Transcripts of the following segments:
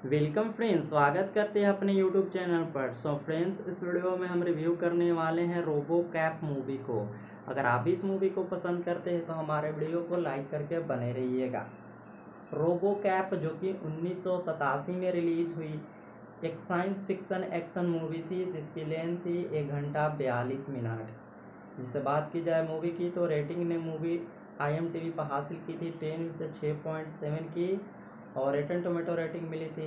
Welcome friends, स्वागत करते हैं अपने यूट्यूब चैनल पर। फ्रेंड्स, इस वीडियो में हम रिव्यू करने वाले हैं रोबो कैप मूवी को। अगर आप भी इस मूवी को पसंद करते हैं तो हमारे वीडियो को लाइक करके बने रहिएगा। रोबो कैप जो कि 1987 में रिलीज हुई एक साइंस फिक्शन एक्शन मूवी थी, जिसकी लेंथ थी 1 घंटा 42 मिनट। जिससे बात की जाए मूवी की, तो रेटिंग ने मूवी IMDb पर हासिल की थी 10 में से 6.7 की, और रिटर्न टोमेटो रेटिंग मिली थी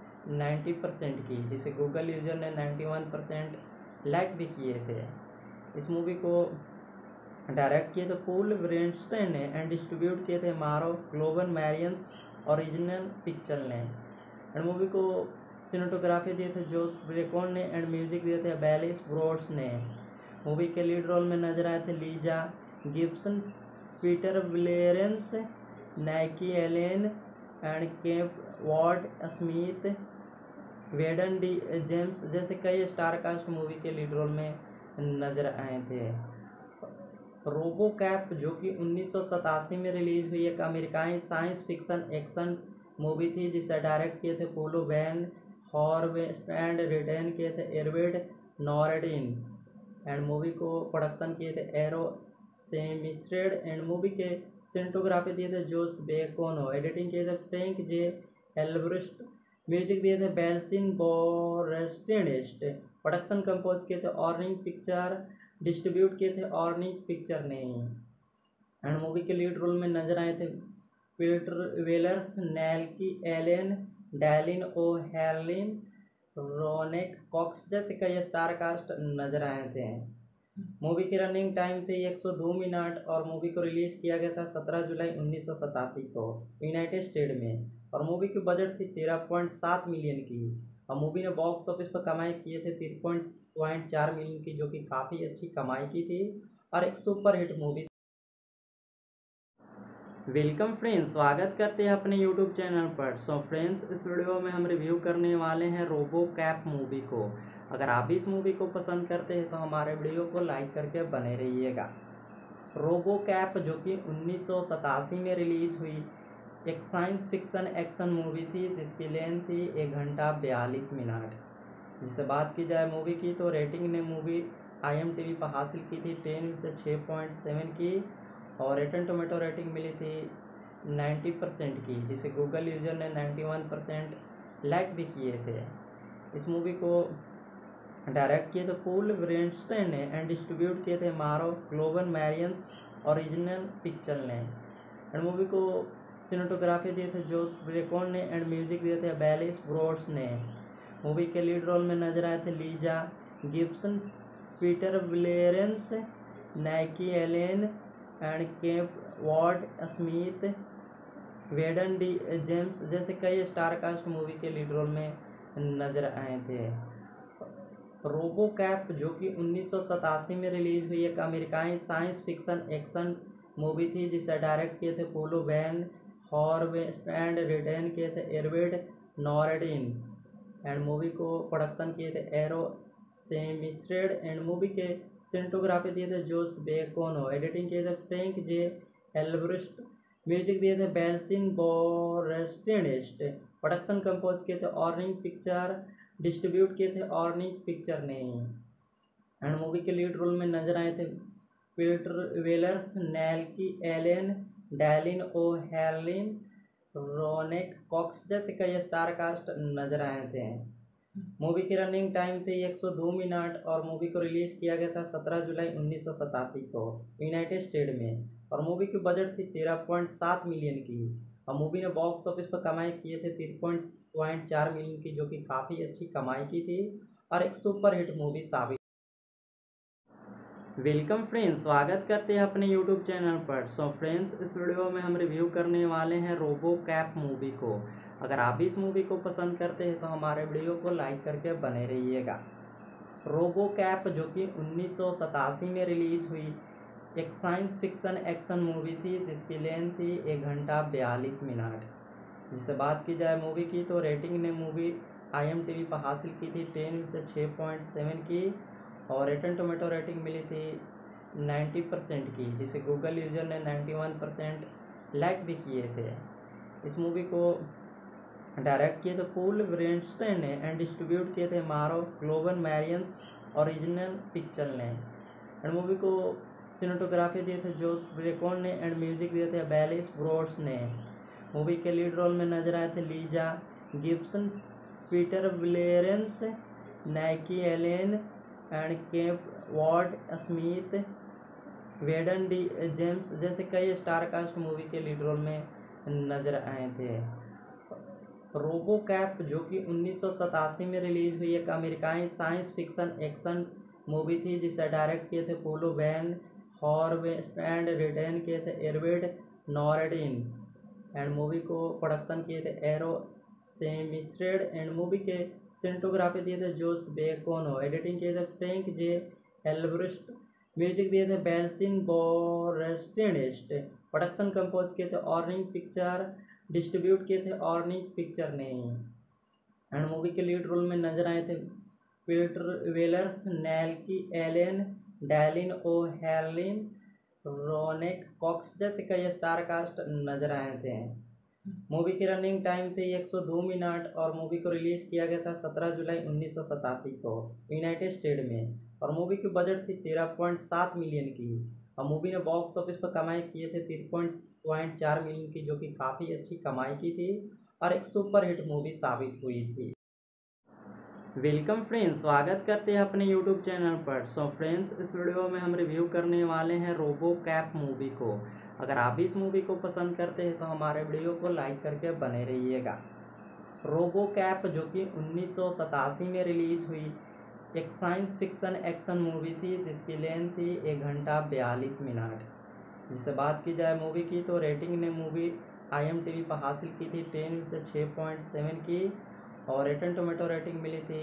90% की, जिसे गूगल यूजर ने 91% लाइक भी किए थे। इस मूवी को डायरेक्ट किए थे पॉल वेरेनस्टीन ने एंड डिस्ट्रीब्यूट किए थे मारो ग्लोबल मैरियंस ओरिजिनल पिक्चर ने। एंड मूवी को सिनेटोग्राफी दिए थे जोस ब्रेकोन ने एंड म्यूजिक दिए थे बैलिस ब्रोड्स ने। मूवी के लीड रोल में नजर आए थे लीजा गिब्सन, पीटर विलेरेंस, नाइकी Allen and cap ward Smith, वेडन डी जेम्स जैसे कई स्टार कास्ट मूवी के लीड रोल में नजर आए थे। रोबो कैप जो कि 1987 में रिलीज हुई एक अमेरिकाई साइंस फिक्शन एक्शन मूवी थी, जिसे डायरेक्ट किए थे पोलो वैन हॉर्वेस्ट एंड रिटर्न किए थे एरविड नॉर्डिन। एंड मूवी को प्रोडक्शन किए थे एरो सेमिस्ट्रेड एंड मूवी के सिनेटोग्राफी दिए थे जोस बेकोनो, एडिटिंग किए थे फ्रैंक जे एल्ब्रिस्ट, म्यूजिक दिए थे बेल्सिन बोरेस्टिनिस्ट, प्रोडक्शन कंपोज किए थे ऑर्निंग पिक्चर, डिस्ट्रीब्यूट किए थे ऑर्निंग पिक्चर ने। एंड मूवी के लीड रोल में नजर आए थे पीटर वेलर्स, नैल्की एलेन, डैलिन ओ हेरलिन, रोनेक्स कॉक्स जैसे कई स्टार कास्ट नजर आए थे। मूवी की रनिंग टाइम थी 102 मिनट और मूवी को रिलीज किया गया था 17 जुलाई 1987 को यूनाइटेड स्टेट में। और मूवी की बजट थी 13.7 मिलियन की, और मूवी ने बॉक्स ऑफिस पर कमाई किए थे 3.4 मिलियन की, जो कि काफ़ी अच्छी कमाई की थी और एक super hit movie. Welcome friends, स्वागत करते हैं अपने यूट्यूब चैनल पर। फ्रेंड्स, इस वीडियो में हम रिव्यू करने वाले हैं रोबो कैप मूवी को। अगर आप भी इस मूवी को पसंद करते हैं तो हमारे वीडियो को लाइक करके बने रहिएगा। रोबो कैप जो कि 1987 में रिलीज हुई एक साइंस फिक्शन एक्शन मूवी थी, जिसकी लेंथ थी 1 घंटा 42 मिनट। जिससे बात की जाए मूवी की, तो रेटिंग ने मूवी IMDb पर हासिल की थी 10 में से 6.7 की, और रिटर्न टोमेटो रेटिंग मिली थी 90% की, जिसे गूगल यूजर ने 91% लाइक भी किए थे। इस मूवी को डायरेक्ट किए थे पॉल वेरेनस्टीन ने एंड डिस्ट्रीब्यूट किए थे मारो ग्लोबल मैरियंस ओरिजिनल पिक्चर ने। एंड मूवी को सिनेटोग्राफी दिए थे जोस ब्रेकोन ने एंड म्यूजिक दिए थे बैलिस ब्रोड्स ने। मूवी के लीड रोल में नजर आए थे लीजा गिब्सन, पीटर विलेरेंस, नाइकी Allen and cap ward Smith, वेडन डी जेम्स जैसे कई स्टार कास्ट मूवी के लीड रोल में नजर आए थे। रोबो कैप जो कि 1987 में रिलीज हुई एक अमेरिकाई साइंस फिक्शन एक्शन मूवी थी, जिसे डायरेक्ट किए थे पोलो वैन हॉर्वेस्ट एंड रिटर्न किए थे एरविड नॉर्डिन। एंड मूवी को प्रोडक्शन किए थे एरो सेमिस्ट्रेड एंड मूवी के सिनेटोग्राफी दिए थे जोस बेकोनो, एडिटिंग किए थे फ्रैंक जे एल्ब्रिस्ट, म्यूजिक दिए थे बेल्सिन बोरेस्टिनिस्ट, प्रोडक्शन कंपोज किए थे ऑर्निंग पिक्चर, डिस्ट्रीब्यूट किए थे ऑर्निंग पिक्चर ने। एंड मूवी के लीड रोल में नजर आए थे पीटर वेलर्स, नैल्की एलेन, डैलिन ओ हेरलिन, रोनेक्स कॉक्स जैसे कई स्टार कास्ट नजर आए थे। मूवी की रनिंग टाइम थी 102 मिनट और मूवी को रिलीज किया गया था 17 जुलाई 1987 को यूनाइटेड स्टेट में। और मूवी की बजट थी 13.7 मिलियन की, और मूवी ने बॉक्स ऑफिस पर कमाई किए थे 3.4 मिलियन की, जो कि काफ़ी अच्छी कमाई की थी और एक सुपर हिट मूवी साबित। वेलकम फ्रेंड्स, स्वागत करते हैं अपने यूट्यूब चैनल पर। फ्रेंड्स, इस वीडियो में हम रिव्यू करने वाले हैं रोबो कैप मूवी को। अगर आप भी इस मूवी को पसंद करते हैं तो हमारे वीडियो को लाइक करके बने रहिएगा। रोबो कैप जो कि 1987 में रिलीज हुई एक साइंस फिक्शन एक्शन मूवी थी, जिसकी लेंथ थी 1 घंटा 42 मिनट। जिससे बात की जाए मूवी की, तो रेटिंग ने मूवी IMDb पर हासिल की थी 10 में से 6.7 की, और रिटर्न टोमेटो रेटिंग मिली थी 90% की, जिसे गूगल यूजर ने 91% लाइक भी किए थे। इस मूवी को डायरेक्ट किए थे पॉल वेरेनस्टीन ने एंड डिस्ट्रीब्यूट किए थे मारो ग्लोबल मैरियंस ओरिजिनल पिक्चर ने। एंड मूवी को सिनेटोग्राफी दिए थे जोस ब्रेकोन ने एंड म्यूजिक दिए थे बेलिस ब्रोड्स ने। मूवी के लीड रोल में नजर आए थे लीजा गिब्सन, पीटर विलेरेंस, नाइकी Allen and cap ward Smith, वेडन डी जेम्स जैसे कई स्टार कास्ट मूवी के लीड रोल में नजर आए थे। रोबो कैप जो कि 1987 में रिलीज हुई एक अमेरिकाई साइंस फिक्शन एक्शन मूवी थी जिसे डायरेक्ट किए थे पोलो वैन हॉर्वेस्ट एंड रिटर्न किए थे एरविड नॉर्डिन। एंड मूवी को प्रोडक्शन किए थे एरो सेमिस्ट्रेड एंड मूवी के सिनेटोग्राफी दिए थे जोस बेकोनो, एडिटिंग किए थे फ्रैंक जे एल्ब्रेस्ट, म्यूजिक दिए थे बेल्सिन बोरेस्टिनिस्ट, प्रोडक्शन कंपोज किए थे ऑर्निंग पिक्चर, डिस्ट्रीब्यूट किए थे ऑर्निंग पिक्चर ने। एंड मूवी के लीड रोल में नजर आए थे पीटर वेलर्स, नैल्की एलेन, डैलिन ओ हेरलिन, रोनेक्स कॉक्स जैसे कई स्टार कास्ट नजर आए थे। मूवी की रनिंग टाइम थी 102 मिनट और मूवी को रिलीज किया गया था 17 जुलाई 1987 को यूनाइटेड स्टेट में। और मूवी की बजट थी 13.7 मिलियन की और मूवी ने बॉक्स ऑफिस पर कमाई किए थे 3.4 मिलियन की, जो कि काफ़ी अच्छी कमाई की थी और एक सुपर हिट मूवी साबित हुई थी। वेलकम फ्रेंड्स, स्वागत करते हैं अपने यूट्यूब चैनल पर। सो फ्रेंड्स, इस वीडियो में हम रिव्यू करने वाले हैं रोबो कैप मूवी को। अगर आप भी इस मूवी को पसंद करते हैं तो हमारे वीडियो को लाइक करके बने रहिएगा। रोबो कैप जो कि 1987 में रिलीज हुई एक साइंस फिक्शन एक्शन मूवी थी जिसकी लेंथ थी 1 घंटा 42 मिनट। जिससे बात की जाए मूवी की तो रेटिंग ने मूवी IMDb पर हासिल की थी 10 में से 6.7 की और रिटन टोमेटो रेटिंग मिली थी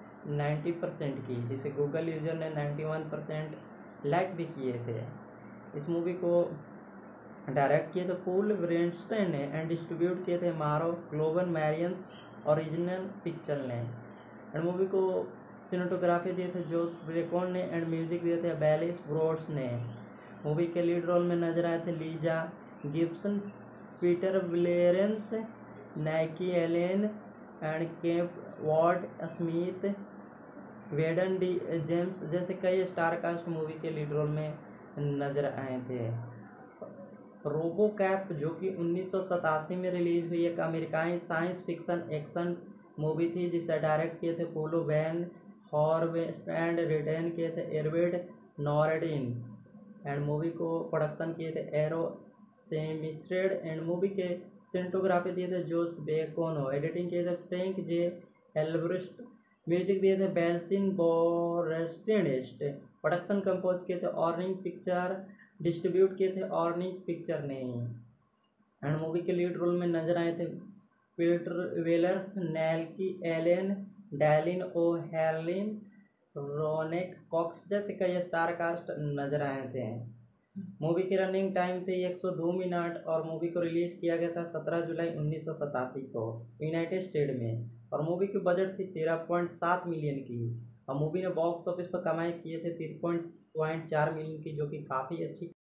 90% की, जिसे गूगल यूजर ने 91% लाइक भी किए थे। इस मूवी को डायरेक्ट किए थे पॉल वेरेनस्टीन ने एंड डिस्ट्रीब्यूट किए थे मारो ग्लोबल मैरियंस ओरिजिनल पिक्चर ने। एंड मूवी को सिनेटोग्राफी दिए थे जोस ब्रेकोन ने एंड म्यूजिक दिए थे बेलिस ब्रोड्स ने। मूवी के लीड रोल में नजर आए थे लीजा गिब्सन, पीटर विलेरेंस, नाइकी Allen and cap ward Smith, वेडन डी जेम्स जैसे कई स्टार कास्ट मूवी के लीड रोल में नजर आए थे। रोबो कैप जो कि 1987 में रिलीज हुई एक अमेरिकाई साइंस फिक्शन एक्शन मूवी थी जिसे डायरेक्ट किए थे पोलो वैन हॉर्वेस्ट एंड रिटर्न किए थे एरविड नॉर्डिन। एंड मूवी को प्रोडक्शन किए थे एरो सेमिस्ट्रेड एंड मूवी के सिनेटोग्राफी दिए थे जोस बेकोनो, एडिटिंग किए थे फ्रैंक जे एल्ब्रेस्ट, म्यूजिक दिए थे बेल्सिन बोरेस्टिनिस्ट, प्रोडक्शन कंपोज किए थे ऑर्निंग पिक्चर, डिस्ट्रीब्यूट किए थे ऑर्निंग पिक्चर ने। एंड मूवी के लीड रोल में नजर आए थे पीटर वेलर्स, नैल्की एलेन, डैलिन ओ हेरलिन, रोनेक्स कॉक्स जैसे कई स्टार कास्ट नजर आए थे। मूवी की रनिंग टाइम थी 102 मिनट और मूवी को रिलीज किया गया था 17 जुलाई 1987 को यूनाइटेड स्टेट में। और मूवी की बजट थी 13.7 मिलियन की और मूवी ने बॉक्स ऑफिस पर कमाई किए थे 3.4 मिलियन की, जो कि काफ़ी अच्छी।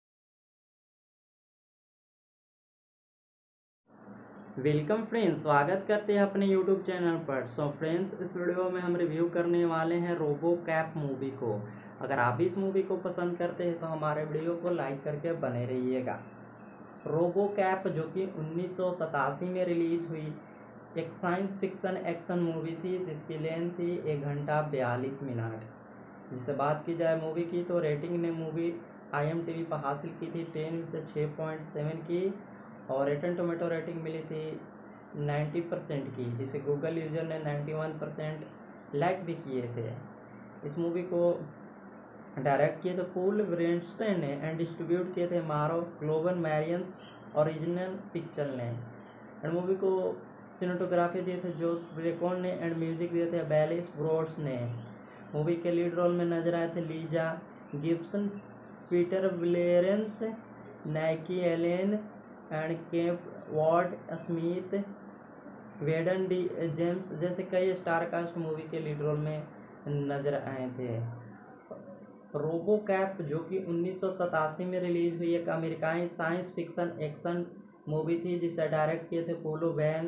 वेलकम फ्रेंड्स, स्वागत करते हैं अपने यूट्यूब चैनल पर। सो फ्रेंड्स, इस वीडियो में हम रिव्यू करने वाले हैं रोबो कैप मूवी को। अगर आप भी इस मूवी को पसंद करते हैं तो हमारे वीडियो को लाइक करके बने रहिएगा। रोबो कैप जो कि 1987 में रिलीज हुई एक साइंस फिक्शन एक्शन मूवी थी जिसकी लेंथ थी 1 घंटा 42 मिनट। जिससे बात की जाए मूवी की तो रेटिंग ने मूवी IMDb पर हासिल की थी 10 में से 6.7 की और रिटन टोमेटो रेटिंग मिली थी 90% की, जिसे गूगल यूजर ने 91% लाइक भी किए थे। इस मूवी को डायरेक्ट किए थे पॉल वेरेनस्टीन ने एंड डिस्ट्रीब्यूट किए थे मारो ग्लोबल मैरियंस ओरिजिनल पिक्चर ने। एंड मूवी को सिनेटोग्राफी दिए थे जोस ब्रेकोन ने एंड म्यूजिक दिए थे बेलिस ब्रोड्स ने। मूवी के लीड रोल में नजर आए थे लीजा गिब्सन, पीटर विलेरेंस, नाइकी Allen and cap ward Smith, वेडन डी जेम्स जैसे कई स्टार कास्ट मूवी के लीड रोल में नजर आए थे। रोबो कैप जो कि 1987 में रिलीज हुई एक अमेरिकाई साइंस फिक्शन एक्शन मूवी थी जिसे डायरेक्ट किए थे पोलो वैन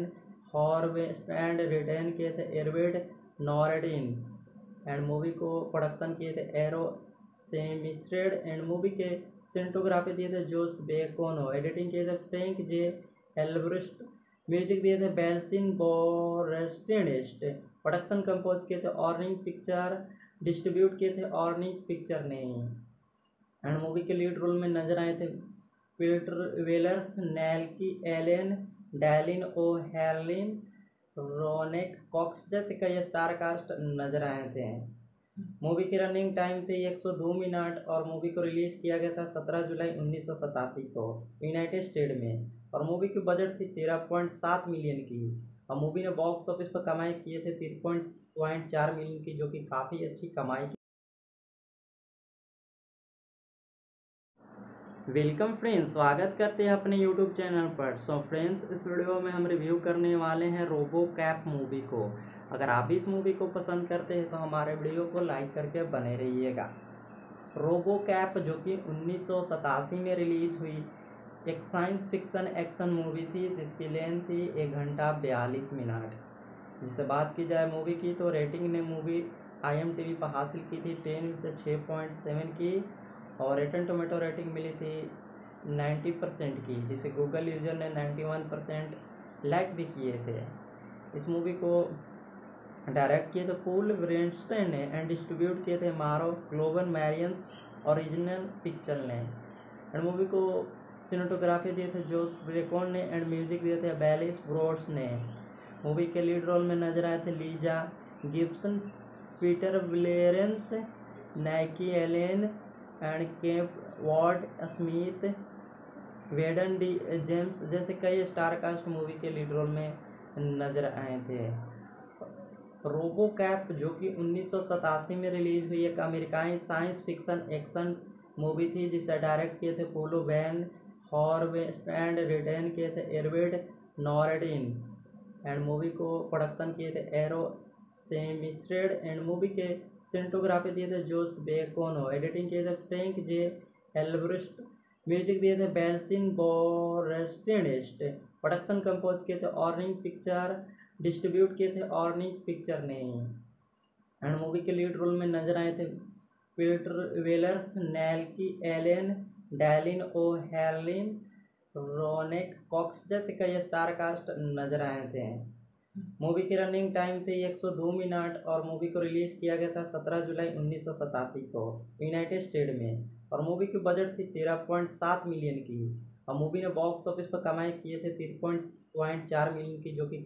हॉर्वेस्ट एंड रिटेन किए थे एरविड नॉरडिन। एंड मूवी को प्रोडक्शन किए थे एरो सेमिस्ट्रेड। एंड मूवी के सिनेटोग्राफी दिए थे जोस बेकोनो। एडिटिंग किए थे फ्रैंक जे एल्ब्रेस्ट। म्यूजिक दिए थे बेल्सिन बोरेस्टिनिस्ट। प्रोडक्शन कंपोज किए थे ऑर्निंग पिक्चर। डिस्ट्रीब्यूट किए थे ऑर्निंग पिक्चर ने। एंड मूवी के लीड रोल में नजर आए थे पीटर वेलर्स, नेल्की एलेन, डैलिन ओ हेरलिन, रोनेक्स कॉक्स जैसे कई स्टार कास्ट नजर आए थे। मूवी की रनिंग टाइम थी 102 मिनट और मूवी को रिलीज किया गया था 17 जुलाई 1987 को यूनाइटेड स्टेट में। और मूवी की बजट थी 13.7 मिलियन की। और मूवी ने बॉक्स ऑफिस पर कमाई किए थे 3.4 मिलियन की, जो कि काफ़ी अच्छी कमाई की। वेलकम फ्रेंड्स, स्वागत करते हैं अपने यूट्यूब चैनल पर। सो फ्रेंड्स, इस वीडियो में हम रिव्यू करने वाले हैं रोबो कैप मूवी को। अगर आप भी इस मूवी को पसंद करते हैं तो हमारे वीडियो को लाइक करके बने रहिएगा। रोबो कैप जो कि 1987 में रिलीज हुई एक साइंस फिक्शन एक्शन मूवी थी, जिसकी लेंथ थी 1 घंटा 42 मिनट। जिससे बात की जाए मूवी की, तो रेटिंग ने मूवी IMDb पर हासिल की थी 10 में से 6.7 की। और रिटन टोमेटो रेटिंग मिली थी 90% की, जिसे गूगल यूजर ने 91% लाइक भी किए थे। इस मूवी को डायरेक्ट किए थे पॉल वेरेनस्टीन ने एंड डिस्ट्रीब्यूट किए थे मारो ग्लोबल मैरियंस ओरिजिनल पिक्चर ने। एंड मूवी को सिनेटोग्राफी दिए थे जोस बेकोन ने एंड म्यूजिक दिए थे बेलिस ब्रोड्स ने। मूवी के लीड रोल में नजर आए थे लीजा गिब्सन, पीटर विलेरेंस, नाइकी Allen and cap ward Smith, वेडन डी जेम्स जैसे कई स्टार कास्ट मूवी के लीड रोल में नजर आए थे। रोबो कैप जो कि 1987 में रिलीज हुई एक अमेरिकाई साइंस फिक्शन एक्शन मूवी थी, जिसे डायरेक्ट किए थे पोलो वैन हॉर्वेस्ट एंड रिटेन किए थे एरविड नॉरडिन। एंड मूवी को प्रोडक्शन किए थे एरो सेमिस्ट्रेड। एंड मूवी के सिनेटोग्राफी दिए थे जोस बेकोनो। एडिटिंग किए थे फ्रैंक जे एल्ब्रेस्ट। म्यूजिक दिए थे बेल्सिन बोरेस्टिनिस्ट। प्रोडक्शन कंपोज किए थे ऑर्निंग पिक्चर। डिस्ट्रीब्यूट किए थे ऑर्निंग पिक्चर ने। एंड मूवी के लीड रोल में नजर आए थे पीटर वेलर्स, नेल्की एलेन, डैलिन ओ हेरलिन, रोनेक्स कॉक्स जैसे कई स्टार कास्ट नजर आए थे। मूवी की रनिंग टाइम थी 102 मिनट और मूवी को रिलीज किया गया था 17 जुलाई 1987 को यूनाइटेड स्टेट में। और मूवी की बजट थी 13.7 मिलियन की। और मूवी ने बॉक्स ऑफिस पर कमाई किए थे 3.4 मिलियन की, जो कि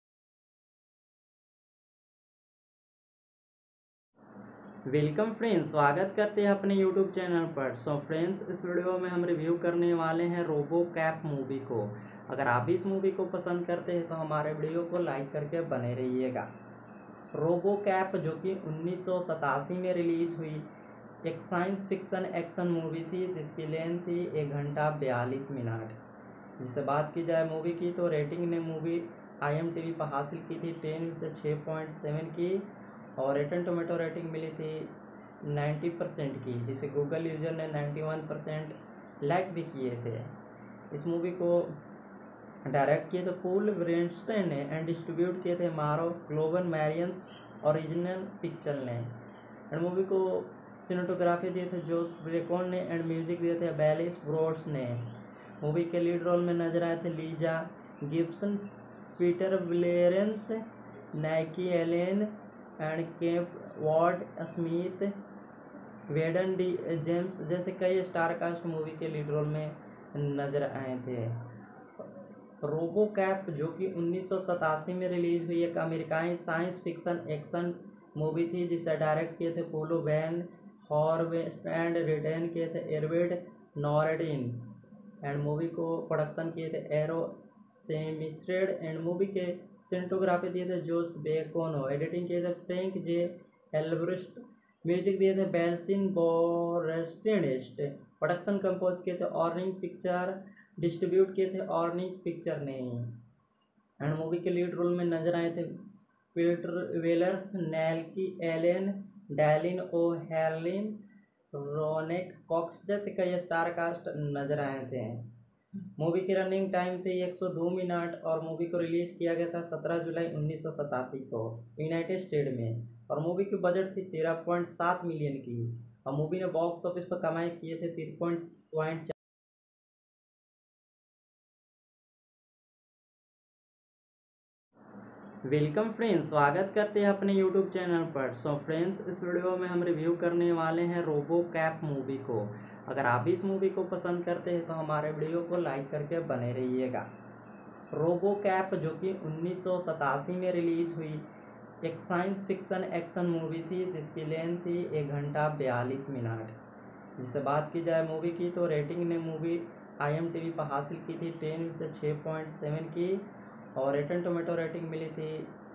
वेलकम फ्रेंड्स, स्वागत करते हैं अपने यूट्यूब चैनल पर। सो फ्रेंड्स, इस वीडियो में हम रिव्यू करने वाले हैं रोबो कैप मूवी को। अगर आप भी इस मूवी को पसंद करते हैं तो हमारे वीडियो को लाइक करके बने रहिएगा। रोबो कैप जो कि 1987 में रिलीज हुई एक साइंस फिक्शन एक्शन मूवी थी, जिसकी लेंथ थी 1 घंटा 42 मिनट। जिससे बात की जाए मूवी की, तो रेटिंग ने मूवी IMDb पर हासिल की थी 10 में से 6.7 की। और रिटन टोमेटो रेटिंग मिली थी 90% की, जिसे गूगल यूजर ने 91% लाइक भी किए थे। इस मूवी को डायरेक्ट किए थे पॉल वेरेनस्टीन ने एंड डिस्ट्रीब्यूट किए थे मारो ग्लोबल मैरियंस ओरिजिनल पिक्चर ने। एंड मूवी को सिनेटोग्राफी दिए थे जोस बेकोन ने एंड म्यूजिक दिए थे बेलिस ब्रोड्स ने। मूवी के लीड रोल में नजर आए थे लीजा गिब्सन, पीटर विलेरेंस, नाइकी Allen and cap ward Smith, वेडन डी जेम्स जैसे कई स्टार कास्ट मूवी के लीड रोल में नजर आए थे। रोबो कैप जो कि 1987 में रिलीज हुई एक अमेरिकाई साइंस फिक्शन एक्शन मूवी थी, जिसे डायरेक्ट किए थे पोलो वैन हॉर्वेस्ट एंड रिटेन किए थे एरविड नॉरडिन। एंड मूवी को प्रोडक्शन किए थे एरो सेमिस्ट्रेड। एंड मूवी के सिनेटोग्राफी दिए थे जोस बेकोनो। एडिटिंग किए थे फ्रैंक जे एल्ब्रेस्ट। म्यूजिक दिए थे बेल्सिन बोरेस्टिनिस्ट। प्रोडक्शन कंपोज किए थे ऑर्निंग पिक्चर। डिस्ट्रीब्यूट किए थे ऑर्निंग पिक्चर ने। एंड मूवी के लीड रोल में नजर आए थे पीटर वेलर्स, नेल्की एलेन, डैलिन ओ हेरलिन, रोनेक्स कॉक्स जैसे कई स्टार कास्ट नजर आए थे। मूवी की रनिंग टाइम थी 102 मिनट और मूवी को रिलीज किया गया था 17 जुलाई 1987 को यूनाइटेड स्टेट में। और मूवी की बजट थी 13.7 मिलियन की। और मूवी ने बॉक्स ऑफिस पर कमाई किए थे 3.4। वेलकम फ्रेंड्स, स्वागत करते हैं अपने यूट्यूब चैनल पर। फ्रेंड्स, इस वीडियो में हम रिव्यू करने वाले हैं रोबो कैप मूवी को। अगर आप भी इस मूवी को पसंद करते हैं तो हमारे वीडियो को लाइक करके बने रहिएगा। रोबो कैप जो कि 1987 में रिलीज हुई एक साइंस फिक्शन एक्शन मूवी थी, जिसकी लेंथ थी 1 घंटा 42 मिनट। जिससे बात की जाए मूवी की, तो रेटिंग ने मूवी IMDb पर हासिल की थी 10 में से 6.7 की। और रिटन टोमेटो रेटिंग मिली थी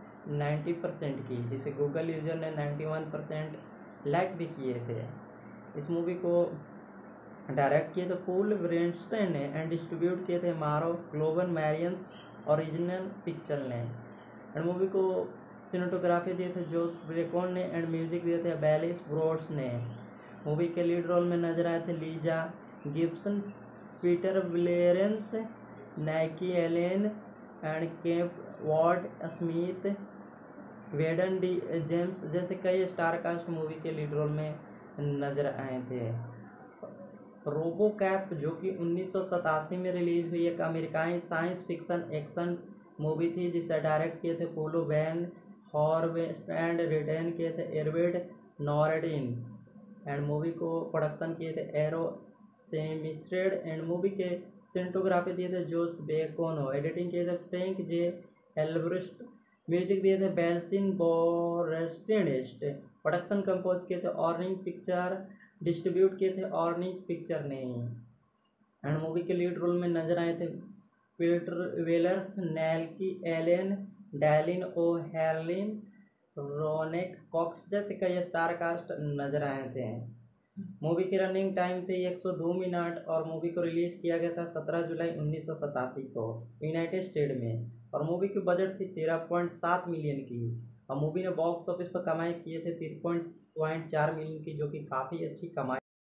90% की, जिसे गूगल यूजर ने 91% लाइक भी किए थे। इस मूवी को डायरेक्ट किए थे पॉल वेरेनस्टीन ने एंड डिस्ट्रीब्यूट किए थे मारो ग्लोबल मैरियंस ओरिजिनल पिक्चर ने। एंड मूवी को सिनेटोग्राफी दिए थे जोस ब्रेकोन ने एंड म्यूजिक दिए थे बेलिस ब्रोड्स ने। मूवी के लीड रोल में नजर आए थे लीजा गिब्सन, पीटर विलेरेंस, नाइकी Allen and cap ward Smith, वेडन डी जेम्स जैसे कई स्टार कास्ट मूवी के लीड रोल में नजर आए थे। रोबो कैप जो कि 1987 में रिलीज हुई एक अमेरिकाई साइंस फिक्शन एक्शन मूवी थी, जिसे डायरेक्ट किए थे पोलो वैन हॉर्वेस्ट एंड रिटेन किए थे एरविड नॉर्डिन। एंड मूवी को प्रोडक्शन किए थे एरो सेमिस्ट्रेड। एंड मूवी के सिनेटोग्राफी दिए थे जोस बेकोनो, एडिटिंग किए थे फ्रैंक जे एल्ब्रिस्ट, म्यूजिक दिए थे बेल्सिन बोरेस्टिनिस्ट, प्रोडक्शन कंपोज किए थे ऑर्निंग पिक्चर, डिस्ट्रीब्यूट किए थे ऑर्निंग पिक्चर ने। एंड मूवी के लीड रोल में नजर आए थे पीटर वेलर्स, नैल्की एलेन, डैलिन ओ हेरलिन, रोनेक्स कॉक्स जैसे कई स्टार कास्ट नजर आए थे। मूवी की रनिंग टाइम थी 102 मिनट और मूवी को रिलीज किया गया था 17 जुलाई 1987 को यूनाइटेड स्टेट में। और मूवी की बजट थी 13.7 मिलियन की। और मूवी ने बॉक्स ऑफिस पर कमाई किए थे 3.4 मिलियन की, जो कि काफ़ी अच्छी कमाई।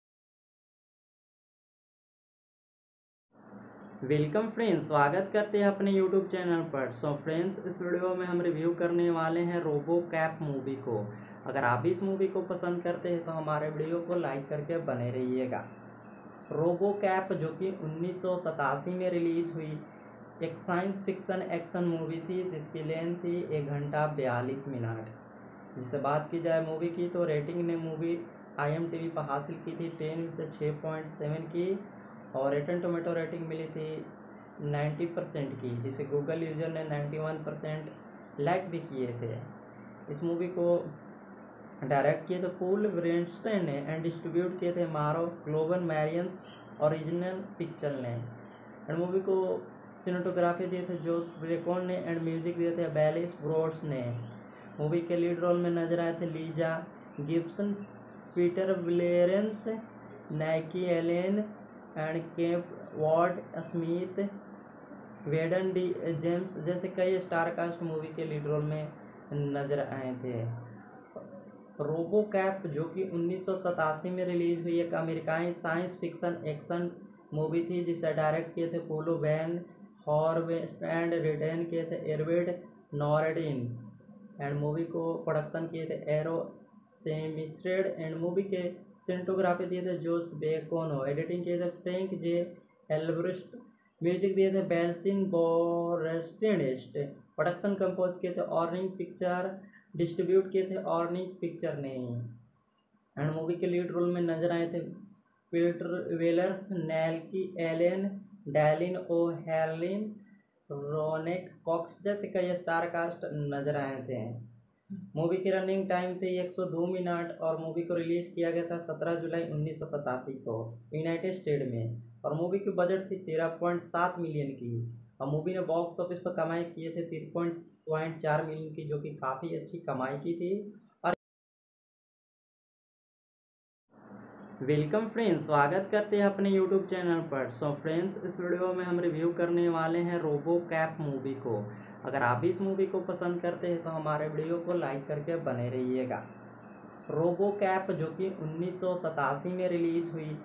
वेलकम फ्रेंड्स, स्वागत करते हैं अपने यूट्यूब चैनल पर। फ्रेंड्स, इस वीडियो में हम रिव्यू करने वाले हैं रोबो कैप मूवी को। अगर आप भी इस मूवी को पसंद करते हैं तो हमारे वीडियो को लाइक करके बने रहिएगा। रोबो कैप जो कि 1987 में रिलीज हुई एक साइंस फिक्शन एक्शन मूवी थी, जिसकी लेंथ थी 1 घंटा 42 मिनट। जिससे बात की जाए मूवी की, तो रेटिंग ने मूवी IMDb पर हासिल की थी 10 में से 6.7 की। और रिटन टोमेटो रेटिंग मिली थी 90% की, जिसे गूगल यूजर ने 91% लाइक भी किए थे। इस मूवी को डायरेक्ट किए थे पॉल वेरेनस्टीन ने एंड डिस्ट्रीब्यूट किए थे मारो ग्लोबल मैरियंस ओरिजिनल पिक्चर ने। एंड मूवी को सिनेटोग्राफी दिए थे जोस ब्रेकोन ने एंड म्यूजिक दिए थे बेलिस ब्रोड्स ने। मूवी के लीड रोल में नजर आए थे लीजा गिब्सन, पीटर विलेरेंस, नाइकी Allen and cap ward Smith, वेडन डी जेम्स जैसे कई स्टार कास्ट मूवी के लीड रोल में नजर आए थे। रोबो कैप जो कि 1987 में रिलीज हुई एक अमेरिकाई साइंस फिक्शन एक्शन मूवी थी, जिसे डायरेक्ट किए थे पोलो वैन हॉर्वेस्ट एंड रिटेन किए थे एरविड नॉर्डिन। एंड मूवी को प्रोडक्शन किए थे एरो सेमिस्ट्रेड। एंड मूवी के सिनेटोग्राफी दिए थे जोस बेकोनो, एडिटिंग किए थे फ्रैंक जे एल्ब्रिस्ट, म्यूजिक दिए थे बेल्सिन बोरेस्टिनिस्ट, प्रोडक्शन कंपोज किए थे ऑर्निंग पिक्चर, डिस्ट्रीब्यूट किए थे ऑर्निंग पिक्चर ने। एंड मूवी के लीड रोल में नजर आए थे पीटर वेलर्स, नैल्की एलेन, डैलिन ओ हेरलिन, रोनेक्स कॉक्स जैसे कई स्टार कास्ट नजर आए थे। मूवी की रनिंग टाइम थी 102 मिनट और मूवी को रिलीज किया गया था 17 जुलाई 1987 को यूनाइटेड स्टेट में। और मूवी की बजट थी 13.7 मिलियन की। और मूवी ने बॉक्स ऑफिस पर कमाई किए थे 3.4 मिलियन की, जो कि काफ़ी अच्छी कमाई की थी। और वेलकम फ्रेंड्स, स्वागत करते हैं अपने यूट्यूब चैनल पर। फ्रेंड्स, इस वीडियो में हम रिव्यू करने वाले हैं रोबो कैप मूवी को। अगर आप भी इस मूवी को पसंद करते हैं तो हमारे वीडियो को लाइक करके बने रहिएगा। रोबो कैप जो कि 1987 में रिलीज हुई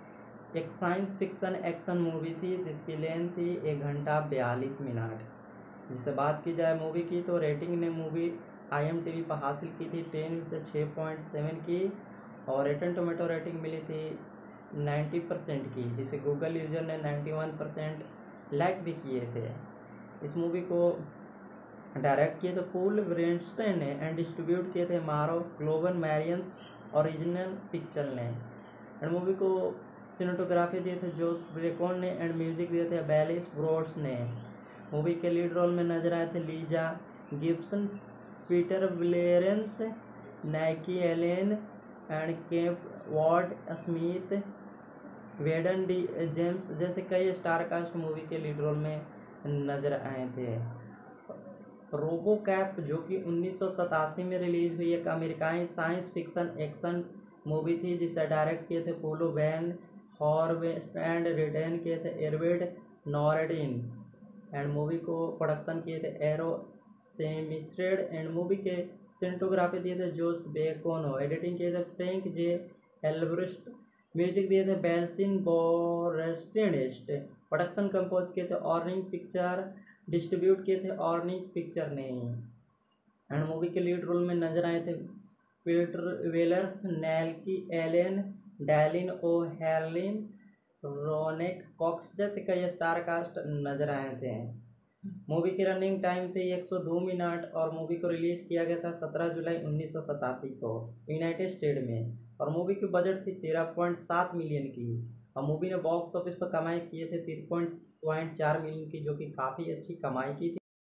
एक साइंस फिक्शन एक्शन मूवी थी जिसकी लेंथ थी 1 घंटा 42 मिनट। जिससे बात की जाए मूवी की तो रेटिंग ने मूवी IMDb पर हासिल की थी 10 में से 6.7 की और रिटन टोमेटो रेटिंग मिली थी 90% की, जिसे गूगल यूजर ने 91% लाइक भी किए थे। इस मूवी को डायरेक्ट किए थे पॉल वेरेनस्टीन ने एंड डिस्ट्रीब्यूट किए थे मारो ग्लोबल मैरियंस ओरिजिनल पिक्चर ने। एंड मूवी को सिनेटोग्राफी दिए थे जोस ब्रेकोन ने एंड म्यूजिक दिए थे बेलिस ब्रोड्स ने। मूवी के लीड रोल में नजर आए थे लीजा गिब्सन, पीटर विलेरेंस, नाइकी Allen and cap ward Smith, वेडन डी जेम्स जैसे कई स्टार कास्ट मूवी के लीड रोल में नजर आए थे। रोबो कैप जो कि 1987 में रिलीज हुई एक अमेरिकाई साइंस फिक्शन एक्शन मूवी थी जिसे डायरेक्ट किए थे पोलो वैन हॉर्वेस्ट एंड रिटर्न किए थे एरवेड नॉर्डिन। एंड मूवी को प्रोडक्शन किए थे एरो सेमिस्ट्रेड एंड मूवी के सिनेटोग्राफी दिए थे जोस बेकोनो, एडिटिंग किए थे फ्रैंक जे एल्ब्रस्ट, म्यूजिक दिए थे बेल्सिन बोरेस्टिनिस्ट, प्रोडक्शन कंपोज किए थे ऑर्निंग पिक्चर, डिस्ट्रीब्यूट किए थे ऑर्निंग पिक्चर ने। एंड मूवी के लीड रोल में नजर आए थे पीटर वेलर्स, नैल्की एलेन, डैलिन ओ हेरलिन, रोनेक्स कॉक्स जैसे कई स्टार कास्ट नजर आए थे। मूवी की रनिंग टाइम थी 102 मिनट और मूवी को रिलीज किया गया था 17 जुलाई 1987 को यूनाइटेड स्टेट में और मूवी की बजट थी 13.7 मिलियन की और मूवी ने बॉक्स ऑफिस पर कमाई किए थे 3.4 मिलियन की, जो कि काफ़ी अच्छी कमाई की थी।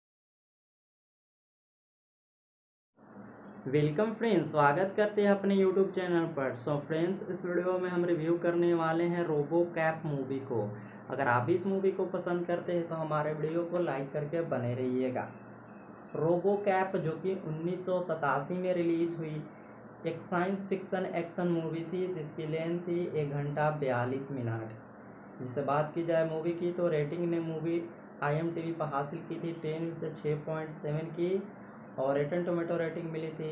वेलकम फ्रेंड्स, स्वागत करते हैं अपने यूट्यूब चैनल पर। सो फ्रेंड्स, इस वीडियो में हम रिव्यू करने वाले हैं रोबो कैप मूवी को। अगर आप भी इस मूवी को पसंद करते हैं तो हमारे वीडियो को लाइक करके बने रहिएगा। रोबो कैप जो कि 1987 में रिलीज हुई एक साइंस फिक्शन एक्शन मूवी थी जिसकी लेंथ थी 1 घंटा 42 मिनट। जिससे बात की जाए मूवी की तो रेटिंग ने मूवी IMDb पर हासिल की थी 10 में से 6.7 की और रिटन टोमेटो रेटिंग मिली थी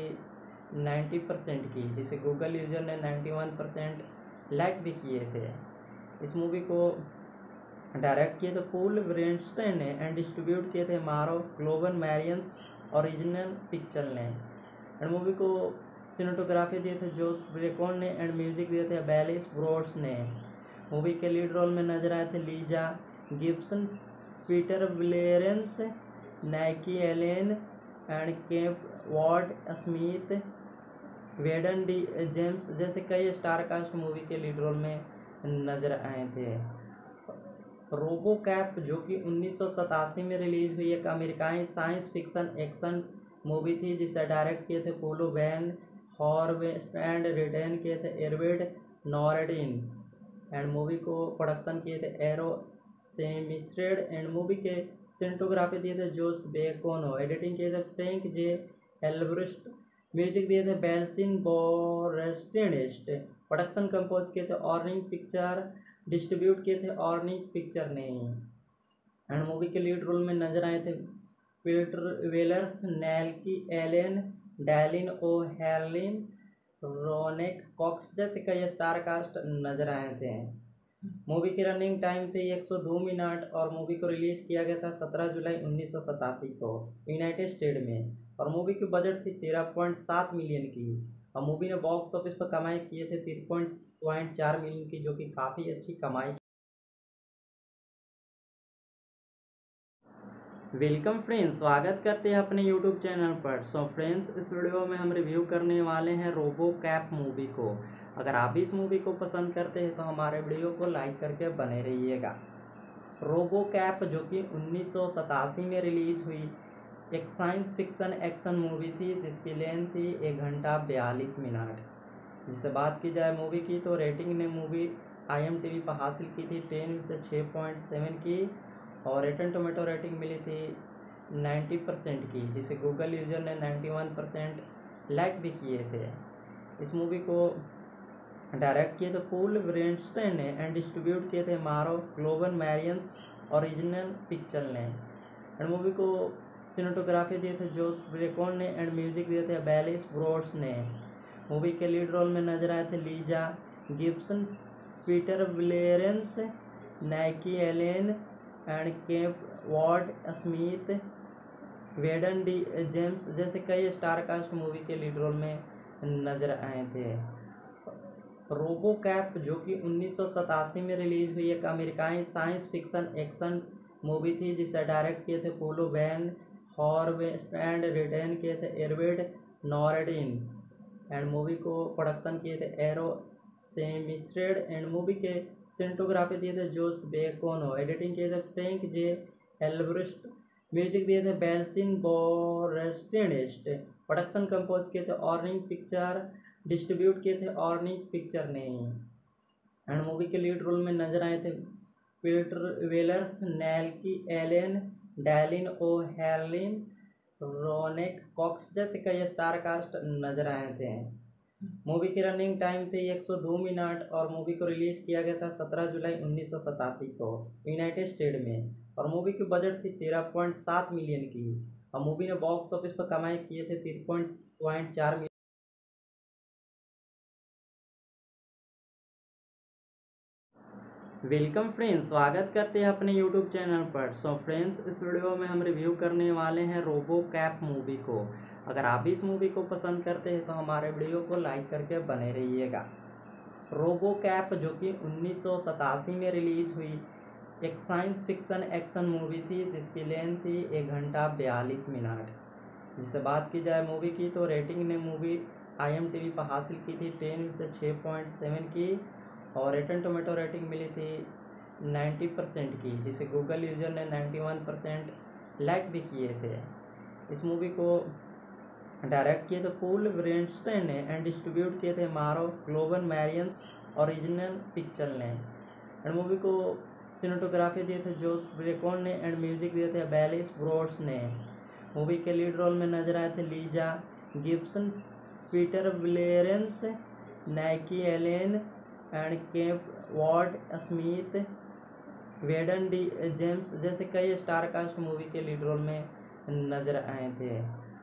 90% की, जिसे गूगल यूजर ने 91% लाइक भी किए थे। इस मूवी को डायरेक्ट किए थे पॉल वेरेनस्टीन ने एंड डिस्ट्रीब्यूट किए थे मारो ग्लोबल मैरियंस ओरिजिनल पिक्चर ने। एंड मूवी को सिनेटोग्राफी दिए थे जोस ब्रेकोन ने एंड म्यूजिक दिए थे बेलिस ब्रोड्स ने। मूवी के लीड रोल में नजर आए थे लीजा गिब्सन, पीटर विलेरेंस, नाइकी Allen and cap ward Smith, वेडन डी जेम्स जैसे कई स्टार कास्ट मूवी के लीड रोल में नजर आए थे। रोबो कैप जो कि 1987 में रिलीज हुई एक अमेरिकाई साइंस फिक्शन एक्शन मूवी थी जिसे डायरेक्ट किए थे पोलो वैन हॉर्वेस्ट एंड रिटर्न किए थे एरवेड नॉर्डिन। एंड मूवी को प्रोडक्शन किए थे एरो सेमिस्ट्रेड एंड मूवी के सिनेटोग्राफी दिए थे जोस बेकोनो, एडिटिंग किए थे फ्रैंक जे एल्ब्रस्ट, म्यूजिक दिए थे बेल्सिन बोरेस्टिनिस्ट, प्रोडक्शन कंपोज किए थे ऑर्निंग पिक्चर, डिस्ट्रीब्यूट किए थे ऑर्निंग पिक्चर ने। एंड मूवी के लीड रोल में नजर आए थे पीटर वेलर्स, नैल्की एलेन, डैलिन ओ हेरलिन, रोनेक्स कॉक्स जैसे कई स्टार कास्ट नजर आए थे। मूवी की रनिंग टाइम थी 102 मिनट और मूवी को रिलीज किया गया था 17 जुलाई 1987 को यूनाइटेड स्टेट में और मूवी की बजट थी 13.7 मिलियन की और मूवी ने बॉक्स ऑफिस पर कमाई किए थे 3.4 मिलियन की, जो कि काफ़ी अच्छी कमाई। वेलकम फ्रेंड्स, स्वागत करते हैं अपने यूट्यूब चैनल पर। सो फ्रेंड्स, इस वीडियो में हम रिव्यू करने वाले हैं रोबो कैप मूवी को। अगर आप भी इस मूवी को पसंद करते हैं तो हमारे वीडियो को लाइक करके बने रहिएगा। रोबो कैप जो कि 1987 में रिलीज हुई एक साइंस फिक्शन एक्शन मूवी थी जिसकी लेंथ थी 1 घंटा 42 मिनट। जिससे बात की जाए मूवी की तो रेटिंग ने मूवी IMDb पर हासिल की थी 10 में से 6.7 की और रिटन टोमेटो रेटिंग मिली थी 90% की, जिसे गूगल यूजर ने 91% लाइक भी किए थे। इस मूवी को डायरेक्ट किए थे पॉल वेरेनस्टीन ने एंड डिस्ट्रीब्यूट किए थे मारो ग्लोबल मैरियंस ओरिजिनल पिक्चर ने। एंड मूवी को सिनेटोग्राफी दिए थे जोस ब्रेकोन ने एंड म्यूजिक दिए थे बेलिस ब्रोड्स ने। मूवी के लीड रोल में नजर आए थे लीजा गिब्सन, पीटर विलेरेंस, नाइकी Allen and cap ward Smith, वेडन डी जेम्स जैसे कई स्टार कास्ट मूवी के लीड रोल में नजर आए थे। रोबो कैप जो कि 1987 में रिलीज हुई एक अमेरिकाई साइंस फिक्शन एक्शन मूवी थी, जिसे डायरेक्ट किए थे पोलो वैन हॉर्वेस्ट एंड रिटर्न किए थे एरविड नॉर्डिन एंड मूवी को प्रोडक्शन किए थे एरो सेमिस्ट्रेड एंड मूवी के सिनेमेटोग्राफी दिए थे जोस बेकोनो, एडिटिंग किए थे फ्रैंक जे एल्ब्रिस्ट, म्यूजिक दिए थे बेल्सिन बोरेस्टिनिस्ट, प्रोडक्शन कंपोज किए थे ऑर्निंग पिक्चर, डिस्ट्रीब्यूट किए थे ऑर्निंग पिक्चर ने एंड मूवी के लीड रोल में नजर आए थे पीटर वेलर्स, नैल्की एलेन, डैलिन ओ हेरलिन, रोनेक्स कॉक्स जैसे कई स्टार कास्ट नजर आए थे। मूवी की रनिंग टाइम थी 102 मिनट और मूवी को रिलीज किया गया था 17 जुलाई 1987 को यूनाइटेड स्टेट में और मूवी की बजट थी 13.7 मिलियन की और मूवी ने बॉक्स ऑफिस पर कमाई किए थे 3.4 मिलियन। वेलकम फ्रेंड्स, स्वागत करते हैं अपने यूट्यूब चैनल पर। सो फ्रेंड्स, इस वीडियो में हम रिव्यू करने वाले हैं रोबो कैप मूवी को। अगर आप भी इस मूवी को पसंद करते हैं तो हमारे वीडियो को लाइक करके बने रहिएगा। रोबो कैप जो कि 1987 में रिलीज हुई एक साइंस फिक्शन एक्शन मूवी थी, जिसकी लेंथ थी 1 घंटा 42 मिनट। जिससे बात की जाए मूवी की तो रेटिंग ने मूवी IMDb पर हासिल की थी 10 में से 6.7 की और रिटन टोमेटो रेटिंग मिली थी 90% की, जिसे गूगल यूजर ने 91% लाइक भी किए थे। इस मूवी को डायरेक्ट किए थे पॉल वेरेनस्टीन ने एंड डिस्ट्रीब्यूट किए थे मारो ग्लोबल मैरियंस ओरिजिनल पिक्चर ने एंड मूवी को सिनेमेटोग्राफी दिए थे जोस बेकोन ने एंड म्यूजिक दिए थे बेलिस ब्रोड्स ने। मूवी के लीड रोल में नजर आए थे लीजा गिब्सन, पीटर विलेरेंस, नाइकी Allen and cap ward Smith, वेडन डी जेम्स जैसे कई स्टार कास्ट मूवी के लीड रोल में नजर आए थे।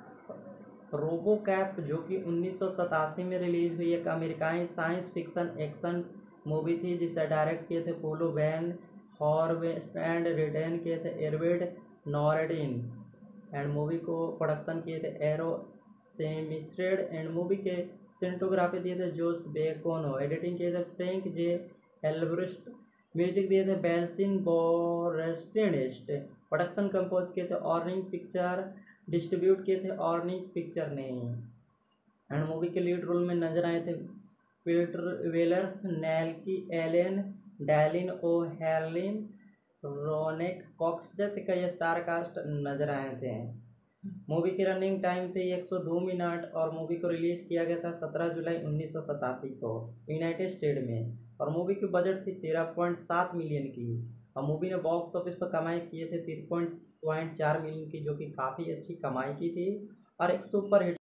रोबो कैप जो कि 1987 में रिलीज हुई एक अमेरिकाई साइंस फिक्शन एक्शन मूवी थी, जिसे डायरेक्ट किए थे पोलो वैन हॉर्वेस्ट एंड रिटर्न किए थे एरविड नॉर्डिन एंड मूवी को प्रोडक्शन किए थे एरो सेमिस्ट्रेड एंड मूवी के सिनेमेटोग्राफी दिए थे जोस बेकोनो, एडिटिंग किए थे फ्रैंक जे एल्ब्रिस्ट, म्यूजिक दिए थे बेल्सिन बोरेस्टिनिस्ट, प्रोडक्शन कंपोज किए थे ऑर्निंग पिक्चर, डिस्ट्रीब्यूट किए थे ऑर्निंग पिक्चर ने एंड मूवी के लीड रोल में नजर आए थे पीटर वेलर्स, नैल्की एलेन, डैलिन ओ हेरलिन, रोनेक्स कॉक्स जैसे कई स्टार कास्ट नजर आए थे। मूवी की रनिंग टाइम थी 102 मिनट और मूवी को रिलीज किया गया था 17 जुलाई 1987 को यूनाइटेड स्टेट में और मूवी की बजट थी 13.7 मिलियन की और मूवी ने बॉक्स ऑफिस पर कमाई किए थे 3.4 मिलियन की, जो कि काफ़ी अच्छी कमाई की थी और एक सुपर हिट।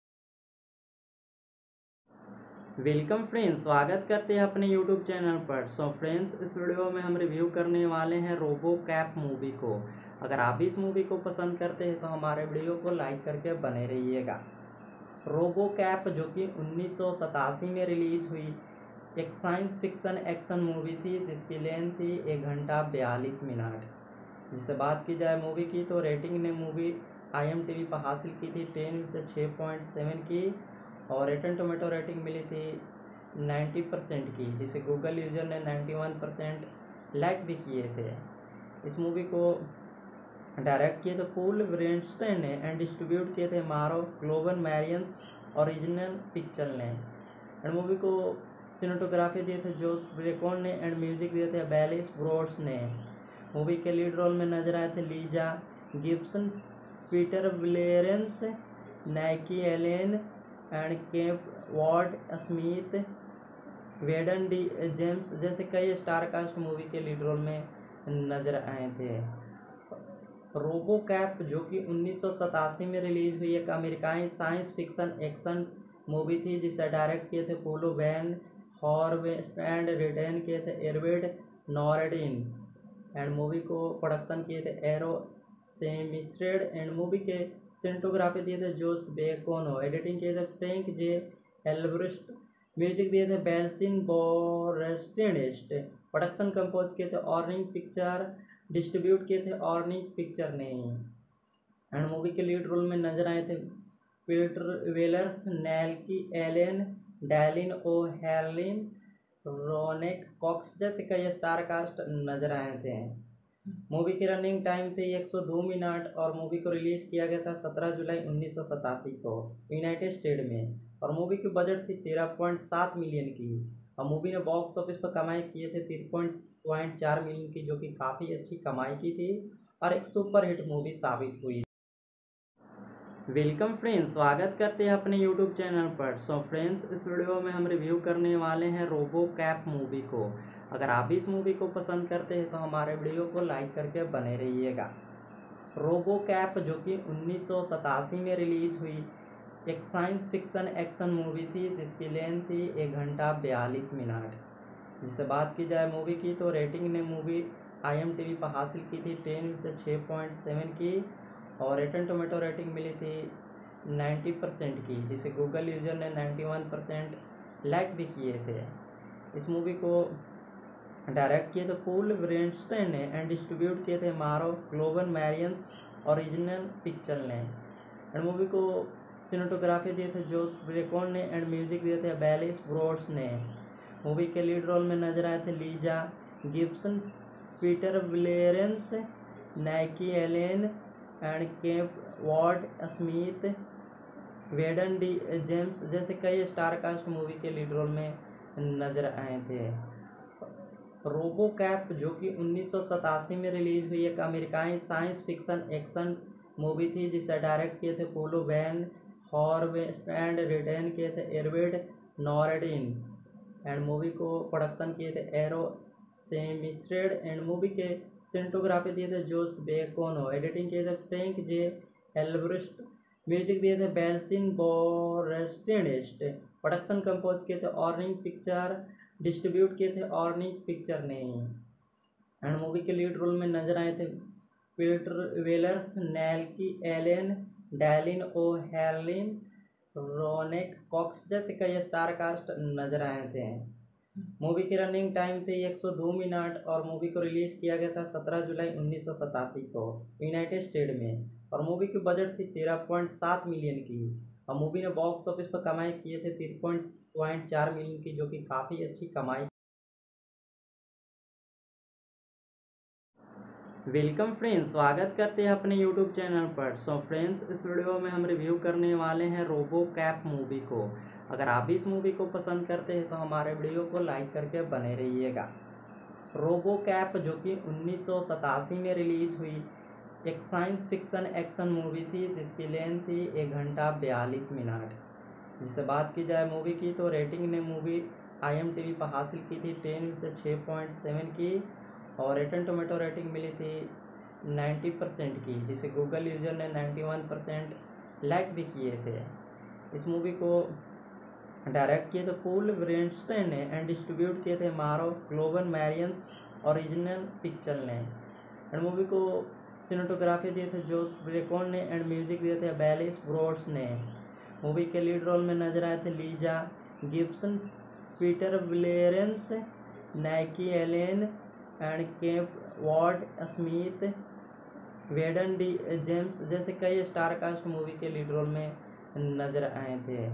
वेलकम फ्रेंड्स, स्वागत करते हैं अपने यूट्यूब चैनल पर। सो फ्रेंड्स, इस वीडियो में हम रिव्यू करने वाले हैं रोबो कैप मूवी को। अगर आप भी इस मूवी को पसंद करते हैं तो हमारे वीडियो को लाइक करके बने रहिएगा। रोबो कैप जो कि 1987 में रिलीज हुई एक साइंस फिक्शन एक्शन मूवी थी, जिसकी लेंथ थी 1 घंटा 42 मिनट। जिससे बात की जाए मूवी की तो रेटिंग ने मूवी IMDb पर हासिल की थी 10 में से 6.7 की और रिटन टोमेटो रेटिंग मिली थी 90% की, जिसे गूगल यूजर ने 91% लाइक भी किए थे। इस मूवी को डायरेक्ट किए थे पॉल वेरेनस्टीन ने एंड डिस्ट्रीब्यूट किए थे मारो ग्लोबल मैरियंस ओरिजिनल पिक्चर ने एंड मूवी को सिनेमेटोग्राफी दिए थे जोस बेकोन ने एंड म्यूजिक दिए थे बेलिस ब्रोड्स ने। मूवी के लीड रोल में नजर आए थे लीजा गिब्सन, पीटर विलेरेंस, नाइकी Allen and cap ward Smith, वेडन डी जेम्स जैसे कई स्टार कास्ट मूवी के लीड रोल में नजर आए थे। रोबो कैप जो कि 1987 में रिलीज हुई एक अमेरिकाई साइंस फिक्शन एक्शन मूवी थी, जिसे डायरेक्ट किए थे पोलो वैन हॉर्वेस्ट एंड रिटर्न किए थे एरविड नॉर्डिन एंड मूवी को प्रोडक्शन किए थे एरो सेमिस्ट्रेड एंड मूवी के सिनेमेटोग्राफी दिए थे जोस बेकोनो, एडिटिंग किए थे फ्रैंक जे एल्ब्रिस्ट, म्यूजिक दिए थे बेल्सिन बोरेस्टिनिस्ट। प्रोडक्शन कंपोज किए थे ऑर्निंग पिक्चर। डिस्ट्रीब्यूट किए थे ऑर्निंग पिक्चर ने। एंड मूवी के लीड रोल में नजर आए थे पीटर वेलर्स, नेल्की एलेन, डैलिन ओ हेरलिन, रोनेक्स कॉक्स जैसे कई स्टार कास्ट नजर आए थे। मूवी की रनिंग टाइम थी 102 मिनट और मूवी को रिलीज किया गया था 17 जुलाई 1987 को यूनाइटेड स्टेट में। और मूवी की बजट थी 13.7 मिलियन की। और मूवी ने बॉक्स ऑफिस पर कमाई किए थे 3.4 मिलियन की, जो कि काफ़ी अच्छी कमाई की थी और एक सुपर हिट मूवी साबित हुई। वेलकम फ्रेंड्स, स्वागत करते हैं अपने यूट्यूब चैनल पर। सो फ्रेंड्स, इस वीडियो में हम रिव्यू करने वाले हैं रोबो कैप मूवी को। अगर आप भी इस मूवी को पसंद करते हैं तो हमारे वीडियो को लाइक करके बने रहिएगा। रोबो कैप जो कि 1987 में रिलीज हुई एक साइंस फिक्शन एक्शन मूवी थी, जिसकी लेंथ थी 1 घंटा 42 मिनट। जिससे बात की जाए मूवी की, तो रेटिंग ने मूवी IMDb पर हासिल की थी 10 में से 6.7 की और रिटर्न टोमेटो रेटिंग मिली थी 90% की, जिसे गूगल यूजर ने 91% लाइक भी किए थे। इस मूवी को डायरेक्ट किए थे पॉल वेरेनस्टीन ने एंड डिस्ट्रीब्यूट किए थे मारो ग्लोबल मैरियंस ओरिजिनल पिक्चर ने। एंड मूवी को सिनेटोग्राफी दिए थे जोस ब्रेकोन ने एंड म्यूजिक दिए थे बेलिस ब्रोड्स ने। मूवी के लीड रोल में नजर आए थे लीजा गिब्सन, पीटर विलेरेंस, नाइकी Allen and cap ward Smith, वेडन डी जेम्स जैसे कई स्टार कास्ट मूवी के लीड रोल में नजर आए थे। रोबो कैप जो कि 1987 में रिलीज हुई एक अमेरिकाई साइंस फिक्शन एक्शन मूवी थी, जिसे डायरेक्ट किए थे पोलो वैन हॉर्वेस्ट एंड रिटर्न किए थे एरविड नॉर्डिन। एंड मूवी को प्रोडक्शन किए थे एरो सेमिस्ट्रेड एंड मूवी के सिनेटोग्राफी दिए थे जोस बेकोनो, एडिटिंग किए थे फ्रैंक जे एल्ब्रिस्ट, म्यूजिक दिए थे बेल्सिन बोरेस्टिनिस्ट। प्रोडक्शन कंपोज किए थे ऑर्निंग पिक्चर, डिस्ट्रीब्यूट किए थे ऑर्निंग पिक्चर ने। एंड मूवी के लीड रोल में नजर आए थे पीटर वेलर्स, नेल्की एलेन, डैलिन ओ हेरलिन, रोनेक्स कॉक्स जैसे कई स्टार कास्ट नजर आए थे। मूवी की रनिंग टाइम थी 102 मिनट और मूवी को रिलीज किया गया था 17 जुलाई 1987 को यूनाइटेड स्टेट में। और मूवी की बजट थी 13.7 मिलियन की। और मूवी ने बॉक्स ऑफिस पर कमाई किए थे 3.4 मिलियन की, जो कि काफ़ी अच्छी कमाई। वेलकम फ्रेंड्स, स्वागत करते हैं अपने यूट्यूब चैनल पर। सो फ्रेंड्स, इस वीडियो में हम रिव्यू करने वाले हैं रोबो कैप मूवी को। अगर आप भी इस मूवी को पसंद करते हैं तो हमारे वीडियो को लाइक करके बने रहिएगा। रोबो कैप जो कि 1987 में रिलीज हुई एक साइंस फिक्शन एक्शन मूवी थी, जिसकी लेंथ थी 1 घंटा 42 मिनट। जिससे बात की जाए मूवी की, तो रेटिंग ने मूवी IMDb पर हासिल की थी 10 में से 6.7 की और रिटर्न टोमेटो रेटिंग मिली थी 90% की, जिसे गूगल यूजर ने 91% लाइक भी किए थे। इस मूवी को डायरेक्ट किए थे पॉल वेरेनस्टीन ने एंड डिस्ट्रीब्यूट किए थे मारो ग्लोबल मैरियंस ओरिजिनल पिक्चर ने। एंड मूवी को सिनेटोग्राफी दिए थे जोस ब्रेकोन ने एंड म्यूजिक दिए थे बेलिस ब्रोड्स ने। मूवी के लीड रोल में नजर आए थे लीजा गिब्सन, पीटर विलेरेंस, नाइकी Allen and cap ward Smith, वेडन डी जेम्स जैसे कई स्टार कास्ट मूवी के लीड रोल में नजर आए थे।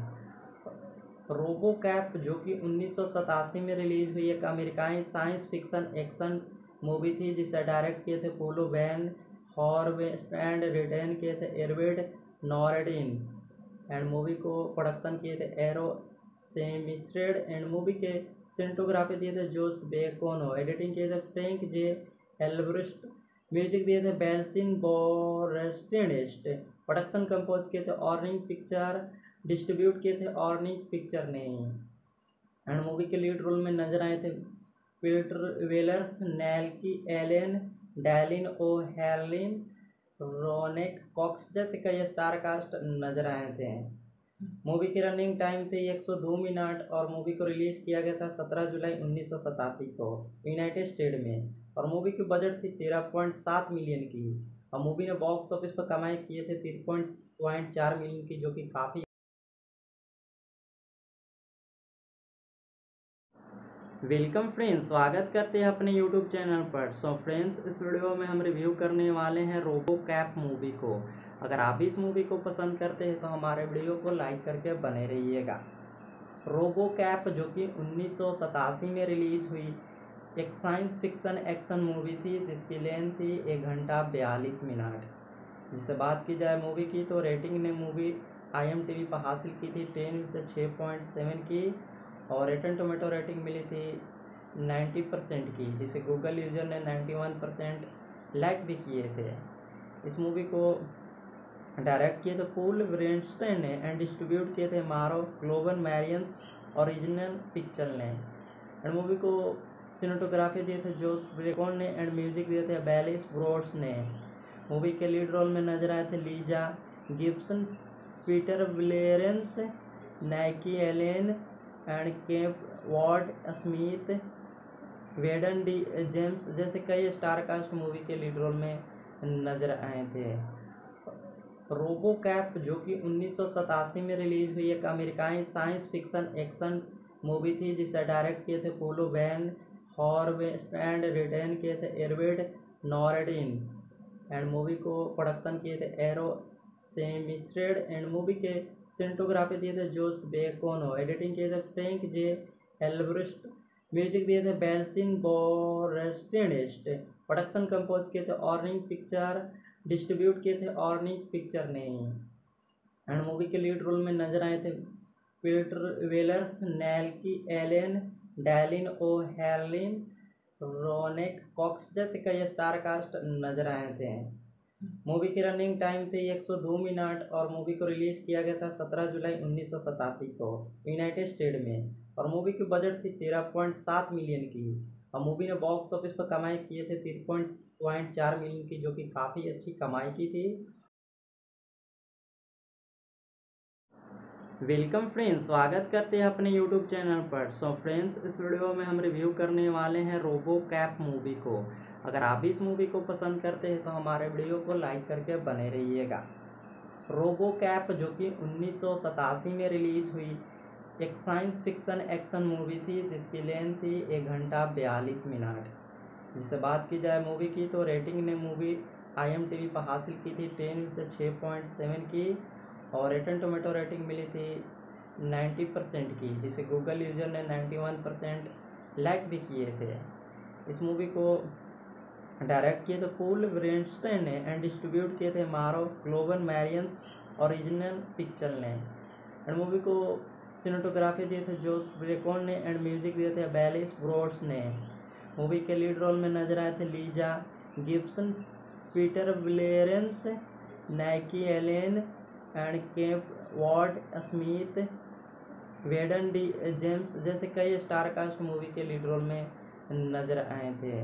रोबो कैप जो कि 1987 में रिलीज हुई एक अमेरिकाई साइंस फिक्शन एक्शन मूवी थी, जिसे डायरेक्ट किए थे पोलो वैन हॉर्वेस्ट एंड रिटर्न किए थे एरविड नॉर्डिन। एंड मूवी को प्रोडक्शन किए थे एरो सेमिस्ट्रेड एंड मूवी के सिनेटोग्राफी दिए थे जोस बेकोनो, एडिटिंग किए थे फ्रैंक जे एल्ब्रिस्ट, म्यूजिक दिए थे बेल्सिन बोरेस्टिनिस्ट। प्रोडक्शन कंपोज किए थे ऑर्निंग पिक्चर, डिस्ट्रीब्यूट किए थे ऑर्निंग पिक्चर ने। एंड मूवी के लीड रोल में नजर आए थे पीटर वेलर्स, नेल्की एलेन, डैलिन ओ हेरलिन, रोनेक्स कॉक्स जैसे कई स्टार कास्ट नजर आए थे। मूवी की रनिंग टाइम थी 102 मिनट और मूवी को रिलीज किया गया था 17 जुलाई 1987 को यूनाइटेड स्टेट में। और मूवी की बजट थी 13.7 मिलियन की। और मूवी ने बॉक्स ऑफिस पर कमाई किए थे 3.4 मिलियन की, जो कि काफ़ी वेलकम फ्रेंड्स, स्वागत करते हैं अपने यूट्यूब चैनल पर। फ्रेंड्स, इस वीडियो में हम रिव्यू करने वाले हैं रोबो कैप मूवी को। अगर आप भी इस मूवी को पसंद करते हैं तो हमारे वीडियो को लाइक करके बने रहिएगा। रोबो कैप जो कि 1987 में रिलीज हुई एक साइंस फिक्शन एक्शन मूवी थी, जिसकी लेंथ थी 1 घंटा 42 मिनट। जिससे बात की जाए मूवी की, तो रेटिंग ने मूवी IMDb पर हासिल की थी 10 में से 6.7 की, और रिटन टोमेटो रेटिंग मिली थी 90% की, जिसे गूगल यूजर ने 91% लाइक भी किए थे। इस मूवी को डायरेक्ट किए थे पॉल वेरेनस्टीन ने एंड डिस्ट्रीब्यूट किए थे मारो ग्लोबल मैरियंस ओरिजिनल पिक्चर ने। एंड मूवी को सिनेटोग्राफी दिए थे जोस ब्रेकोन ने एंड म्यूजिक दिए थे बेलिस ब्रोड्स ने। मूवी के लीड रोल में नजर आए थे लीजा गिब्सन, पीटर विलेरेंस, नाइकी Allen and cap ward Smith, वेडन डी जेम्स जैसे कई स्टार कास्ट मूवी के लीड रोल में नजर आए थे। रोबो कैप जो कि 1987 में रिलीज हुई एक अमेरिकाई साइंस फिक्शन एक्शन मूवी थी, जिसे डायरेक्ट किए थे पोलो वैन हॉर्वेस्ट एंड रिटर्न किए थे एरविड नॉर्डिन। एंड मूवी को प्रोडक्शन किए थे एरो सेमिस्ट्रेड। एंड मूवी के सिनेटोग्राफी दिए थे जोस बेकोनो, एडिटिंग किए थे फ्रैंक जे एल्ब्रेस्ट, म्यूजिक दिए थे बेल्सिन बोरेस्टिनिस्ट, प्रोडक्शन कंपोज किए थे ऑर्निंग पिक्चर, डिस्ट्रीब्यूट किए थे ऑर्निंग पिक्चर ने। एंड मूवी के लीड रोल में नजर आए थे पीटर वेलर्स, नैल्की एलेन, डैलिन ओ हेरलिन, रोनेक्स कॉक्स जैसे कई स्टार कास्ट नजर आए थे। मूवी की रनिंग टाइम थी 102 मिनट, और मूवी को रिलीज किया गया था 17 जुलाई 1987 को यूनाइटेड स्टेट में। और मूवी की बजट थी 13.7 मिलियन की, और मूवी ने बॉक्स ऑफिस पर कमाई किए थे 3.4 मिलियन की, जो कि काफ़ी अच्छी कमाई की थी। वेलकम फ्रेंड्स, स्वागत करते हैं अपने यूट्यूब चैनल पर। फ्रेंड्स, इस वीडियो में हम रिव्यू करने वाले हैं रोबो कैप मूवी को। अगर आप भी इस मूवी को पसंद करते हैं तो हमारे वीडियो को लाइक करके बने रहिएगा। रोबो कैप जो कि 1987 में रिलीज हुई एक साइंस फिक्शन एक्शन मूवी थी, जिसकी लेंथ थी 1 घंटा 42 मिनट। जिससे बात की जाए मूवी की, तो रेटिंग ने मूवी IMDb पर हासिल की थी 10 में से 6.7 की, और रिटन टोमेटो रेटिंग मिली थी 90% की, जिसे गूगल यूजर ने 91% लाइक भी किए थे। इस मूवी को डायरेक्ट किए थे पॉल वेरेनस्टीन ने एंड डिस्ट्रीब्यूट किए थे मारो ग्लोबल मैरियंस ओरिजिनल पिक्चर ने। एंड मूवी को सिनेटोग्राफी दिए थे जोस ब्रेकोन ने एंड म्यूजिक दिए थे बेलिस ब्रोड्स ने। मूवी के लीड रोल में नजर आए थे लीजा गिब्सन, पीटर विलेरेंस, नाइकी Allen and cap ward Smith, वेडन डी जेम्स जैसे कई स्टार कास्ट मूवी के लीड रोल में नजर आए थे।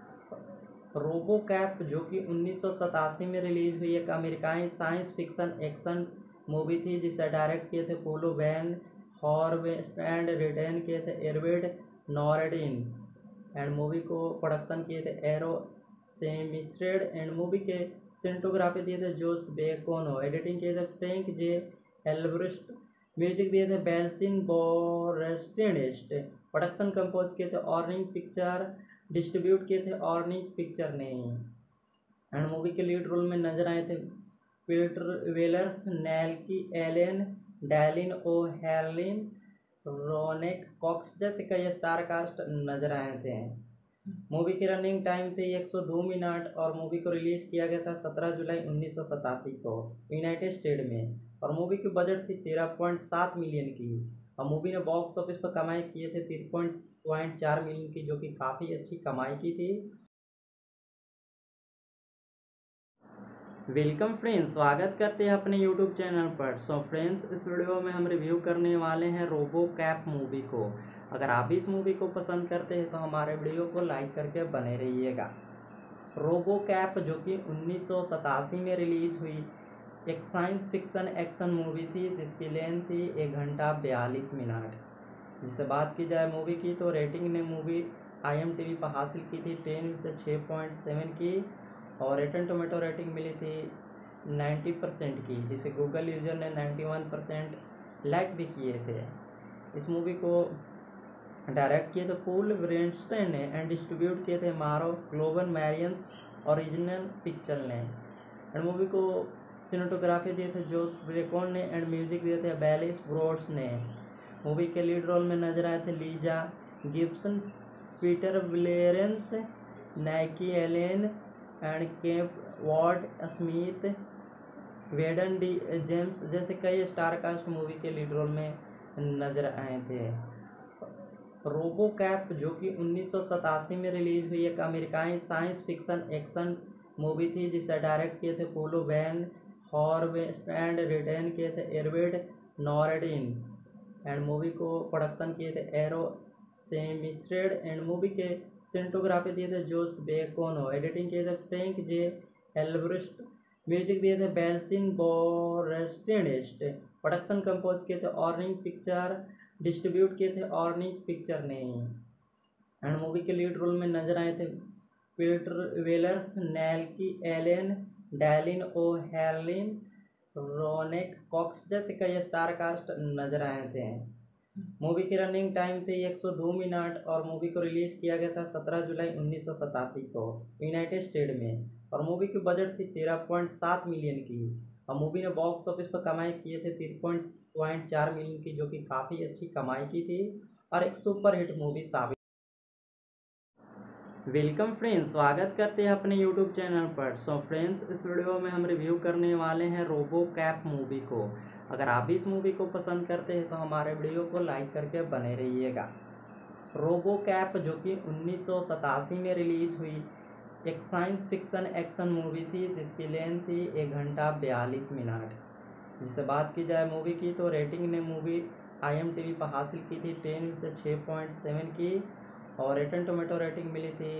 रोबो कैप जो कि 1987 में रिलीज हुई एक अमेरिकाई साइंस फिक्शन एक्शन मूवी थी, जिसे डायरेक्ट किए थे पोलो वैन हॉर्वेस्ट एंड रिटर्न किए थे एरविड नॉर्डिन। एंड मूवी को प्रोडक्शन किए थे एरो सेमिस्ट्रेड। एंड मूवी के सिनेटोग्राफी दिए थे जोस बेकोनो, एडिटिंग किए थे फ्रैंक जे एल्ब्रेस्ट, म्यूजिक दिए थे बेल्सिन बोरेस्टिनिस्ट, प्रोडक्शन कंपोज किए थे ऑर्निंग पिक्चर, डिस्ट्रीब्यूट किए थे ऑर्निंग पिक्चर ने। एंड मूवी के लीड रोल में नजर आए थे पीटर वेलर्स, नैल्की एलेन, डैलिन ओ हेरलिन, रोनेक्स कॉक्स जैसे कई स्टार कास्ट नजर आए थे। मूवी की रनिंग टाइम थी 102 मिनट, और मूवी को रिलीज किया गया था 17 जुलाई 1987 को यूनाइटेड स्टेट में। और मूवी की बजट थी 13.7 मिलियन की, और मूवी ने बॉक्स ऑफिस पर कमाई किए थे 3.4 मिलियन की, जो कि काफ़ी अच्छी कमाई की थी। वेलकम फ्रेंड्स, स्वागत करते हैं अपने यूट्यूब चैनल पर। फ्रेंड्स, इस वीडियो में हम रिव्यू करने वाले हैं रोबो कैप मूवी को। अगर आप भी इस मूवी को पसंद करते हैं तो हमारे वीडियो को लाइक करके बने रहिएगा। रोबो कैप जो कि 1987 में रिलीज हुई एक साइंस फिक्शन एक्शन मूवी थी, जिसकी लेंथ थी 1 घंटा 42 मिनट। जिससे बात की जाए मूवी की, तो रेटिंग ने मूवी IMDb पर हासिल की थी 10 में से 6.7 की, और रिटन टोमेटो रेटिंग मिली थी 90% की, जिसे गूगल यूजर ने 91% लाइक भी किए थे। इस मूवी को डायरेक्ट किए थे पॉल वेरेनस्टीन ने एंड डिस्ट्रीब्यूट किए थे मारो ग्लोबल मैरियंस ओरिजिनल पिक्चर ने। एंड मूवी को सिनेटोग्राफी दिए थे जोस ब्रेकोन ने एंड म्यूजिक दिए थे बेलिस ब्रोड्स ने। मूवी के लीड रोल में नजर आए थे लीजा गिब्सन, पीटर विलेरेंस, नाइकी Allen and cap ward Smith, वेडन डी जेम्स जैसे कई स्टार कास्ट मूवी के लीड रोल में नजर आए थे। रोबो कैप जो कि 1987 में रिलीज हुई एक अमेरिकाई साइंस फिक्शन एक्शन मूवी थी जिसे डायरेक्ट किए थे पोलो वैन हॉर्वेस्ट एंड रिटर्न किए थे एरविड नॉर्डिन। एंड मूवी को प्रोडक्शन किए थे एरो सेमिस्ट्रेड एंड मूवी के सिनेटोग्राफी दिए थे जोस बेकोनो, एडिटिंग किए थे फ्रैंक जे एल्ब्रेस्ट, म्यूजिक दिए थे बेल्सिन बोरेस्टिनिस्ट, प्रोडक्शन कंपोज किए थे ऑर्निंग पिक्चर, डिस्ट्रीब्यूट किए थे ऑर्निंग पिक्चर ने। एंड मूवी के लीड रोल में नजर आए थे पीटर वेलर्स, नैल्की एलेन, डैलिन ओ हेरलिन, रोनेक्स कॉक्स जैसे कई स्टार कास्ट नजर आए थे। मूवी की रनिंग टाइम थी 102 मिनट और मूवी को रिलीज किया गया था 17 जुलाई 1987 को यूनाइटेड स्टेट में। और मूवी की बजट थी 13.7 मिलियन की और मूवी ने बॉक्स ऑफिस पर कमाई किए थे 3.4 मिलियन की, जो कि काफ़ी अच्छी कमाई की थी और एक सुपर हिट मूवी साबित। वेलकम फ्रेंड्स, स्वागत करते हैं अपने यूट्यूब चैनल पर। सो फ्रेंड्स, इस वीडियो में हम रिव्यू करने वाले हैं रोबो कैप मूवी को। अगर आप भी इस मूवी को पसंद करते हैं तो हमारे वीडियो को लाइक करके बने रहिएगा। रोबो कैप जो कि 1987 में रिलीज हुई एक साइंस फिक्शन एक्शन मूवी थी जिसकी लेंथ थी 1 घंटा 42 मिनट। जिससे बात की जाए मूवी की तो रेटिंग ने मूवी IMDb पर हासिल की थी 10 में से 6.7 की और रिटन टोमेटो रेटिंग मिली थी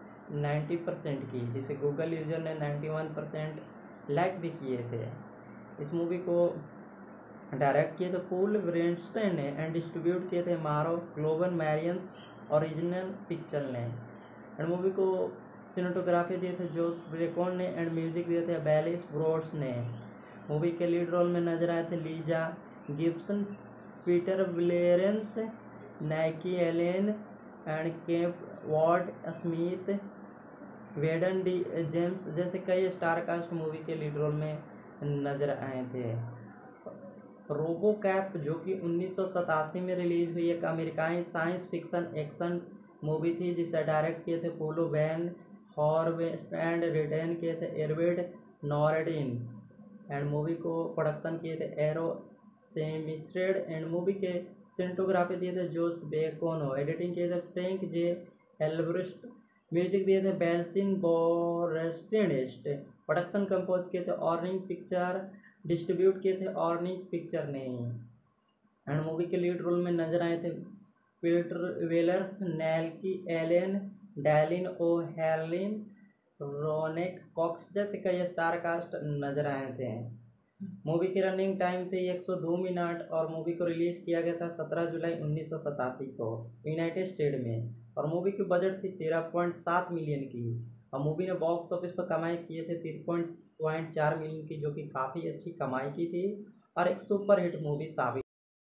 90% की, जिसे गूगल यूजर ने 91% लाइक भी किए थे। इस मूवी को डायरेक्ट किए थे पॉल वेरेनस्टीन ने एंड डिस्ट्रीब्यूट किए थे मारो ग्लोबल मैरियंस ओरिजिनल पिक्चर ने। एंड मूवी को सिनेटोग्राफी दिए थे जोस ब्रेकोन ने एंड म्यूजिक दिए थे बेलिस ब्रोड्स ने। मूवी के लीड रोल में नजर आए थे लीजा गिब्सन, पीटर विलेरेंस, नाइकी Allen and cap ward Smith, वेडन डी जेम्स जैसे कई स्टार कास्ट मूवी के लीड रोल में नजर आए थे। रोबो कैप जो कि 1987 में रिलीज हुई एक अमेरिकाई साइंस फिक्शन एक्शन मूवी थी जिसे डायरेक्ट किए थे पोलो वैन हॉर्वेस्ट एंड रिटर्न किए थे एरविड नॉर्डिन। एंड मूवी को प्रोडक्शन किए थे एरो सेमिस्ट्रेड एंड मूवी के सिनेटोग्राफी दिए थे जोस बेकोनो, एडिटिंग किए थे फ्रैंक जे एल्ब्रेस्ट, म्यूजिक दिए थे बेल्सिन बोरेस्टिनिस्ट, प्रोडक्शन कंपोज किए थे ऑर्निंग पिक्चर, डिस्ट्रीब्यूट किए थे ऑर्निंग पिक्चर ने। एंड मूवी के लीड रोल में नजर आए थे पीटर वेलर्स, नैल्की एलेन, डैलिन ओ हेरलिन, रोनेक्स कॉक्स जैसे कई स्टार कास्ट नजर आए थे। मूवी की रनिंग टाइम थी 102 मिनट और मूवी को रिलीज किया गया था 17 जुलाई 1987 को यूनाइटेड स्टेट में। और मूवी की बजट थी 13.7 मिलियन की और मूवी ने बॉक्स ऑफिस पर कमाई किए थे 3.4 मिलियन की, जो कि काफ़ी अच्छी कमाई की थी और एक सुपर हिट मूवी साबित।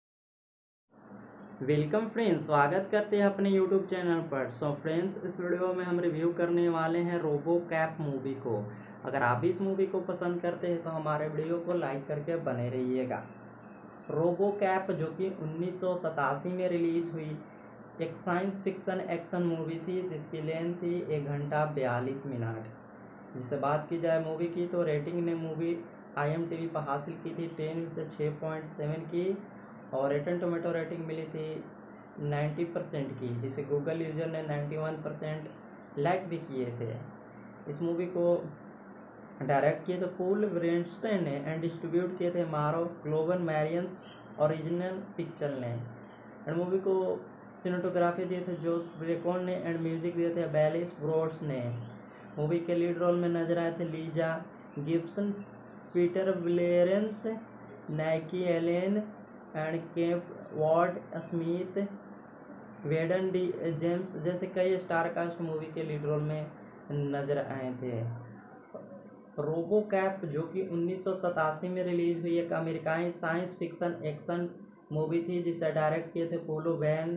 वेलकम फ्रेंड्स, स्वागत करते हैं अपने यूट्यूब चैनल पर। सो फ्रेंड्स, इस वीडियो में हम रिव्यू करने वाले हैं रोबो कैप मूवी को। अगर आप भी इस मूवी को पसंद करते हैं तो हमारे वीडियो को लाइक करके बने रहिएगा। रोबो कैप जो कि 1987 में रिलीज हुई एक साइंस फिक्शन एक्शन मूवी थी जिसकी लेंथ थी 1 घंटा 42 मिनट। जिससे बात की जाए मूवी की तो रेटिंग ने मूवी IMDb पर हासिल की थी 10 में से 6.7 की और रिटन टोमेटो रेटिंग मिली थी 90% की, जिसे गूगल यूजर ने 91% लाइक भी किए थे। इस मूवी को डायरेक्ट किए थे पॉल वेरेनस्टीन ने एंड डिस्ट्रीब्यूट किए थे मारो ग्लोबल मैरियंस ओरिजिनल पिक्चर ने। एंड मूवी को सिनेटोग्राफी दिए थे जोस ब्रेकोन ने एंड म्यूजिक दिए थे बेलिस ब्रोड्स ने। मूवी के लीड रोल में नजर आए थे लीजा गिब्सन, पीटर विलेरेंस, नाइकी Allen and cap ward Smith, वेडन डी जेम्स जैसे कई स्टार कास्ट मूवी के लीड रोल में नजर आए थे। रोबो कैप जो कि 1987 में रिलीज हुई एक अमेरिकाई साइंस फिक्शन एक्शन मूवी थी जिसे डायरेक्ट किए थे पोलो वैन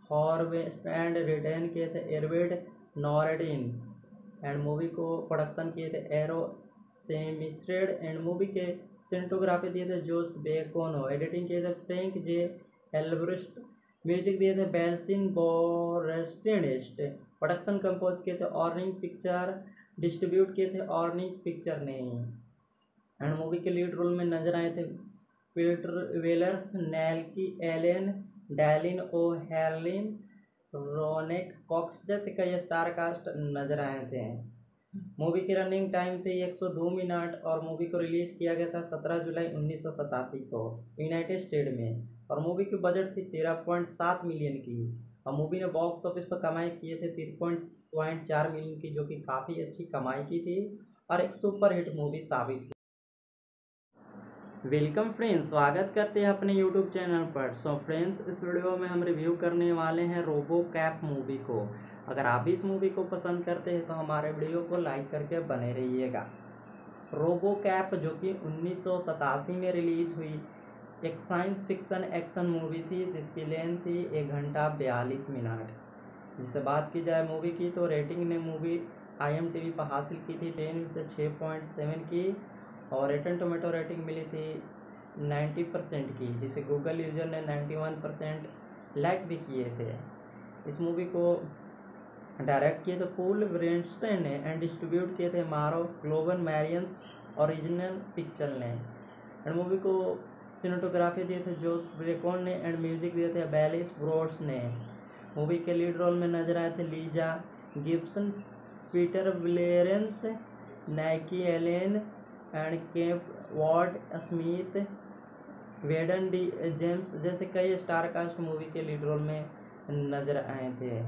हॉर्वेस्ट एंड रिटेन किए थे एरविड नॉरडिन। एंड मूवी को प्रोडक्शन किए थे एरो सेमिस्ट्रेड। एंड मूवी के सिनेटोग्राफी दिए थे जोस बेकोनो। एडिटिंग किए थे फ्रैंक जे एल्ब्रिस्ट। म्यूजिक दिए थे बेल्सिन बोरेस्टिनिस्ट। प्रोडक्शन कंपोज किए थे ऑर्निंग पिक्चर। डिस्ट्रीब्यूट किए थे ऑर्निंग पिक्चर ने। एंड मूवी के लीड रोल में नजर आए थे पीटर वेलर्स, नेल्की एलेन, डैलिन ओ हेरलिन, रोनेक्स कॉक्स जैसे कई स्टार कास्ट नजर आए थे। मूवी की रनिंग टाइम थी 102 मिनट और मूवी को रिलीज किया गया था 17 जुलाई 1987 को यूनाइटेड स्टेट में। और मूवी की बजट थी 13.7 मिलियन की। और मूवी ने बॉक्स ऑफिस पर कमाई किए थे 3.4 मिलियन की, जो कि काफ़ी अच्छी कमाई की थी और एक सुपर हिट मूवी साबित हुई। वेलकम फ्रेंड्स, स्वागत करते हैं अपने यूट्यूब चैनल पर। सो फ्रेंड्स, इस वीडियो में हम रिव्यू करने वाले हैं रोबो कैप मूवी को। अगर आप भी इस मूवी को पसंद करते हैं तो हमारे वीडियो को लाइक करके बने रहिएगा। रोबो कैप जो कि 1987 में रिलीज हुई एक साइंस फिक्शन एक्शन मूवी थी, जिसकी लेंथ थी 1 घंटा 42 मिनट। जिससे बात की जाए मूवी की, तो रेटिंग ने मूवी IMDb पर हासिल की थी 10 में से 6.7 की। और रिटन टोमेटो रेटिंग मिली थी 90% की, जिसे गूगल यूजर ने 91% लाइक भी किए थे। इस मूवी को डायरेक्ट किए थे पॉल वेरेनस्टीन ने एंड डिस्ट्रीब्यूट किए थे मारो ग्लोबल मैरियंस ओरिजिनल पिक्चर ने। एंड मूवी को सिनेटोग्राफी दिए थे जोस बेकोनो ने एंड म्यूजिक दिए थे बेलिस ब्रोड्स ने। मूवी के लीड रोल में नजर आए थे लीजा गिब्सन, पीटर विलेरेंस, नाइकी Allen and cap ward Smith, वेडन डी जेम्स जैसे कई स्टार कास्ट मूवी के लीड रोल में नजर आए थे।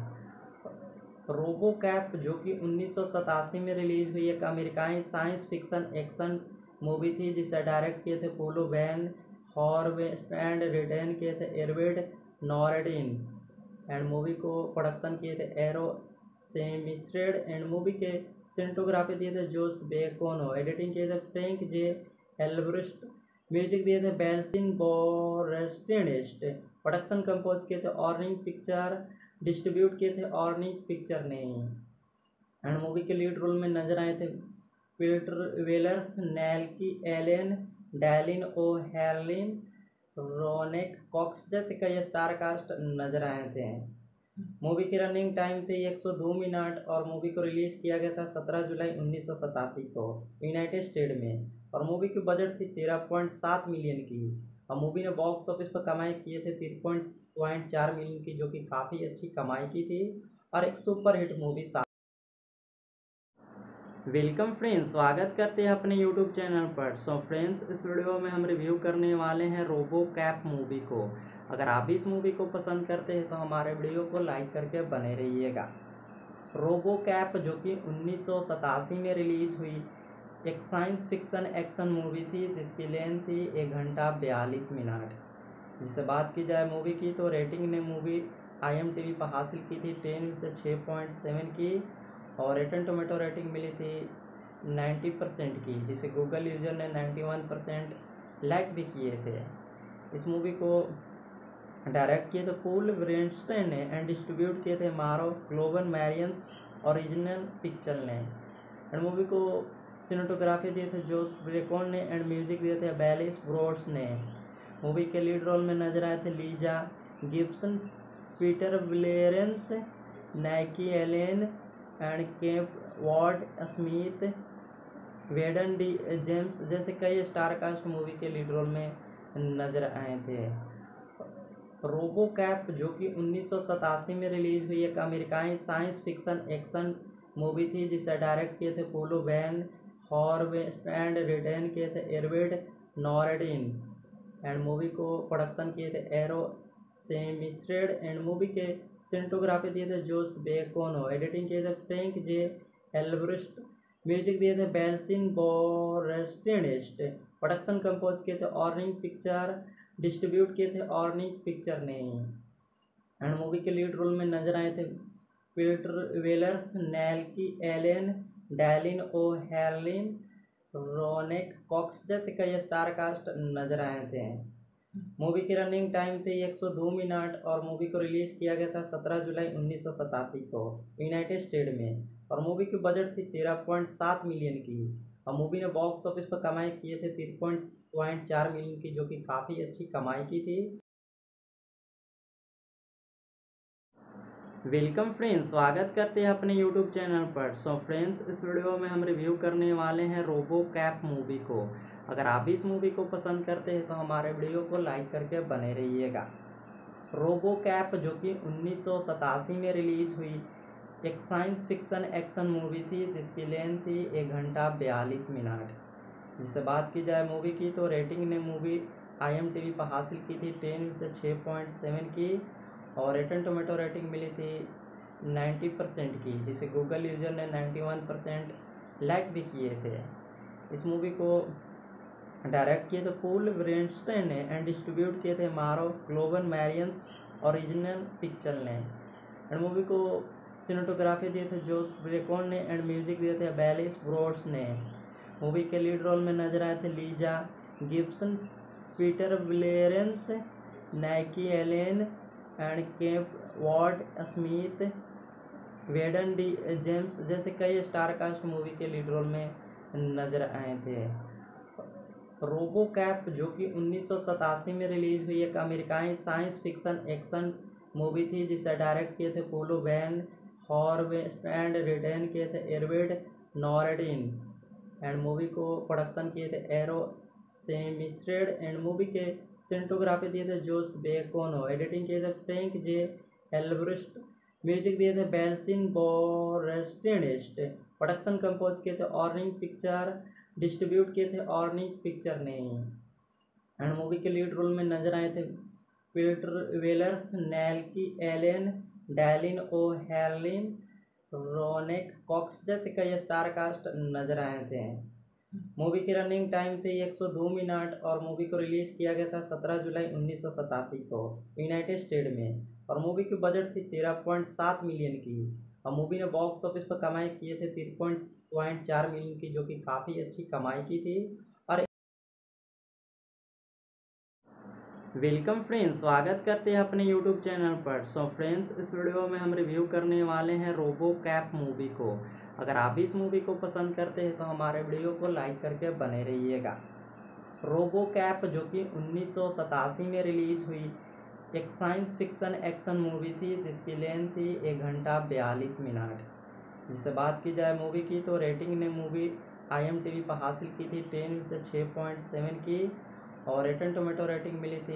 रोबो कैप जो कि 1987 में रिलीज हुई एक अमेरिकाई साइंस फिक्शन एक्शन मूवी थी, जिसे डायरेक्ट किए थे पोलो वैन हॉर्वेस्ट एंड रिटेन किए थे एरविड नॉरडिन। एंड मूवी को प्रोडक्शन किए थे एरो सेमिस्ट्रेड। एंड मूवी के सिनेटोग्राफी दिए थे जोस बेकोनो। एडिटिंग किए थे फ्रैंक जे एल्ब्रिस्ट। म्यूजिक दिए थे बेल्सिन बोरेस्टिनिस्ट। प्रोडक्शन कंपोज किए थे ऑर्निंग पिक्चर। डिस्ट्रीब्यूट किए थे ऑर्निंग पिक्चर ने। एंड मूवी के लीड रोल में नजर आए थे पीटर वेलर्स, नेल्की एलेन, डैलिन ओ हेरलिन, रोनेक्स कॉक्स जैसे कई स्टार कास्ट नजर आए थे। मूवी की रनिंग टाइम थी 102 मिनट और मूवी को रिलीज किया गया था 17 जुलाई 1987 को यूनाइटेड स्टेट में। और मूवी की बजट थी 13.7 मिलियन की। और मूवी ने बॉक्स ऑफिस पर कमाई किए थे 3.4 मिलियन की, जो कि काफ़ी अच्छी कमाई की थी और एक super hit movie. Welcome friends, स्वागत करते हैं अपने यूट्यूब चैनल पर। सो फ्रेंड्स, इस वीडियो में हम रिव्यू करने वाले हैं रोबो कैप मूवी को। अगर आप भी इस मूवी को पसंद करते हैं तो हमारे वीडियो को लाइक करके बने रहिएगा। रोबो कैप जो कि 1987 में रिलीज हुई एक साइंस फिक्शन एक्शन मूवी थी, जिसकी लेंथ थी 1 घंटा 42 मिनट। जिससे बात की जाए मूवी की, तो रेटिंग ने मूवी IMDb पर हासिल की थी 10 में से 6.7 की। और रिटन टोमेटो रेटिंग मिली थी 90% की, जिसे गूगल यूजर ने 91% लाइक भी किए थे। इस मूवी को डायरेक्ट किए थे पॉल वेरेनस्टीन ने एंड डिस्ट्रीब्यूट किए थे मारो ग्लोबल मैरियंस ओरिजिनल पिक्चर ने। एंड मूवी को सिनेटोग्राफी दिए थे जोस बेकोनो ने एंड म्यूजिक दिए थे बेलिस ब्रोड्स ने। मूवी के लीड रोल में नजर आए थे लीजा गिब्सन, पीटर विलेरेंस, नाइकी Allen and cap ward Smith, वेडन डी जेम्स जैसे कई स्टार कास्ट मूवी के लीड रोल में नजर आए थे। रोबो कैप जो कि 1987 में रिलीज हुई एक अमेरिकाई साइंस फिक्शन एक्शन मूवी थी, जिसे डायरेक्ट किए थे पोलो वैन हॉर्वेस्ट एंड रिटेन किए थे एरविड नॉरडिन। एंड मूवी को प्रोडक्शन किए थे एरो सेमिस्ट्रेड। एंड मूवी के सिनेटोग्राफी दिए थे जोस बेकोनो। एडिटिंग किए थे फ्रैंक जे एल्ब्रिस्ट। म्यूजिक दिए थे बेल्सिन बोरेस्टिनिस्ट। प्रोडक्शन कंपोज किए थे ऑर्निंग पिक्चर। डिस्ट्रीब्यूट किए थे ऑर्निंग पिक्चर ने। एंड मूवी के लीड रोल में नजर आए थे पीटर वेलर्स, नेल्की एलेन, डैलिन ओ हेरलिन, रोनेक्स कॉक्स जैसे कई स्टार कास्ट नजर आए थे। मूवी की रनिंग टाइम थी 102 मिनट और मूवी को रिलीज किया गया था 17 जुलाई 1987 को यूनाइटेड स्टेट में। और मूवी की बजट थी 13.7 मिलियन की। और मूवी ने बॉक्स ऑफिस पर कमाई किए थे 3.4 मिलियन की, जो कि काफ़ी अच्छी कमाई की थी। वेलकम फ्रेंड्स, स्वागत करते हैं अपने यूट्यूब चैनल पर। सो फ्रेंड्स, इस वीडियो में हम रिव्यू करने वाले हैं रोबो कैप मूवी को। अगर आप भी इस मूवी को पसंद करते हैं तो हमारे वीडियो को लाइक करके बने रहिएगा। रोबो कैप जो कि 1987 में रिलीज हुई एक साइंस फिक्शन एक्शन मूवी थी, जिसकी लेंथ थी 1 घंटा 42 मिनट। जिससे बात की जाए मूवी की, तो रेटिंग ने मूवी IMDb पर हासिल की थी 10 में से 6.7 की। और रिटन टोमेटो रेटिंग मिली थी 90% की, जिसे गूगल यूजर ने 91% लाइक भी किए थे। इस मूवी को डायरेक्ट किए थे पॉल वेरेनस्टीन ने एंड डिस्ट्रीब्यूट किए थे मारो ग्लोबल मैरियंस ओरिजिनल पिक्चर ने। एंड मूवी को सिनेटोग्राफी दिए थे जोस ब्रेकोन ने एंड म्यूजिक दिए थे बेलिस ब्रोड्स ने। मूवी के लीड रोल में नजर आए थे लीजा गिब्सन, पीटर विलेरेंस, नाइकी Allen and cap ward Smith, वेडन डी जेम्स जैसे कई स्टार कास्ट मूवी के लीड रोल में नजर आए थे। रोबो कैप जो कि 1987 में रिलीज हुई एक अमेरिकाई साइंस फिक्शन एक्शन मूवी थी, जिसे डायरेक्ट किए थे पोलो वैन हॉर्वेस्ट एंड रिटर्न किए थे एरवेड नॉर्डिन। एंड मूवी को प्रोडक्शन किए थे एरो सेमिस्ट्रेड। एंड मूवी के सिनेटोग्राफी दिए थे जोस बेकोनो, एडिटिंग किए थे फ्रैंक जे एल्ब्रिस्ट, म्यूजिक दिए थे बेल्सिन बोरेस्टिनिस्ट, प्रोडक्शन कंपोज किए थे ऑर्निंग पिक्चर, डिस्ट्रीब्यूट किए थे ऑर्निंग पिक्चर ने। एंड मूवी के लीड रोल में नजर आए थे पीटर वेलर्स, नैल्की एलेन, डैलिन ओ हेरलिन, रोनेक्स कॉक्स जैसे कई स्टार कास्ट नजर आए थे। मूवी की रनिंग टाइम थी 102 मिनट और मूवी को रिलीज किया गया था 17 जुलाई 1987 को यूनाइटेड स्टेट में। और मूवी की बजट थी 13.7 मिलियन की। और मूवी ने बॉक्स ऑफिस पर कमाई किए थे 3.4 मिलियन की, जो कि काफ़ी अच्छी कमाई की थी। और वेलकम फ्रेंड्स, स्वागत करते हैं अपने यूट्यूब चैनल पर। सो फ्रेंड्स, इस वीडियो में हम रिव्यू करने वाले हैं रोबो कैप मूवी को। अगर आप भी इस मूवी को पसंद करते हैं तो हमारे वीडियो को लाइक करके बने रहिएगा। रोबो कैप जो कि 1987 में रिलीज हुई एक साइंस फिक्शन एक्शन मूवी थी, जिसकी लेंथ थी 1 घंटा 42 मिनट। जिससे बात की जाए मूवी की, तो रेटिंग ने मूवी IMDb पर हासिल की थी 10 में से 6.7 की। और रिटन टोमेटो रेटिंग मिली थी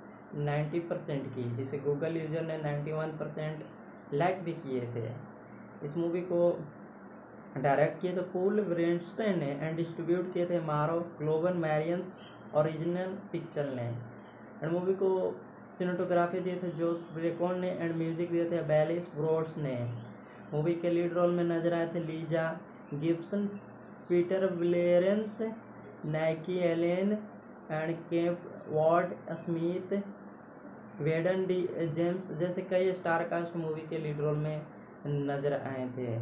90% की, जिसे गूगल यूजर ने 91% लाइक भी किए थे। इस मूवी को डायरेक्ट किए थे पॉल वेरेनस्टीन ने एंड डिस्ट्रीब्यूट किए थे मारो ग्लोबल मैरियंस ओरिजिनल पिक्चर ने। एंड मूवी को सिनेटोग्राफी दिए थे जोस ब्रेकोन ने एंड म्यूजिक दिए थे बेलिस ब्रोड्स ने। मूवी के लीड रोल में नजर आए थे लीजा गिब्सन, पीटर विलेरेंस, नाइकी Allen and cap ward Smith, वेडन डी जेम्स जैसे कई स्टार कास्ट मूवी के लीड रोल में नजर आए थे।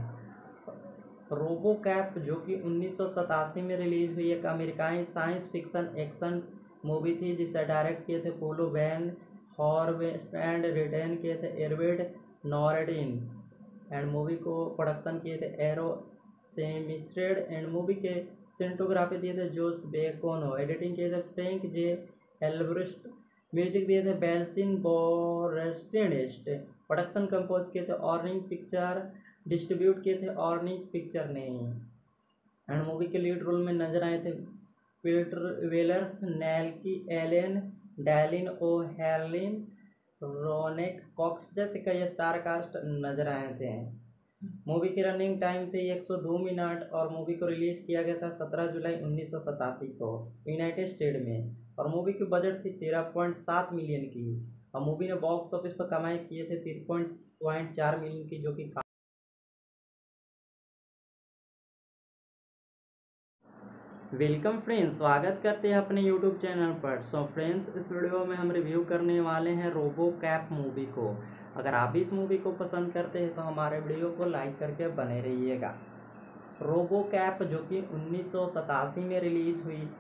रोबो कैप जो कि 1987 में रिलीज हुई एक अमेरिकाई साइंस फिक्शन एक्शन मूवी थी, जिसे डायरेक्ट किए थे पोलो वैन हॉर्वेस्ट एंड रिटर्न किए थे एरवेड नॉर्डिन। एंड मूवी को प्रोडक्शन किए थे एरो सेमिस्ट्रेड। एंड मूवी के सिनेटोग्राफी दिए थे जोस बेकोनो, एडिटिंग किए थे फ्रैंक जे एल्ब्रिस्ट, म्यूजिक दिए थे बेल्सिन बोरेस्टिनिस्ट, प्रोडक्शन कंपोज किए थे ऑर्निंग पिक्चर, डिस्ट्रीब्यूट किए थे ऑर्निंग पिक्चर ने। एंड मूवी के लीड रोल में नजर आए थे पीटर वेलर्स, नैल्की एलेन, डैलिन ओ हेरलिन, रोनेक्स कॉक्स जैसे कई स्टार कास्ट नजर आए थे। मूवी की रनिंग टाइम थी 102 मिनट और मूवी को रिलीज किया गया था 17 जुलाई 1987 को यूनाइटेड स्टेट में। और मूवी की बजट थी 13.7 मिलियन की। और मूवी ने बॉक्स ऑफिस पर कमाई किए थे 3.4 मिलियन की, जो कि वेलकम फ्रेंड्स, स्वागत करते हैं अपने यूट्यूब चैनल पर। सो फ्रेंड्स, इस वीडियो में हम रिव्यू करने वाले हैं रोबो कैप मूवी को। अगर आप भी इस मूवी को पसंद करते हैं तो हमारे वीडियो को लाइक करके बने रहिएगा। रोबो कैप जो कि 1987 में रिलीज हुई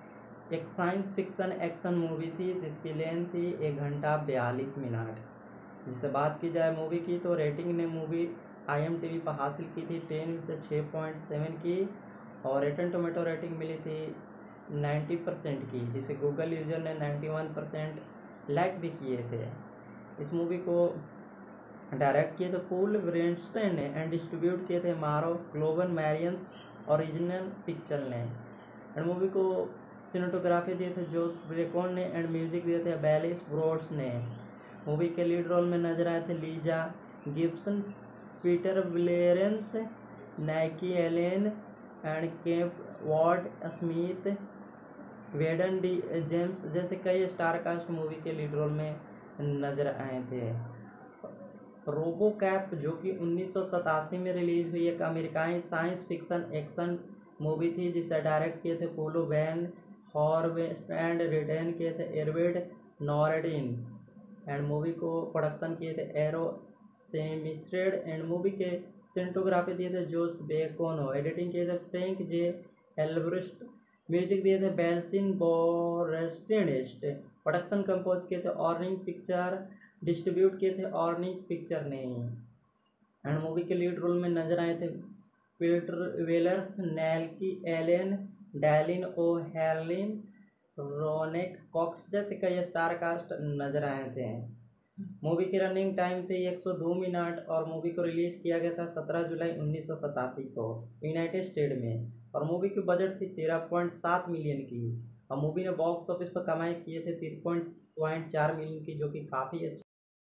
एक साइंस फिक्शन एक्शन मूवी थी जिसकी लेंथ थी 1 घंटा 42 मिनट। जिससे बात की जाए मूवी की तो रेटिंग ने मूवी IMDb पर हासिल की थी 10 में से 6.7 की और रिटन टोमेटो रेटिंग मिली थी 90% की, जिसे गूगल यूजर ने 91% लाइक भी किए थे। इस मूवी को डायरेक्ट किए थे पॉल ब्रेंडस्टेन ने एंड डिस्ट्रीब्यूट किए थे मारो ग्लोबल मैरियंस ओरिजिनल पिक्चर ने। एंड मूवी को सिनेटोग्राफी दिए थे जोस ब्रेकोन ने एंड म्यूजिक दिए थे बेलिस ब्रोड्स ने। मूवी के लीड रोल में नजर आए थे लीजा गिब्सन, पीटर विलेरेंस, नाइकी Allen and cap ward Smith, वेडन डी जेम्स जैसे कई स्टार कास्ट मूवी के लीड रोल में नजर आए थे। रोबो कैप जो कि 1987 में रिलीज हुई एक अमेरिकाई साइंस फिक्शन एक्शन मूवी थी जिसे डायरेक्ट किए थे पोलो वैन हॉर्वेस्ट एंड रिटर्न किए थे एरविड नॉर्डिन। एंड मूवी को प्रोडक्शन किए थे एरो सेमिस्ट्रेड एंड मूवी के सिनेटोग्राफी दिए थे जोस बेकोनो, एडिटिंग किए थे फ्रैंक जे एल्ब्रिस्ट, म्यूजिक दिए थे बेल्सिन बोरेस्टिनिस्ट, प्रोडक्शन कंपोज किए थे ऑर्निंग पिक्चर, डिस्ट्रीब्यूट किए थे ऑर्निंग पिक्चर ने। एंड मूवी के लीड रोल में नजर आए थे पीटर वेलर्स, नैल्की एलेन, डैलिन ओ हेरलिन, रोनेक्स कॉक्स जैसे कई स्टार कास्ट नजर आए थे। मूवी की रनिंग टाइम थी 102 मिनट और मूवी को रिलीज किया गया था 17 जुलाई 1987 को यूनाइटेड स्टेट में। और मूवी की बजट थी 13.7 मिलियन की और मूवी ने बॉक्स ऑफिस पर कमाई किए थे 3.4 मिलियन की, जो कि काफ़ी अच्छी।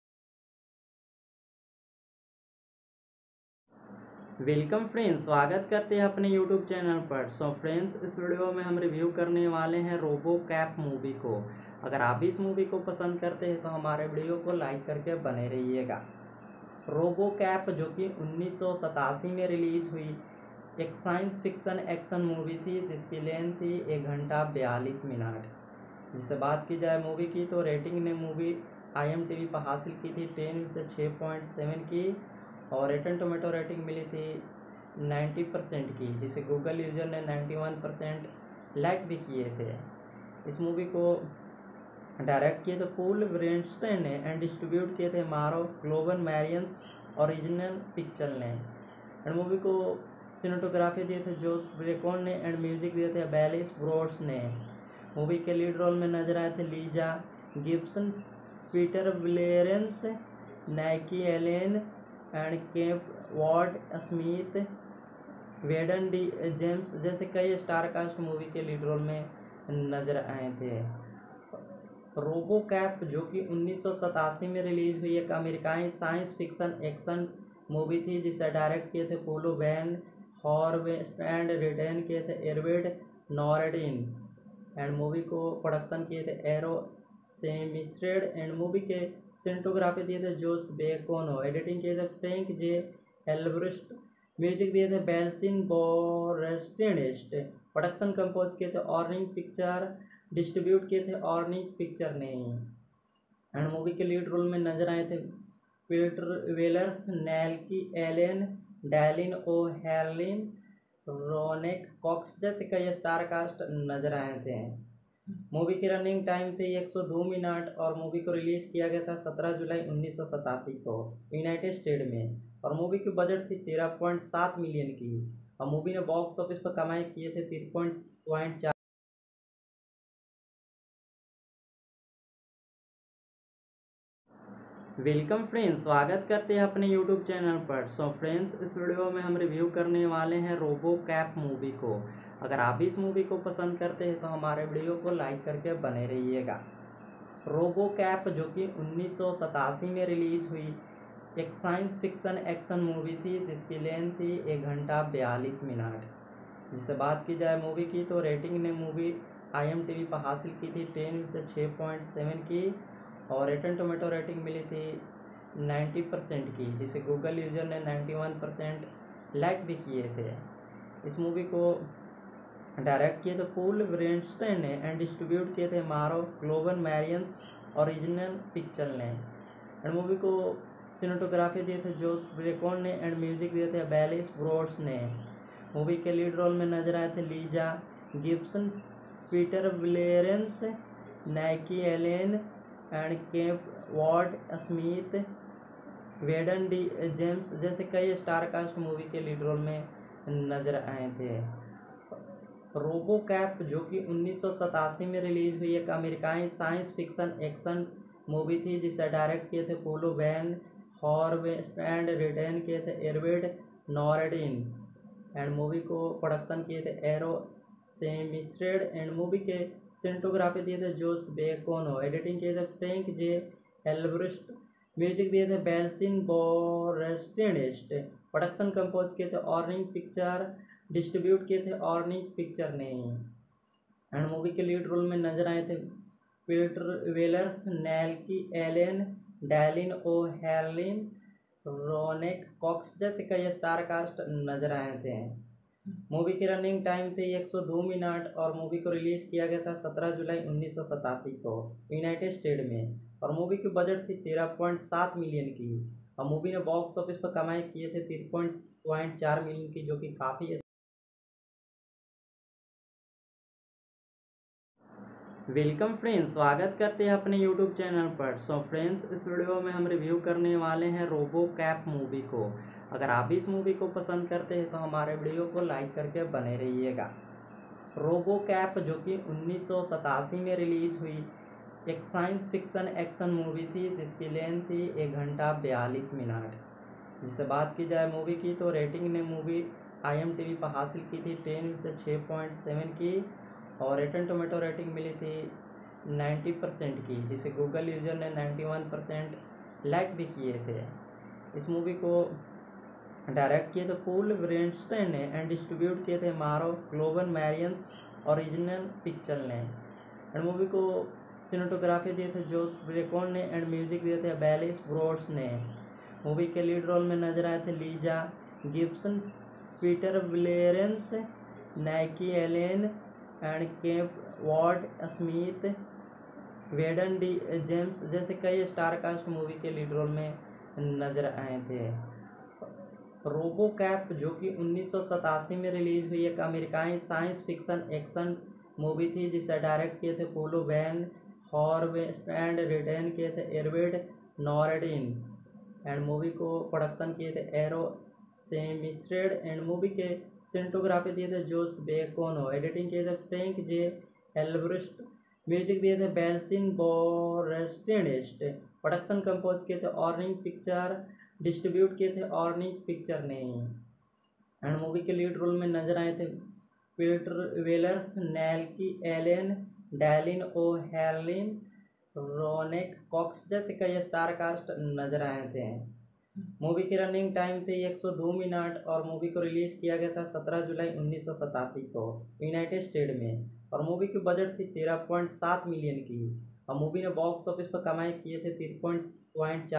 वेलकम फ्रेंड्स, स्वागत करते हैं अपने यूट्यूब चैनल पर। सो फ्रेंड्स, इस वीडियो में हम रिव्यू करने वाले हैं रोबो कैप मूवी को। अगर आप भी इस मूवी को पसंद करते हैं तो हमारे वीडियो को लाइक करके बने रहिएगा। रोबो कैप जो कि 1987 में रिलीज हुई एक साइंस फिक्शन एक्शन मूवी थी जिसकी लेंथ थी 1 घंटा 42 मिनट। जिससे बात की जाए मूवी की तो रेटिंग ने मूवी IMDb पर हासिल की थी 10 में से 6.7 की और रिटन टोमेटो रेटिंग मिली थी 90% की, जिसे गूगल यूजर ने 91% लाइक भी किए थे। इस मूवी को डायरेक्ट किए थे पॉल ब्रेंडस्टेन ने एंड डिस्ट्रीब्यूट किए थे मारो ग्लोबल मैरियंस ओरिजिनल पिक्चर ने। एंड मूवी को सिनेटोग्राफी दिए थे जोस ब्रेकोन ने एंड म्यूजिक दिए थे बेलिस ब्रोड्स ने। मूवी के लीड रोल में नजर आए थे लीजा गिब्सन, पीटर विलेरेंस, नाइकी Allen and cap ward Smith, वेडन डी जेम्स जैसे कई स्टार कास्ट मूवी के लीड रोल में नजर आए थे। रोबो कैप जो कि 1987 में रिलीज हुई एक अमेरिकाई साइंस फिक्शन एक्शन मूवी थी जिसे डायरेक्ट किए थे पोलो वैन हॉर्वेस्ट एंड रिटर्न किए थे एरविड नॉर्डिन। एंड मूवी को प्रोडक्शन किए थे एरो सेमिस्ट्रेड एंड मूवी के सिनेटोग्राफी दिए थे जोस बेकोनो, एडिटिंग किए थे फ्रैंक जे एल्ब्रिस्ट, म्यूजिक दिए थे बेल्सिन बोरेस्टिनिस्ट, प्रोडक्शन कंपोज किए थे ऑर्निंग पिक्चर, डिस्ट्रीब्यूट किए थे ऑर्निंग पिक्चर ने। एंड मूवी के लीड रोल में नजर आए थे पीटर वेलर्स, नैल्की एलेन, डैलिन ओ हेरलिन, रोनेक्स कॉक्स जैसे कई स्टार कास्ट नजर आए थे। मूवी की रनिंग टाइम थी 102 मिनट और मूवी को रिलीज किया गया था 17 जुलाई 1987 को यूनाइटेड स्टेट में। और मूवी की बजट थी 13.7 मिलियन की और मूवी ने बॉक्स ऑफिस पर कमाई किए थे 3.4। वेलकम फ्रेंड्स, स्वागत करते हैं अपने यूट्यूब चैनल पर। सो फ्रेंड्स, इस वीडियो में हम रिव्यू करने वाले हैं रोबो कैप मूवी को। अगर आप भी इस मूवी को पसंद करते हैं तो हमारे वीडियो को लाइक करके बने रहिएगा। रोबो कैप जो कि 1987 में रिलीज हुई एक साइंस फिक्शन एक्शन मूवी थी जिसकी लेंथ थी 1 घंटा 42 मिनट। जिससे बात की जाए मूवी की तो रेटिंग ने मूवी IMDb पर हासिल की थी 10 में से 6.7 की और रिटन टोमेटो रेटिंग मिली थी 90% की, जिसे गूगल यूजर ने 91% लाइक भी किए थे। इस मूवी को डायरेक्ट किए थे पॉल ब्रेंडस्टेन ने एंड डिस्ट्रीब्यूट किए थे मारो ग्लोबल मैरियंस ओरिजिनल पिक्चर ने। एंड मूवी को सिनेटोग्राफी दिए थे जोस ब्रेकोन ने एंड म्यूजिक दिए थे बेलिस ब्रोड्स ने। मूवी के लीड रोल में नजर आए थे लीजा गिब्सन, पीटर विलेरेंस, नाइकी Allen and cap ward Smith, वेडन डी जेम्स जैसे कई स्टारकास्ट मूवी के लीड रोल में नजर आए थे। रोबो कैप जो कि 1987 में रिलीज हुई एक अमेरिकाई साइंस फिक्शन एक्शन मूवी थी, जिसे डायरेक्ट किए थे पोलो वैन हॉर्वेस्ट एंड रिटर्न किए थे एरविड नॉर्डिन एंड मूवी को प्रोडक्शन किए थे एरो सेमिस्ट्रेड एंड मूवी के सिनेमेटोग्राफी दिए थे जोस बेकोनो, एडिटिंग किए थे फ्रैंक जे एल्ब्रिस्ट, म्यूजिक दिए थे बेल्सिन बोरेस्टिनिस्ट, प्रोडक्शन कंपोज किए थे ऑर्निंग पिक्चर, डिस्ट्रीब्यूट किए थे ऑर्निंग पिक्चर ने एंड मूवी के लीड रोल में नजर आए थे पीटर वेलर्स, नैल्की एलेन, डैलिन ओ हेरलिन, रोनेक्स कॉक्स जैसे कई स्टार कास्ट नजर आए थे। मूवी की रनिंग टाइम थी 102 मिनट और मूवी को रिलीज किया गया था 17 जुलाई 1987 को यूनाइटेड स्टेट में और मूवी की बजट थी 13.7 मिलियन की और मूवी ने बॉक्स ऑफिस पर कमाई किए थे 3.4 मिलियन की, जो कि काफ़ी। वेलकम फ्रेंड्स, स्वागत करते हैं अपने यूट्यूब चैनल पर। सो फ्रेंड्स, इस वीडियो में हम रिव्यू करने वाले हैं रोबो कैप मूवी को। अगर आप भी इस मूवी को पसंद करते हैं तो हमारे वीडियो को लाइक करके बने रहिएगा। रोबो कैप जो कि 1987 में रिलीज हुई एक साइंस फिक्शन एक्शन मूवी थी, जिसकी लेंथ थी 1 घंटा 42 मिनट। जिससे बात की जाए मूवी की तो रेटिंग ने मूवी IMDb पर हासिल की थी 10 में से 6.7 की और रिटन टोमेटो रेटिंग मिली थी 90% की, जिसे गूगल यूजर ने 91% लाइक भी किए थे। इस मूवी को डायरेक्ट किए थे पॉल ब्रेंडस्टेन ने एंड डिस्ट्रीब्यूट किए थे मारो ग्लोबल मैरियंस ओरिजिनल पिक्चर ने एंड मूवी को सिनेमेटोग्राफी दिए थे जोस ब्रेकोन ने एंड म्यूजिक दिए थे बेलिस ब्रोड्स ने। मूवी के लीड रोल में नजर आए थे लीजा गिब्सन, पीटर विलेरेंस, नाइकी Allen and cap ward Smith, वेडन डी जेम्स जैसे कई स्टारकास्ट मूवी के लीड रोल में नजर आए थे। रोबो कैप जो कि 1987 में रिलीज हुई एक अमेरिकाई साइंस फिक्शन एक्शन मूवी थी, जिसे डायरेक्ट किए थे पोलो वैन हॉर्वेस्ट एंड रिटर्न किए थे एरविड नॉर्डिन एंड मूवी को प्रोडक्शन किए थे एरो सेमिस्ट्रेड एंड मूवी के सिनेमेटोग्राफी दिए थे जोस बेकोनो, एडिटिंग किए थे फ्रैंक जे एल्ब्रिस्ट, म्यूजिक दिए थे बेल्सिन बोरेस्टिनिस्ट, प्रोडक्शन कंपोज किए थे ऑर्निंग पिक्चर, डिस्ट्रीब्यूट किए थे ऑर्निंग पिक्चर ने एंड मूवी के लीड रोल में नजर आए थे पीटर वेलर्स, नैल्की एलेन, डैलिन ओ हेरलिन, रोनेक्स कॉक्स जैसे कई स्टार कास्ट नजर आए थे। मूवी की रनिंग टाइम थी 102 मिनट और मूवी को रिलीज किया गया था 17 जुलाई 1987 को यूनाइटेड स्टेट में और मूवी की बजट थी 13.7 मिलियन की और मूवी ने बॉक्स ऑफिस पर कमाई किए थे 3.4।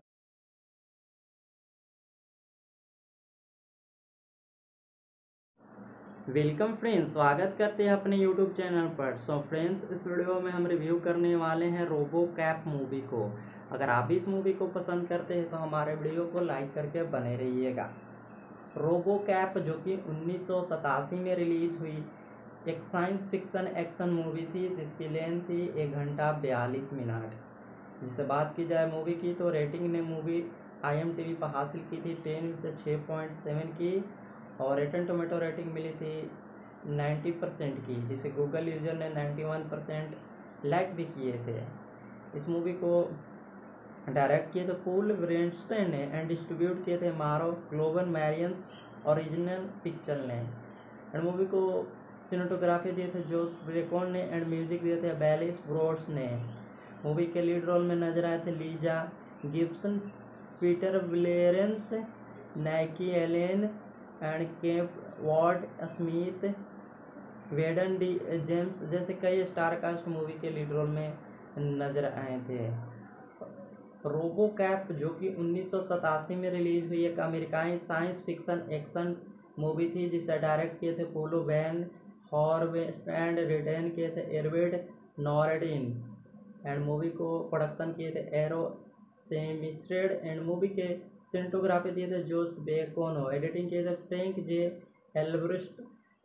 वेलकम फ्रेंड्स, स्वागत करते हैं अपने यूट्यूब चैनल पर। सो फ्रेंड्स, इस वीडियो में हम रिव्यू करने वाले हैं रोबो कैप मूवी को। अगर आप भी इस मूवी को पसंद करते हैं तो हमारे वीडियो को लाइक करके बने रहिएगा। रोबो कैप जो कि 1987 में रिलीज हुई एक साइंस फिक्शन एक्शन मूवी थी, जिसकी लेंथ थी 1 घंटा 42 मिनट। जिससे बात की जाए मूवी की तो रेटिंग ने मूवी IMDb पर हासिल की थी 10 में से 6.7 की और रिटन टोमेटो रेटिंग मिली थी 90% की, जिसे गूगल यूजर ने 91% लाइक भी किए थे। इस मूवी को डायरेक्ट किए थे पॉल ब्रेंडस्टेन ने एंड डिस्ट्रीब्यूट किए थे मारो ग्लोबल मैरियंस ओरिजिनल पिक्चर ने एंड मूवी को सिनेमेटोग्राफी दिए थे जोस ब्रेकोन ने एंड म्यूजिक दिए थे बेलिस ब्रोड्स ने। मूवी के लीड रोल में नजर आए थे लीजा गिब्सन, पीटर विलेरेंस, नाइकी Allen and cap ward Smith, वेडन डी जेम्स जैसे कई स्टारकास्ट मूवी के लीड रोल में नजर आए थे। रोबो कैप जो कि 1987 में रिलीज हुई एक अमेरिकाई साइंस फिक्शन एक्शन मूवी थी, जिसे डायरेक्ट किए थे पोलो वैन हॉर्वेस्ट एंड रिटर्न किए थे एरविड नॉर्डिन एंड मूवी को प्रोडक्शन किए थे एरो सेमिस्ट्रेड एंड मूवी के सिनेमेटोग्राफी दिए थे जोस बेकोनो, एडिटिंग किए थे फ्रैंक जे एल्ब्रिस्ट,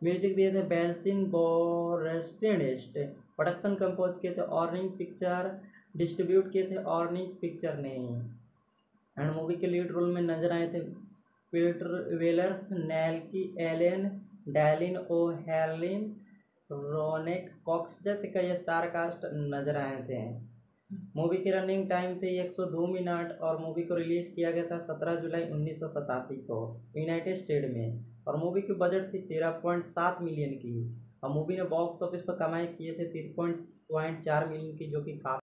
म्यूजिक दिए थे बेल्सिन बोरेस्टिनिस्ट। प्रोडक्शन कंपोज किए थे ऑर्निंग पिक्चर। डिस्ट्रीब्यूट किए थे ऑर्निंग पिक्चर ने। एंड मूवी के लीड रोल में नजर आए थे पीटर वेलर्स, नेल्की एलेन, डैलिन ओ हेरलिन, रोनेक्स कॉक्स जैसे कई स्टार कास्ट नजर आए थे। मूवी की रनिंग टाइम थी 102 मिनट और मूवी को रिलीज किया गया था 17 जुलाई 1987 को यूनाइटेड स्टेट में। और मूवी की बजट थी 13.7 मिलियन की। और मूवी ने बॉक्स ऑफिस पर कमाई किए थे 3.4 मिलियन की, जो कि काफी।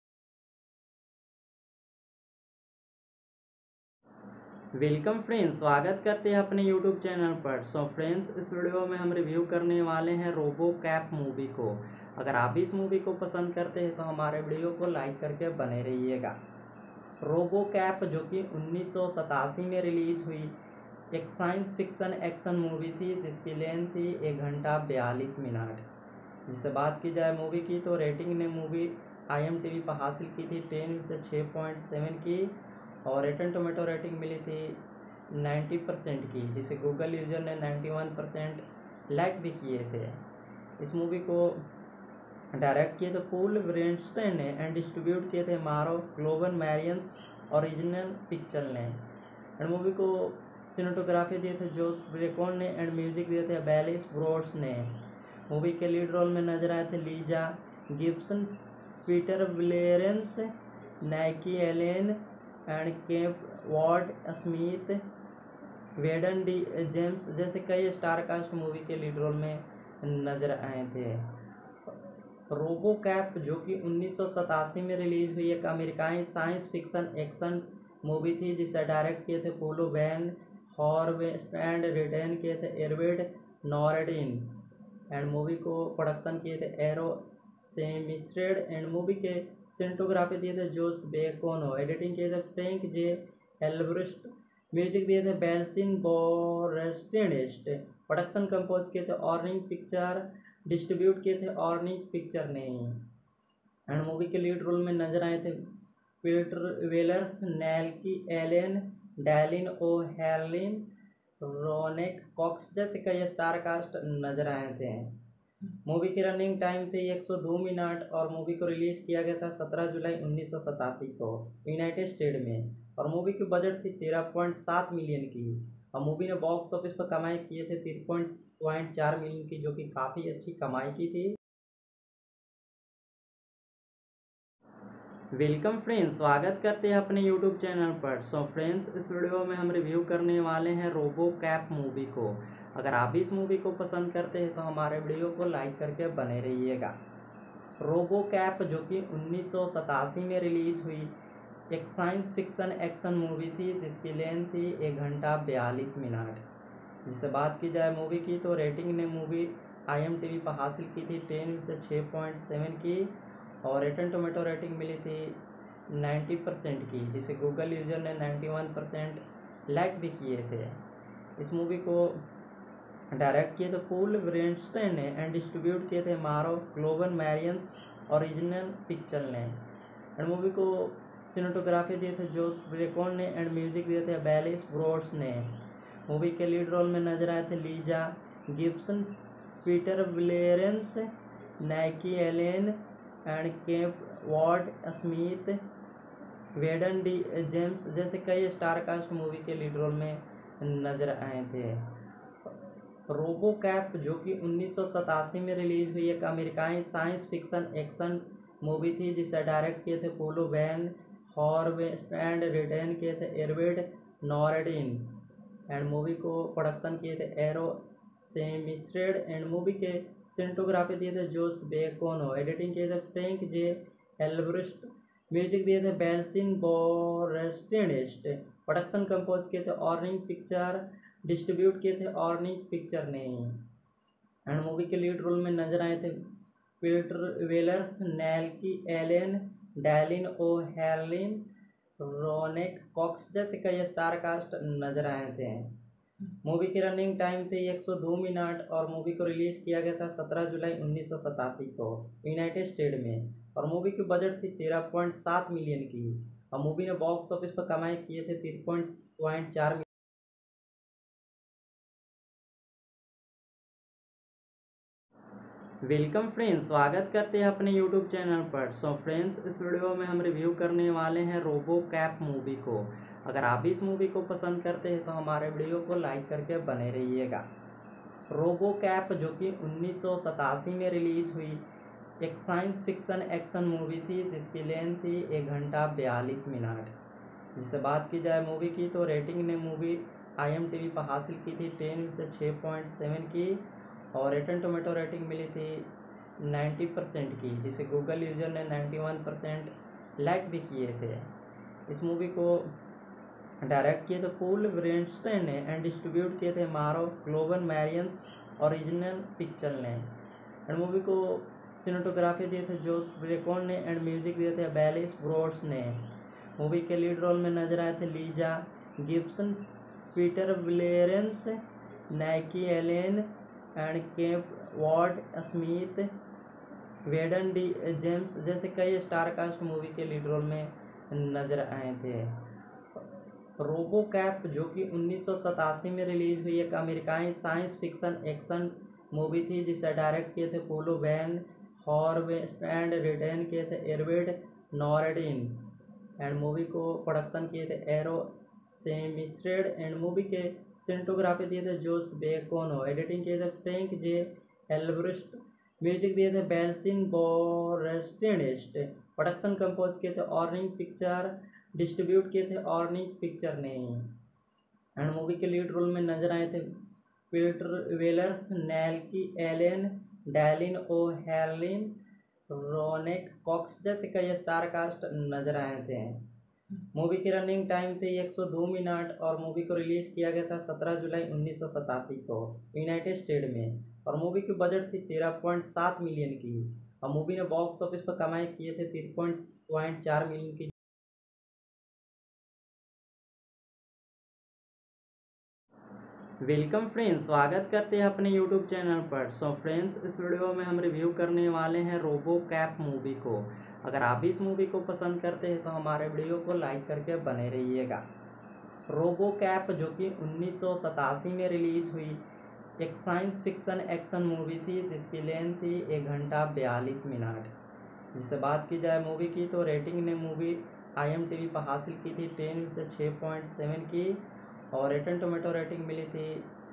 वेलकम फ्रेंड्स, स्वागत करते हैं अपने यूट्यूब चैनल पर। सो फ्रेंड्स, इस वीडियो में हम रिव्यू करने वाले हैं रोबो कैप मूवी को। अगर आप भी इस मूवी को पसंद करते हैं तो हमारे वीडियो को लाइक करके बने रहिएगा। रोबो कैप जो कि 1987 में रिलीज हुई एक साइंस फिक्शन एक्शन मूवी थी, जिसकी लेंथ थी 1 घंटा 42 मिनट। जिससे बात की जाए मूवी की, तो रेटिंग ने मूवी IMDb पर हासिल की थी 10 में से 6.7 की। और रिटन टोमेटो रेटिंग मिली थी 90% की, जिसे गूगल यूजर ने 91% लाइक भी किए थे। इस मूवी को डायरेक्ट किए थे पॉल वेरेनस्टीन ने एंड डिस्ट्रीब्यूट किए थे मारो ग्लोबल मैरियंस ओरिजिनल पिक्चर ने। एंड मूवी को सिनेटोग्राफी दिए थे जोस ब्रेकोन ने एंड म्यूजिक दिए थे बेलिस ब्रोड्स ने। मूवी के लीड रोल में नजर आए थे लीजा गिब्सन, पीटर विलेरेंस, नाइकी Allen and cap ward Smith, वेडन डी जेम्स जैसे कई स्टार कास्ट मूवी के लीड रोल में नजर आए थे। रोबो कैप जो कि 1987 में रिलीज हुई एक अमेरिकाई साइंस फिक्शन एक्शन मूवी थी, जिसे डायरेक्ट किए थे पोलो वैन हॉर्वेस्ट एंड रिटर्न किए थे एरविड नॉर्डिन। एंड मूवी को प्रोडक्शन किए थे एरो सेमिस्ट्रेड। एंड मूवी के सिनेटोग्राफी दिए थे जोस बेकोनो, एडिटिंग किए थे फ्रैंक जे एल्ब्रेस्ट, म्यूजिक दिए थे बेल्सिन बोरेस्टिनिस्ट। प्रोडक्शन कंपोज किए थे ऑर्निंग पिक्चर, डिस्ट्रीब्यूट किए थे ऑर्निंग पिक्चर ने। एंड मूवी के लीड रोल में नजर आए थे पीटर वेलर्स, नेल्की एलेन, डैलिन ओ हेरलिन, रोनेक्स कॉक्स जैसे कई स्टार कास्ट नजर आए थे। मूवी की रनिंग टाइम थी 102 मिनट और मूवी को रिलीज किया गया था 17 जुलाई 1987 को यूनाइटेड स्टेट में। और मूवी की बजट थी 13.7 मिलियन की। और मूवी ने बॉक्स ऑफिस पर कमाई किए थे 3.4 मिलियन की, जो कि काफ़ी अच्छी कमाई की थी। वेलकम फ्रेंड्स, स्वागत करते हैं अपने यूट्यूब चैनल पर। सो फ्रेंड्स, इस वीडियो में हम रिव्यू करने वाले हैं रोबो कैप मूवी को। अगर आप भी इस मूवी को पसंद करते हैं तो हमारे वीडियो को लाइक करके बने रहिएगा। रोबो कैप जो कि 1987 में रिलीज हुई एक साइंस फिक्शन एक्शन मूवी थी, जिसकी लेंथ थी 1 घंटा 42 मिनट। जिससे बात की जाए मूवी की, तो रेटिंग ने मूवी IMDb पर हासिल की थी 10 में से 6.7 की। और रिटन टोमेटो रेटिंग मिली थी 90% की, जिसे गूगल यूजर ने 91% लाइक भी किए थे। इस मूवी को डायरेक्ट किए थे पॉल वेरेनस्टीन ने एंड डिस्ट्रीब्यूट किए थे मारो ग्लोबल मैरियंस ओरिजिनल पिक्चर ने। एंड मूवी को सिनेटोग्राफी दिए थे जोस ब्रेकोन ने एंड म्यूजिक दिए थे बेलिस ब्रोड्स ने। मूवी के लीड रोल में नजर आए थे लीजा गिब्सन, पीटर विलेरेंस, नाइकी Allen and cap ward Smith, वेडन डी जेम्स जैसे कई स्टार कास्ट मूवी के लीड रोल में नजर आए थे। रोबो कैप जो कि 1987 में रिलीज हुई एक अमेरिकाई साइंस फिक्शन एक्शन मूवी थी, जिसे डायरेक्ट किए थे पोलो वैन हॉर्वेस्ट एंड रिटर्न किए थे एरविड नॉर्डिन। एंड मूवी को प्रोडक्शन किए थे एरो सेमिस्ट्रेड। एंड मूवी के सिनेटोग्राफी दिए थे जोस बेकोनो, एडिटिंग किए थे फ्रैंक जे एल्ब्रेस्ट, म्यूजिक दिए थे बेल्सिन बोरेस्टिनिस्ट। प्रोडक्शन कंपोज किए थे ऑर्निंग पिक्चर, डिस्ट्रीब्यूट किए थे ऑर्निंग पिक्चर ने। एंड मूवी के लीड रोल में नजर आए थे पीटर वेलर्स, नेल्की एलेन, डैलिन ओ हेरलिन, रोनेक्स कॉक्स जैसे कई स्टार कास्ट नजर आए थे। मूवी की रनिंग टाइम थी 102 मिनट और मूवी को रिलीज किया गया था 17 जुलाई 1987 को यूनाइटेड स्टेट में। और मूवी की बजट थी 13.7 मिलियन की। और मूवी ने बॉक्स ऑफिस पर कमाई किए थे 3.4 वेलकम फ्रेंड्स, स्वागत करते हैं अपने यूट्यूब चैनल पर। सो फ्रेंड्स, इस वीडियो में हम रिव्यू करने वाले हैं रोबो कैप मूवी को। अगर आप भी इस मूवी को पसंद करते हैं तो हमारे वीडियो को लाइक करके बने रहिएगा। रोबो कैप जो कि 1987 में रिलीज हुई एक साइंस फिक्शन एक्शन मूवी थी, जिसकी लेंथ थी 1 घंटा 42 मिनट। जिससे बात की जाए मूवी की, तो रेटिंग ने मूवी IMDb पर हासिल की थी 10 में से 6.7 की, और रिटन टोमेटो रेटिंग मिली थी 90% की, जिसे गूगल यूजर ने 91% लाइक भी किए थे। इस मूवी को डायरेक्ट किए थे पॉल वेरेनस्टीन ने एंड डिस्ट्रीब्यूट किए थे मारो ग्लोबल मैरियंस ओरिजिनल पिक्चर ने। एंड मूवी को सिनेटोग्राफी दिए थे जोस ब्रेकोन ने एंड म्यूजिक दिए थे बेलिस ब्रोड्स ने। मूवी के लीड रोल में नजर आए थे लीजा गिब्सन, पीटर विलेरेंस, नाइकी Allen and cap ward Smith, वेडन डी जेम्स जैसे कई स्टार कास्ट मूवी के लीड रोल में नजर आए थे। रोबो कैप जो कि 1987 में रिलीज हुई एक अमेरिकाई साइंस फिक्शन एक्शन मूवी थी, जिसे डायरेक्ट किए थे पोलो वैन हॉर्वेस्ट एंड रिटर्न किए थे एरविड नॉर्डिन। एंड मूवी को प्रोडक्शन किए थे एरो सेमिस्ट्रेड एंड मूवी के सिनेटोग्राफी दिए थे जोस बेकोनो, एडिटिंग किए थे फ्रैंक जे एल्ब्रेस्ट, म्यूजिक दिए थे बेल्सिन बोरेस्टिनिस्ट, प्रोडक्शन कंपोज किए थे ऑर्निंग पिक्चर, डिस्ट्रीब्यूट किए थे ऑर्निंग पिक्चर ने। एंड मूवी के लीड रोल में नजर आए थे पीटर वेलर्स, नैल्की एलेन, डैलिन ओ हेरलिन, रोनेक्स कॉक्स जैसे कई स्टार कास्ट नजर आए थे। मूवी की रनिंग टाइम थी 102 मिनट और मूवी को रिलीज किया गया था 17 जुलाई 1987 को यूनाइटेड स्टेट में। और मूवी की बजट थी 13.7 मिलियन की, और मूवी ने बॉक्स ऑफिस पर कमाई किए थे 3.4 मिलियन की। वेलकम फ्रेंड्स, स्वागत करते हैं अपने यूट्यूब चैनल पर। सो फ्रेंड्स, इस वीडियो में हम रिव्यू करने वाले हैं रोबो कैप मूवी को। अगर आप भी इस मूवी को पसंद करते हैं तो हमारे वीडियो को लाइक करके बने रहिएगा। रोबो कैप जो कि 1987 में रिलीज हुई एक साइंस फिक्शन एक्शन मूवी थी, जिसकी लेंथ थी 1 घंटा 42 मिनट। जिससे बात की जाए मूवी की, तो रेटिंग ने मूवी IMDb पर हासिल की थी 10 में से 6.7 की, और रिटन टोमेटो रेटिंग मिली थी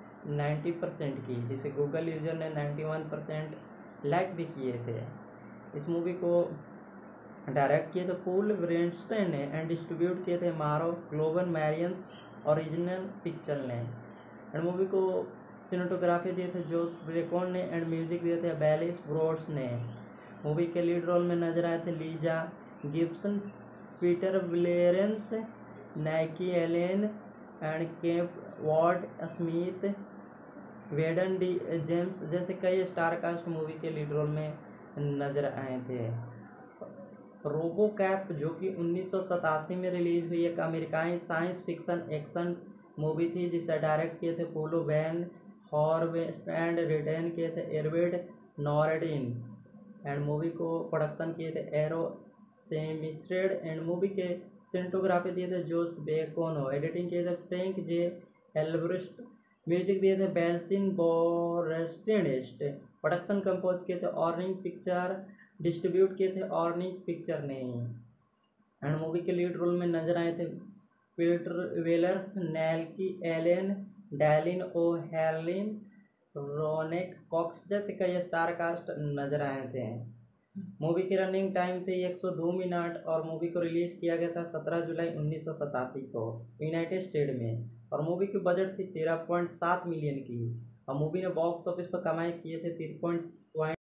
90% की, जिसे गूगल यूजर ने 91% लाइक भी किए थे। इस मूवी को डायरेक्ट किए थे पॉल वेरेनस्टीन ने एंड डिस्ट्रीब्यूट किए थे मारो ग्लोबल मैरियंस ओरिजिनल पिक्चर ने। एंड मूवी को सिनेटोग्राफी दिए थे जोस ब्रेकोन ने एंड म्यूजिक दिए थे बेलिस ब्रोड्स ने। मूवी के लीड रोल में नजर आए थे लीजा गिब्सन, पीटर विलेरेंस, नाइकी Allen and cap ward Smith, वेडन डी जेम्स जैसे कई स्टार कास्ट मूवी के लीड रोल में नजर आए थे। रोबो कैप जो कि 1987 में रिलीज हुई एक अमेरिकाई साइंस फिक्शन एक्शन मूवी थी, जिसे डायरेक्ट किए थे पोलो वैन हॉर्वेस्ट एंड रिटर्न किए थे एरविड नॉर्डिन। एंड मूवी को प्रोडक्शन किए थे एरो सेमिस्ट्रेड एंड मूवी के सिनेटोग्राफी दिए थे जोस बेकोनो, एडिटिंग किए थे फ्रैंक जे एल्ब्रेस्ट, म्यूजिक दिए थे बेल्सिन बोरेस्टिनिस्ट, प्रोडक्शन कंपोज किए थे ऑर्निंग पिक्चर, डिस्ट्रीब्यूट किए थे ऑर्निंग पिक्चर ने। एंड मूवी के लीड रोल में नजर आए थे पीटर वेलर्स, नैल्की एलेन, डैलिन ओ हेरलिन, रोनेक्स कॉक्स जैसे कई स्टार कास्ट नजर आए थे। मूवी की रनिंग टाइम थी 102 मिनट और मूवी को रिलीज किया गया था 17 जुलाई 1987 को यूनाइटेड स्टेट में। और मूवी की बजट थी 13.7 मिलियन की, और मूवी ने बॉक्स ऑफिस पर कमाई किए थे 3.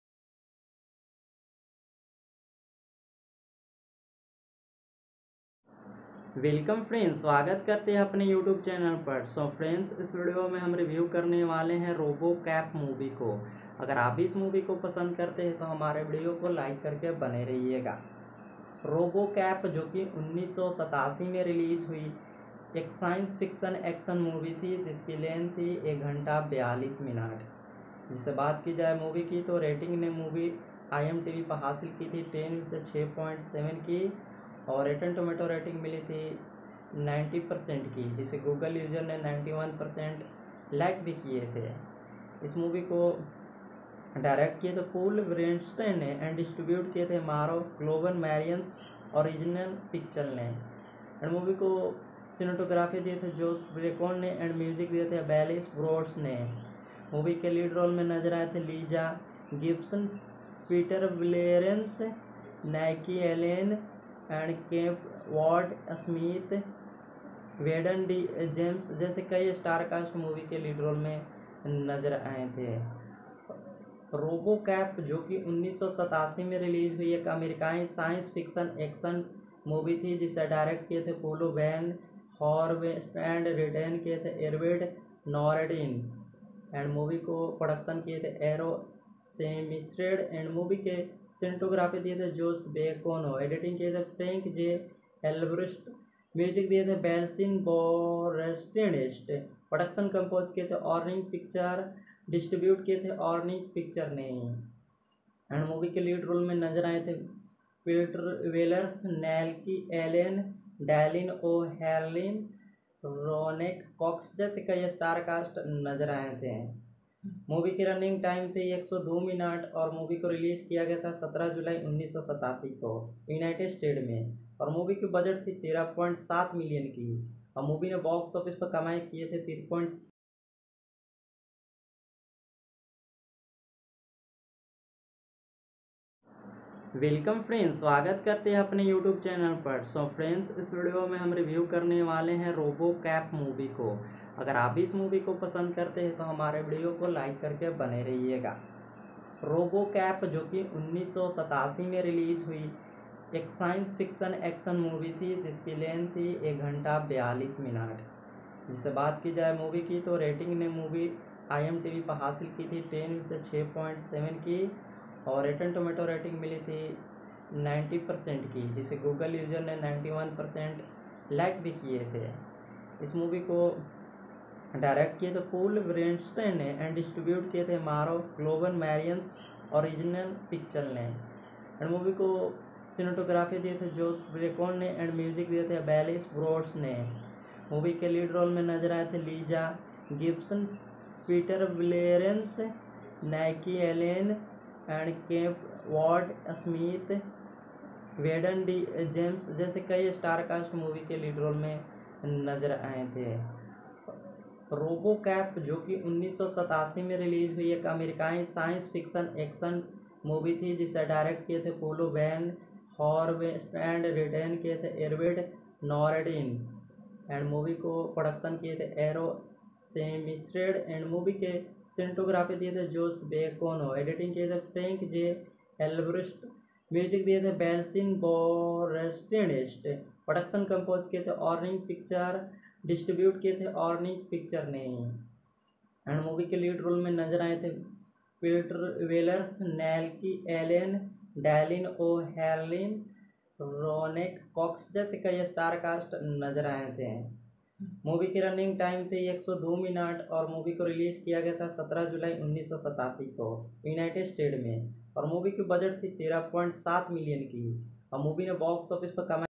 वेलकम फ्रेंड्स, स्वागत करते हैं अपने यूट्यूब चैनल पर। सो फ्रेंड्स, इस वीडियो में हम रिव्यू करने वाले हैं रोबो कैप मूवी को। अगर आप भी इस मूवी को पसंद करते हैं तो हमारे वीडियो को लाइक करके बने रहिएगा। रोबो कैप जो कि 1987 में रिलीज हुई एक साइंस फिक्शन एक्शन मूवी थी, जिसकी लेंथ थी 1 घंटा 42 मिनट। जिससे बात की जाए मूवी की, तो रेटिंग ने मूवी IMDb पर हासिल की थी 10 में से 6.7 की, और रिटन टोमेटो रेटिंग मिली थी 90% की, जिसे गूगल यूजर ने 91% लाइक भी किए थे। इस मूवी को डायरेक्ट किए थे पॉल वेरेनस्टीन ने एंड डिस्ट्रीब्यूट किए थे मारो ग्लोबल मैरियंस ओरिजिनल पिक्चर ने। एंड मूवी को सिनेटोग्राफी दिए थे जोस ब्रेकोन ने एंड म्यूजिक दिए थे बेलिस ब्रोड्स ने। मूवी के लीड रोल में नजर आए थे लीजा गिब्सन, पीटर विलेरेंस, नाइकी Allen and cap ward Smith, वेडन डी जेम्स जैसे कई स्टार कास्ट मूवी के लीड रोल में नजर आए थे। रोबो कैप जो कि 1987 में रिलीज हुई एक अमेरिकाई साइंस फिक्शन एक्शन मूवी थी जिसे डायरेक्ट किए थे पोलो वैन हॉर्वेस्ट एंड रिटर्न किए थे एरविड नॉर्डिन। एंड मूवी को प्रोडक्शन किए थे एरो सेमिस्ट्रेड एंड मूवी के सिनेटोग्राफी दिए थे जोस बेकोनो, एडिटिंग किए थे फ्रैंक जे एल्ब्रेस्ट, म्यूजिक दिए थे बेल्सिन बोरेस्टिनिस्ट, प्रोडक्शन कंपोज किए थे ऑर्निंग पिक्चर, डिस्ट्रीब्यूट किए थे ऑर्निंग पिक्चर ने। एंड मूवी के लीड रोल में नजर आए थे पीटर वेलर्स, नैल्की एलेन, डैलिन ओ हेरलिन, रोनेक्स कॉक्स जैसे कई स्टार कास्ट नजर आए थे। मूवी की रनिंग टाइम थी 102 मिनट और मूवी को रिलीज किया गया था 17 जुलाई 1987 को यूनाइटेड स्टेट में। और मूवी की बजट थी 13.7 मिलियन की और मूवी ने बॉक्स ऑफिस पर कमाई किए थे 3। वेलकम फ्रेंड्स, स्वागत करते हैं अपने यूट्यूब चैनल पर। सो फ्रेंड्स, इस वीडियो में हम रिव्यू करने वाले हैं रोबो कैप मूवी को। अगर आप भी इस मूवी को पसंद करते हैं तो हमारे वीडियो को लाइक करके बने रहिएगा। रोबो कैप जो कि 1987 में रिलीज हुई एक साइंस फिक्शन एक्शन मूवी थी जिसकी लेंथ थी 1 घंटा 42 मिनट। जिससे बात की जाए मूवी की तो रेटिंग ने मूवी IMDb पर हासिल की थी 10 में से 6.7 की और रिटन टोमेटो रेटिंग मिली थी 90% की, जिसे गूगल यूजर ने 91% लाइक भी किए थे। इस मूवी को डायरेक्ट किए थे पॉल वेरेनस्टीन ने एंड डिस्ट्रीब्यूट किए थे मारो ग्लोबल मैरियंस ओरिजिनल पिक्चर ने। एंड मूवी को सिनेटोग्राफी दिए थे जोस ब्रेकोन ने एंड म्यूजिक दिए थे बेलिस ब्रोड्स ने। मूवी के लीड रोल में नजर आए थे लीजा गिब्सन, पीटर विलेरेंस, नाइकी Allen and cap ward Smith, वेडन डी जेम्स जैसे कई स्टार कास्ट मूवी के लीड रोल में नजर आए थे। रोबो कैप जो कि 1987 में रिलीज हुई एक अमेरिकाई साइंस फिक्शन एक्शन मूवी थी जिसे डायरेक्ट किए थे पोलो वैन हॉर्वेस्ट एंड रिटर्न किए थे एरविड नॉर्डिन। एंड मूवी को प्रोडक्शन किए थे एरो सेमिस्ट्रेड एंड मूवी के सिनेटोग्राफी दिए थे जोस बेकोनो, एडिटिंग किए थे फ्रैंक जे एल्ब्रेस्ट, म्यूजिक दिए थे बेल्सिन बोरेस्टिनिस्ट, प्रोडक्शन कंपोज किए थे ऑर्निंग पिक्चर, डिस्ट्रीब्यूट किए थे ऑर्निंग पिक्चर ने। एंड मूवी के लीड रोल में नजर आए थे पीटर वेलर्स, नैल्की एलेन, डैलिन ओ हेरलिन, रोनेक्स कॉक्स जैसे कई स्टार कास्ट नजर आए थे। मूवी की रनिंग टाइम थी 102 मिनट और मूवी को रिलीज किया गया था 17 जुलाई 1987 को यूनाइटेड स्टेट में। और मूवी की बजट थी 13.7 मिलियन की और मूवी ने बॉक्स ऑफिस पर कमाई।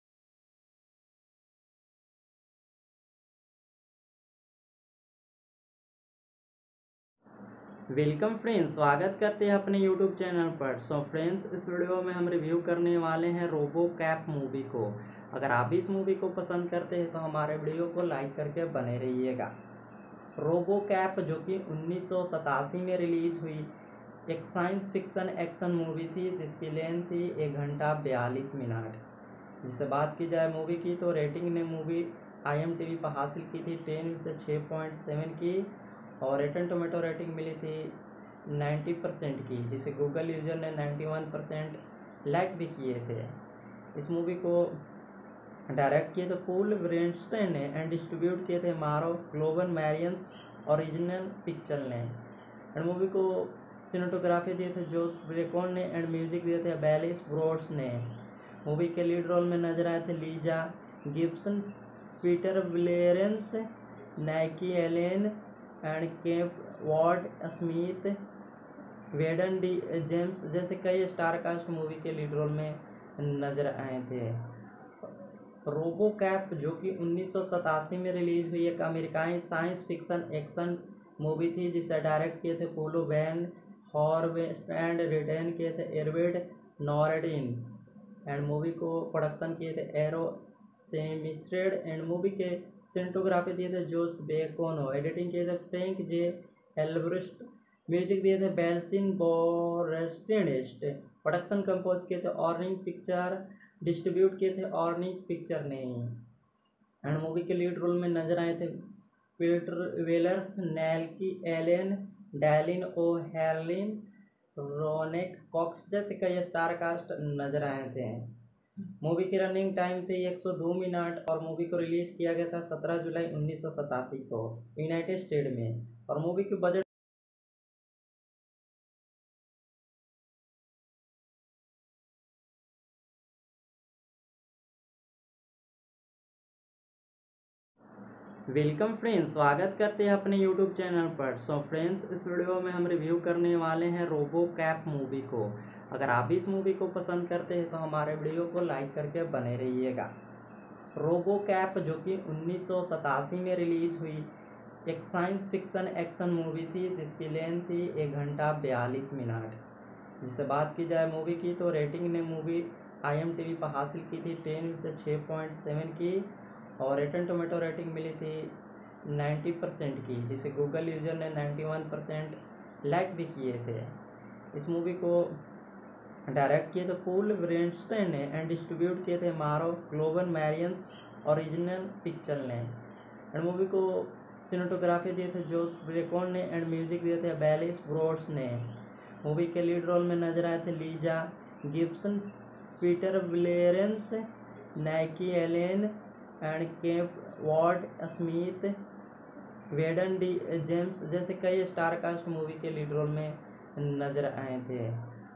वेलकम फ्रेंड्स, स्वागत करते हैं अपने यूट्यूब चैनल पर। सो फ्रेंड्स, इस वीडियो में हम रिव्यू करने वाले हैं रोबो कैप मूवी को। अगर आप भी इस मूवी को पसंद करते हैं तो हमारे वीडियो को लाइक करके बने रहिएगा। रोबो कैप जो कि 1987 में रिलीज हुई एक साइंस फिक्शन एक्शन मूवी थी जिसकी लेंथ थी 1 घंटा 42 मिनट। जिससे बात की जाए मूवी की तो रेटिंग ने मूवी IMDb पर हासिल की थी 10 में से 6.7 की और रिटन टोमेटो रेटिंग मिली थी 90% की, जिसे गूगल यूजर ने 91% लाइक भी किए थे। इस मूवी को डायरेक्ट किए थे पॉल वेरेनस्टीन ने एंड डिस्ट्रीब्यूट किए थे मारो ग्लोबल मैरियंस ओरिजिनल पिक्चर ने। एंड मूवी को सिनेटोग्राफी दिए थे जोस ब्रेकोन ने एंड म्यूजिक दिए थे बेलिस ब्रोड्स ने। मूवी के लीड रोल में नजर आए थे लीजा गिब्सन, पीटर विलेरेंस, नाइकी Allen and cap ward Smith, वेडन डी जेम्स जैसे कई स्टार कास्ट मूवी के लीड रोल में नजर आए थे। रोबो कैप जो कि 1987 में रिलीज हुई एक अमेरिकाई साइंस फिक्शन एक्शन मूवी थी जिसे डायरेक्ट किए थे पोलो वैन हॉर्वेस्ट एंड रिटेन किए थे एरविड नॉरेडिन। एंड मूवी को प्रोडक्शन किए थे एरो सेमिस्ट्रेड। एंड मूवी के सिनेटोग्राफी दिए थे जोस बेकोनो। एडिटिंग किए थे फ्रैंक जे एल्ब्रिस्ट। म्यूजिक दिए थे बेल्सिन बोरेस्टिनिस्ट। प्रोडक्शन कंपोज किए थे ऑर्निंग पिक्चर। डिस्ट्रीब्यूट किए थे ऑर्निंग पिक्चर ने। एंड मूवी के लीड रोल में नजर आए थे पीटर वेलर्स, नेल्की एलेन, डैलिन ओ हेरलिन, रोनेक्स कॉक्स जैसे कई स्टार कास्ट नजर आए थे। मूवी की रनिंग टाइम थी 102 मिनट और मूवी को रिलीज किया गया था 17 जुलाई 1987 को यूनाइटेड स्टेट में। और मूवी की बजट वेलकम फ्रेंड्स, स्वागत करते हैं अपने यूट्यूब चैनल पर। सो फ्रेंड्स, इस वीडियो में हम रिव्यू करने वाले हैं रोबो कैप मूवी को। अगर आप इस मूवी को पसंद करते हैं तो हमारे वीडियो को लाइक करके बने रहिएगा। रोबो कैप जो कि 1987 में रिलीज हुई एक साइंस फिक्शन एक्शन मूवी थी जिसकी लेंथ थी 1 घंटा 42 मिनट। जिससे बात की जाए मूवी की तो रेटिंग ने मूवी IMDb पर हासिल की थी 10 में से 6.7 की और रिटन टोमेटो रेटिंग मिली थी 90% की, जिसे गूगल यूजर ने 91% लाइक भी किए थे। इस मूवी को डायरेक्ट किए थे पॉल ब्रेंडस्टेन ने एंड डिस्ट्रीब्यूट किए थे मारो ग्लोबल मैरियंस ओरिजिनल पिक्चर ने। एंड मूवी को सिनेटोग्राफी दिए थे जोस ब्रेकोन ने एंड म्यूजिक दिए थे बेलिस ब्रोड्स ने। मूवी के लीड रोल में नजर आए थे लीजा गिब्सन, पीटर विलेरेंस, नाइकी Allen and cap ward Smith, वेडन डी जेम्स जैसे कई स्टार कास्ट मूवी के लीड रोल में नजर आए थे।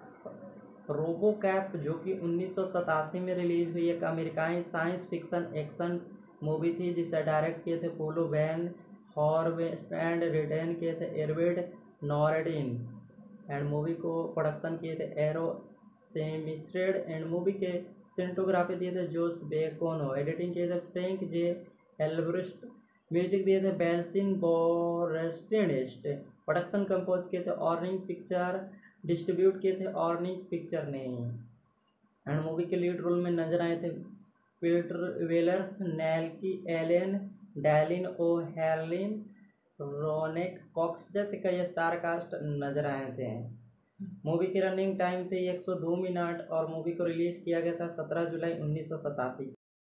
रोबो कैप जो कि 1987 में रिलीज हुई एक अमेरिकाई साइंस फिक्शन एक्शन मूवी थी जिसे डायरेक्ट किए थे पोलो वैन हॉर्वेस्ट एंड रिटेन किए थे एरविड नॉरेडिन। एंड मूवी को प्रोडक्शन किए थे एरो सेमिस्ट्रेड। एंड मूवी के सिनेटोग्राफी दिए थे जोस बेकोनो। एडिटिंग किए थे फ्रैंक जे एल्ब्रिस्ट। म्यूजिक दिए थे बेल्सिन बोरेस्टिनिस्ट। प्रोडक्शन कंपोज किए थे ऑर्निंग पिक्चर। डिस्ट्रीब्यूट किए थे ऑर्निंग पिक्चर ने। एंड मूवी के लीड रोल में नजर आए थे पीटर वेलर्स, नेल्की एलेन, डैलिन ओ हेरलिन, रोनेक्स कॉक्स जैसे कई स्टार कास्ट नजर आए थे। मूवी की रनिंग टाइम थी 102 मिनट और मूवी को रिलीज किया गया था 17 जुलाई 1987।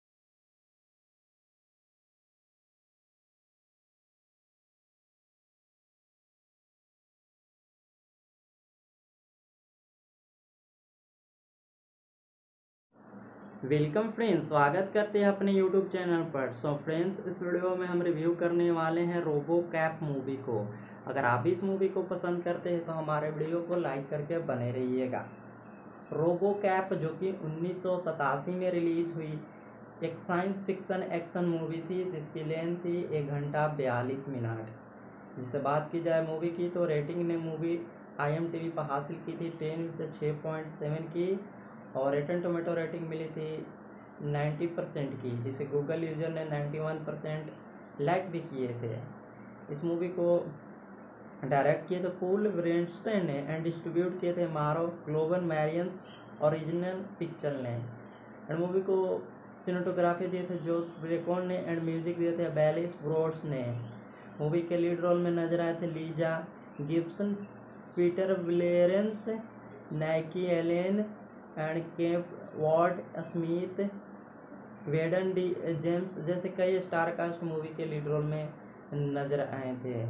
वेलकम फ्रेंड्स, स्वागत करते हैं अपने यूट्यूब चैनल पर। सो फ्रेंड्स, इस वीडियो में हम रिव्यू करने वाले हैं रोबो कैप मूवी को। अगर आप इस मूवी को पसंद करते हैं तो हमारे वीडियो को लाइक करके बने रहिएगा। रोबो कैप जो कि 1987 में रिलीज हुई एक साइंस फिक्शन एक्शन मूवी थी जिसकी लेंथ थी 1 घंटा 42 मिनट। जिससे बात की जाए मूवी की तो रेटिंग ने मूवी IMDb पर हासिल की थी 10 में से 6.7 की और रिटन टोमेटो रेटिंग मिली थी 90% की, जिसे गूगल यूजर ने 91% लाइक भी किए थे। इस मूवी को डायरेक्ट किए थे पॉल ब्रेंडस्टेन ने एंड डिस्ट्रीब्यूट किए थे मारो ग्लोबल मैरियंस ओरिजिनल पिक्चर ने। एंड मूवी को सिनेटोग्राफी दिए थे जोस ब्रेकोन ने एंड म्यूजिक दिए थे बेलिस ब्रोड्स ने। मूवी के लीड रोल में नजर आए थे लीजा गिब्सन, पीटर विलेरेंस, नाइकी Allen and cap ward Smith, वेडन डी जेम्स जैसे कई स्टार कास्ट मूवी के लीड रोल में नजर आए थे।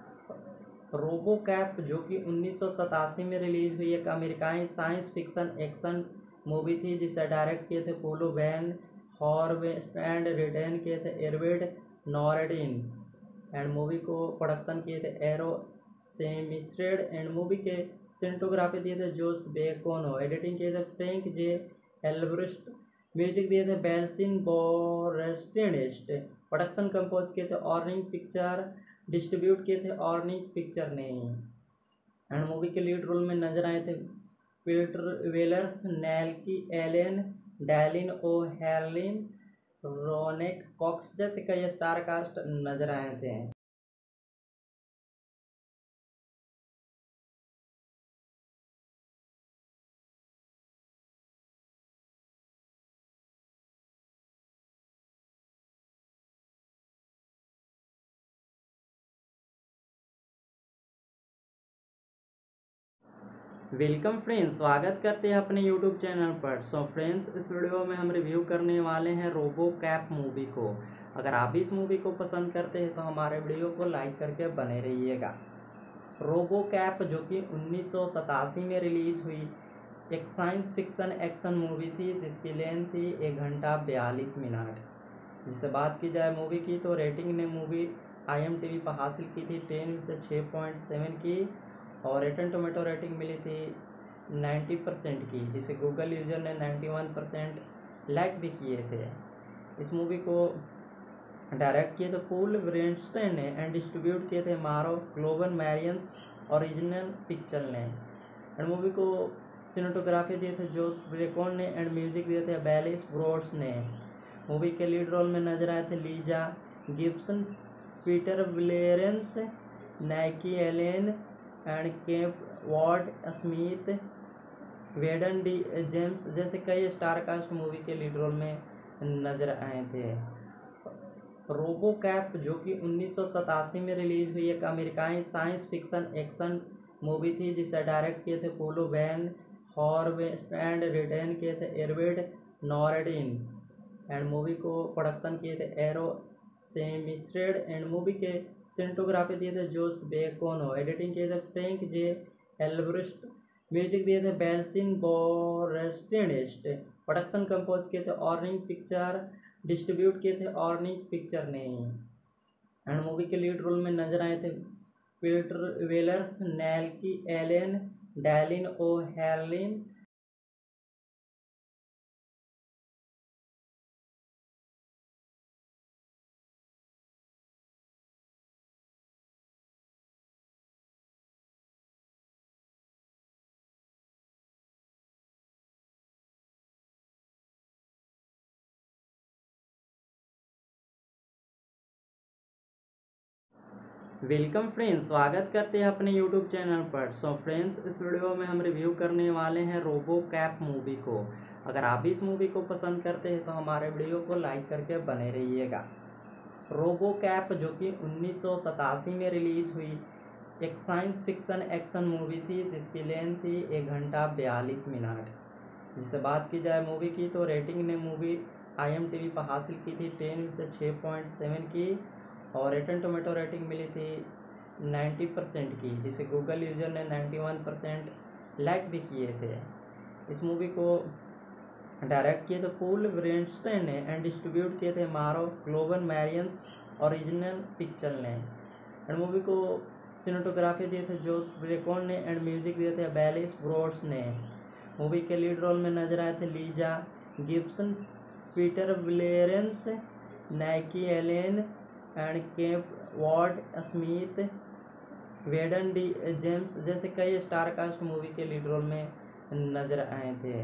रोबो कैप जो कि 1987 में रिलीज हुई एक अमेरिकाई साइंस फिक्शन एक्शन मूवी थी जिसे डायरेक्ट किए थे पोलो वैन हॉर्वेस्ट एंड रिटेन किए थे एरविड नॉरेडिन। एंड मूवी को प्रोडक्शन किए थे एरो सेमिस्ट्रेड। एंड मूवी के सिनेटोग्राफी दिए थे जोस बेकोनो। एडिटिंग किए थे फ्रैंक जे एल्ब्रिस्ट। म्यूजिक दिए थे बेल्सिन बोरेस्टिनिस्ट। प्रोडक्शन कंपोज किए थे ऑर्निंग पिक्चर। डिस्ट्रीब्यूट किए थे ऑर्निंग पिक्चर ने। एंड मूवी के लीड रोल में नजर आए थे पीटर वेलर्स, नेल्की एलेन, डैलिन ओ हेरलिन, रोनेक्स कॉक्स जैसे कई स्टार कास्ट नजर आए थे। वेलकम फ्रेंड्स, स्वागत करते हैं अपने यूट्यूब चैनल पर। फ्रेंड्स, इस वीडियो में हम रिव्यू करने वाले हैं रोबो कैप मूवी को। अगर आप भी इस मूवी को पसंद करते हैं तो हमारे वीडियो को लाइक करके बने रहिएगा। रोबो कैप जो कि 1987 में रिलीज हुई एक साइंस फिक्शन एक्शन मूवी थी, जिसकी लेंथ थी 1 घंटा 42 मिनट। जिससे बात की जाए मूवी की, तो रेटिंग ने मूवी IMDb पर हासिल की थी 10 में से 6.7 की, और रिटन टोमेटो रेटिंग मिली थी 90% की, जिसे गूगल यूजर ने 91% लाइक भी किए थे। इस मूवी को डायरेक्ट किए थे पॉल वेरेनस्टीन ने एंड डिस्ट्रीब्यूट किए थे मारो ग्लोबल मैरियंस ओरिजिनल पिक्चर ने। एंड मूवी को सिनेटोग्राफी दिए थे जोस ब्रेकोन ने एंड म्यूजिक दिए थे बेलिस ब्रोड्स ने। मूवी के लीड रोल में नजर आए थे लीजा गिब्सन, पीटर विलेरेंस, नाइकी Allen and cap ward Smith, वेडन डी जेम्स जैसे कई स्टार कास्ट मूवी के लीड रोल में नजर आए थे। रोबो कैप जो कि 1987 में रिलीज हुई एक अमेरिकाई साइंस फिक्शन एक्शन मूवी थी, जिसे डायरेक्ट किए थे पोलो वैन हॉर्वेस्ट एंड रिटर्न किए थे एरविड नॉर्डिन। एंड मूवी को प्रोडक्शन किए थे एरो सेमिस्ट्रेड एंड मूवी के सिनेटोग्राफी दिए थे जोस बेकोनो, एडिटिंग किए थे फ्रैंक जे एल्ब्रिस्ट, म्यूजिक दिए थे बेल्सिन बोरेस्टिनिस्ट, प्रोडक्शन कंपोज किए थे ऑर्निंग पिक्चर, डिस्ट्रीब्यूट किए थे ऑर्निंग पिक्चर ने। एंड मूवी के लीड रोल में नजर आए थे पीटर वेलर्स, नैल्की एलेन, डैलिन ओ हेरलिन। वेलकम फ्रेंड्स, स्वागत करते हैं अपने यूट्यूब चैनल पर। फ्रेंड्स, इस वीडियो में हम रिव्यू करने वाले हैं रोबो कैप मूवी को। अगर आप भी इस मूवी को पसंद करते हैं तो हमारे वीडियो को लाइक करके बने रहिएगा। रोबो कैप जो कि 1987 में रिलीज हुई एक साइंस फिक्शन एक्शन मूवी थी, जिसकी लेंथ थी 1 घंटा 42 मिनट। जिससे बात की जाए मूवी की, तो रेटिंग ने मूवी IMDb पर हासिल की थी 10 में से 6.7 की, और रिटन टोमेटो रेटिंग मिली थी 90% की, जिसे गूगल यूजर ने 91% लाइक भी किए थे। इस मूवी को डायरेक्ट किए थे पॉल वेरेनस्टीन ने एंड डिस्ट्रीब्यूट किए थे मारो ग्लोबल मैरियंस ओरिजिनल पिक्चर ने। एंड मूवी को सिनेटोग्राफी दिए थे जोस ब्रेकोन ने एंड म्यूजिक दिए थे बेलिस ब्रोड्स ने। मूवी के लीड रोल में नजर आए थे लीजा गिब्सन, पीटर विलेरेंस, नाइकी Allen and cap ward Smith, वेडन डी जेम्स जैसे कई स्टार कास्ट मूवी के लीड रोल में नजर आए थे।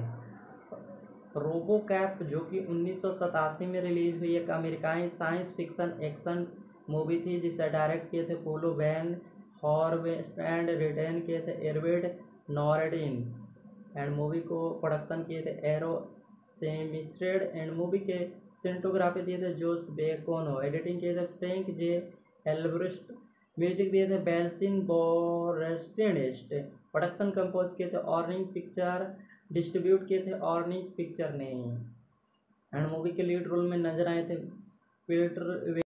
रोबो कैप जो कि 1987 में रिलीज हुई एक अमेरिकाई साइंस फिक्शन एक्शन मूवी थी, जिसे डायरेक्ट किए थे पोलो वैन हॉर्वेस्ट एंड रिटर्न किए थे एरविड नॉर्डिन। एंड मूवी को प्रोडक्शन किए थे एरो सेमिस्ट्रेड एंड मूवी के सिनेटोग्राफी दिए थे जोस बेकोनो, एडिटिंग किए थे फ्रैंक जे एल्ब्रिस्ट, म्यूजिक दिए थे बेल्सिन बोरेस्टिनिस्ट, प्रोडक्शन कंपोज किए थे ऑर्निंग पिक्चर, डिस्ट्रीब्यूट किए थे ऑर्निंग पिक्चर ने। एंड मूवी के लीड रोल में नजर आए थे पीटर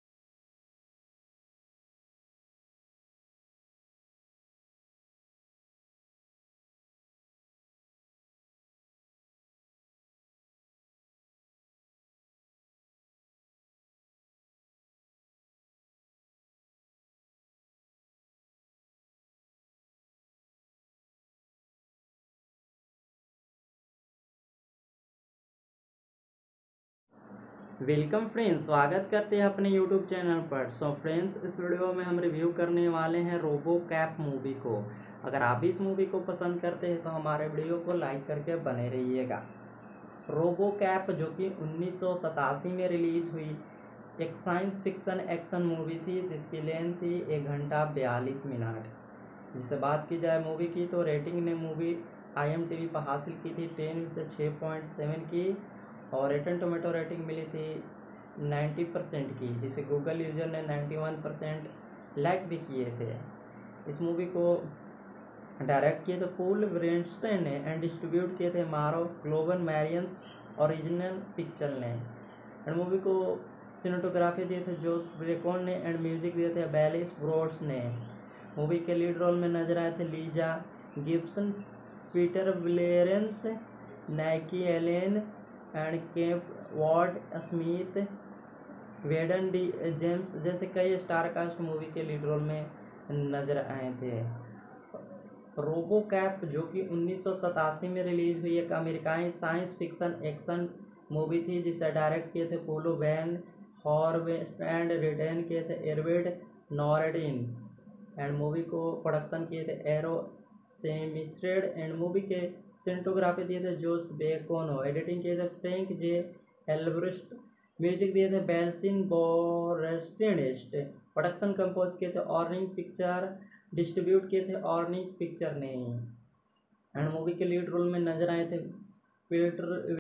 वेलकम फ्रेंड्स, स्वागत करते हैं अपने यूट्यूब चैनल पर। फ्रेंड्स, इस वीडियो में हम रिव्यू करने वाले हैं रोबो कैप मूवी को। अगर आप भी इस मूवी को पसंद करते हैं तो हमारे वीडियो को लाइक करके बने रहिएगा। रोबो कैप जो कि 1987 में रिलीज हुई एक साइंस फिक्शन एक्शन मूवी थी, जिसकी लेंथ थी 1 घंटा 42 मिनट। जिससे बात की जाए मूवी की, तो रेटिंग ने मूवी IMDb पर हासिल की थी 10 में से 6.7 की, और रिटन टोमेटो रेटिंग मिली थी 90% की, जिसे गूगल यूजर ने 91% लाइक भी किए थे। इस मूवी को डायरेक्ट किए थे पॉल वेरेनस्टीन ने एंड डिस्ट्रीब्यूट किए थे मारो ग्लोबल मैरियंस ओरिजिनल पिक्चर ने। एंड मूवी को सिनेटोग्राफी दिए थे जोस ब्रेकोन ने एंड म्यूजिक दिए थे बेलिस ब्रोड्स ने। मूवी के लीड रोल में नजर आए थे लीजा गिब्सन, पीटर विलेरेंस, नाइकी Allen and cap ward Smith, वेडन डी जेम्स जैसे कई स्टार कास्ट मूवी के लीड रोल में नजर आए थे। रोबो कैप जो कि 1987 में रिलीज हुई एक अमेरिकाई साइंस फिक्शन एक्शन मूवी थी जिसे डायरेक्ट किए थे पोलो वैन हॉर्वेस्ट एंड रिटर्न किए थे एरविड नॉर्डिन। एंड मूवी को प्रोडक्शन किए थे एरो सेमिस्ट्रेड। एंड मूवी के सिनेटोग्राफी दिए थे जोस बेकोनो, एडिटिंग किए थे फ्रैंक जे एल्ब्रिस्ट, म्यूजिक दिए थे बेल्सिन बोरेस्टिनिस्ट, प्रोडक्शन कंपोज किए थे ऑर्निंग पिक्चर, डिस्ट्रीब्यूट किए थे ऑर्निंग पिक्चर ने। एंड मूवी के लीड रोल में नजर आए थे पीटर।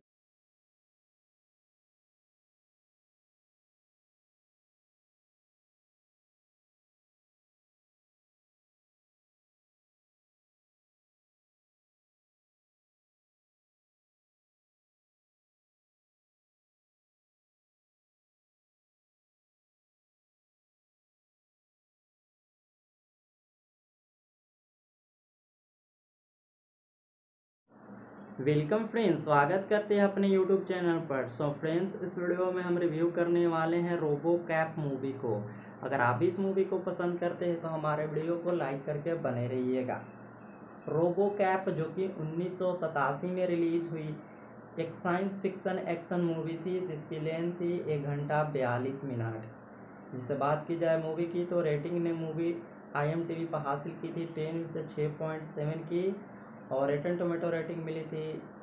वेलकम फ्रेंड्स, स्वागत करते हैं अपने यूट्यूब चैनल पर। सो फ्रेंड्स, इस वीडियो में हम रिव्यू करने वाले हैं रोबो कैप मूवी को। अगर आप भी इस मूवी को पसंद करते हैं तो हमारे वीडियो को लाइक करके बने रहिएगा। रोबो कैप जो कि 1987 में रिलीज हुई एक साइंस फिक्शन एक्शन मूवी थी जिसकी लेंथ थी 1 घंटा 42 मिनट। जिससे बात की जाए मूवी की तो रेटिंग ने मूवी IMDb पर हासिल की थी 10 में से 6.7 की और रिटन टोमेटो रेटिंग मिली थी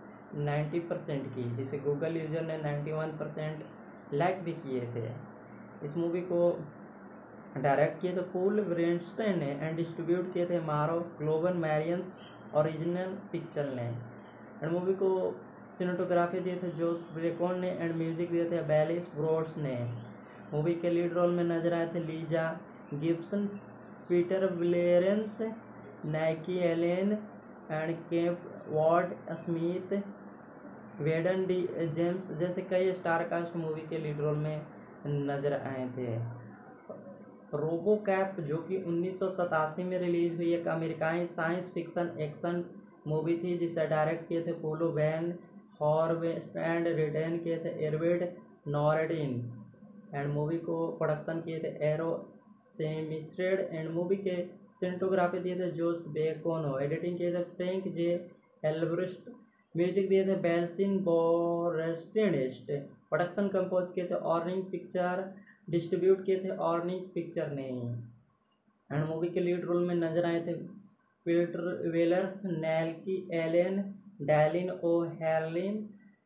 90% की, जिसे गूगल यूजर ने 91% लाइक भी किए थे। इस मूवी को डायरेक्ट किए थे पॉल वेरेनस्टीन ने एंड डिस्ट्रीब्यूट किए थे मारो ग्लोबल मैरियंस ओरिजिनल पिक्चर ने। एंड मूवी को सिनेटोग्राफी दिए थे जोस ब्रेकोन ने एंड म्यूजिक दिए थे बेलिस ब्रोड्स ने। मूवी के लीड रोल में नजर आए थे लीजा गिब्सन, पीटर विलेरेंस, नाइकी Allen and cap ward Smith, वेडन डी जेम्स जैसे कई स्टार कास्ट मूवी के लीड रोल में नजर आए थे। रोबो कैप जो कि 1987 में रिलीज हुई एक अमेरिकाई साइंस फिक्शन एक्शन मूवी थी जिसे डायरेक्ट किए थे पोलो वैन हॉर्वेस्ट एंड रिटर्न किए थे एरविड नॉर्डिन। एंड मूवी को प्रोडक्शन किए थे एरो सेमिस्ट्रेड। एंड मूवी के सिनेटोग्राफी दिए थे जोस बेकोनो, एडिटिंग किए थे फ्रैंक जे एल्ब्रिस्ट, म्यूजिक दिए थे बेल्सिन बोरेस्टिनिस्ट, प्रोडक्शन कंपोज किए थे ऑर्निंग पिक्चर, डिस्ट्रीब्यूट किए थे ऑर्निंग पिक्चर ने। एंड मूवी के लीड रोल में नजर आए थे पीटर वेलर्स, नाइकी एलेन, डैलिन ओ हेरलिन।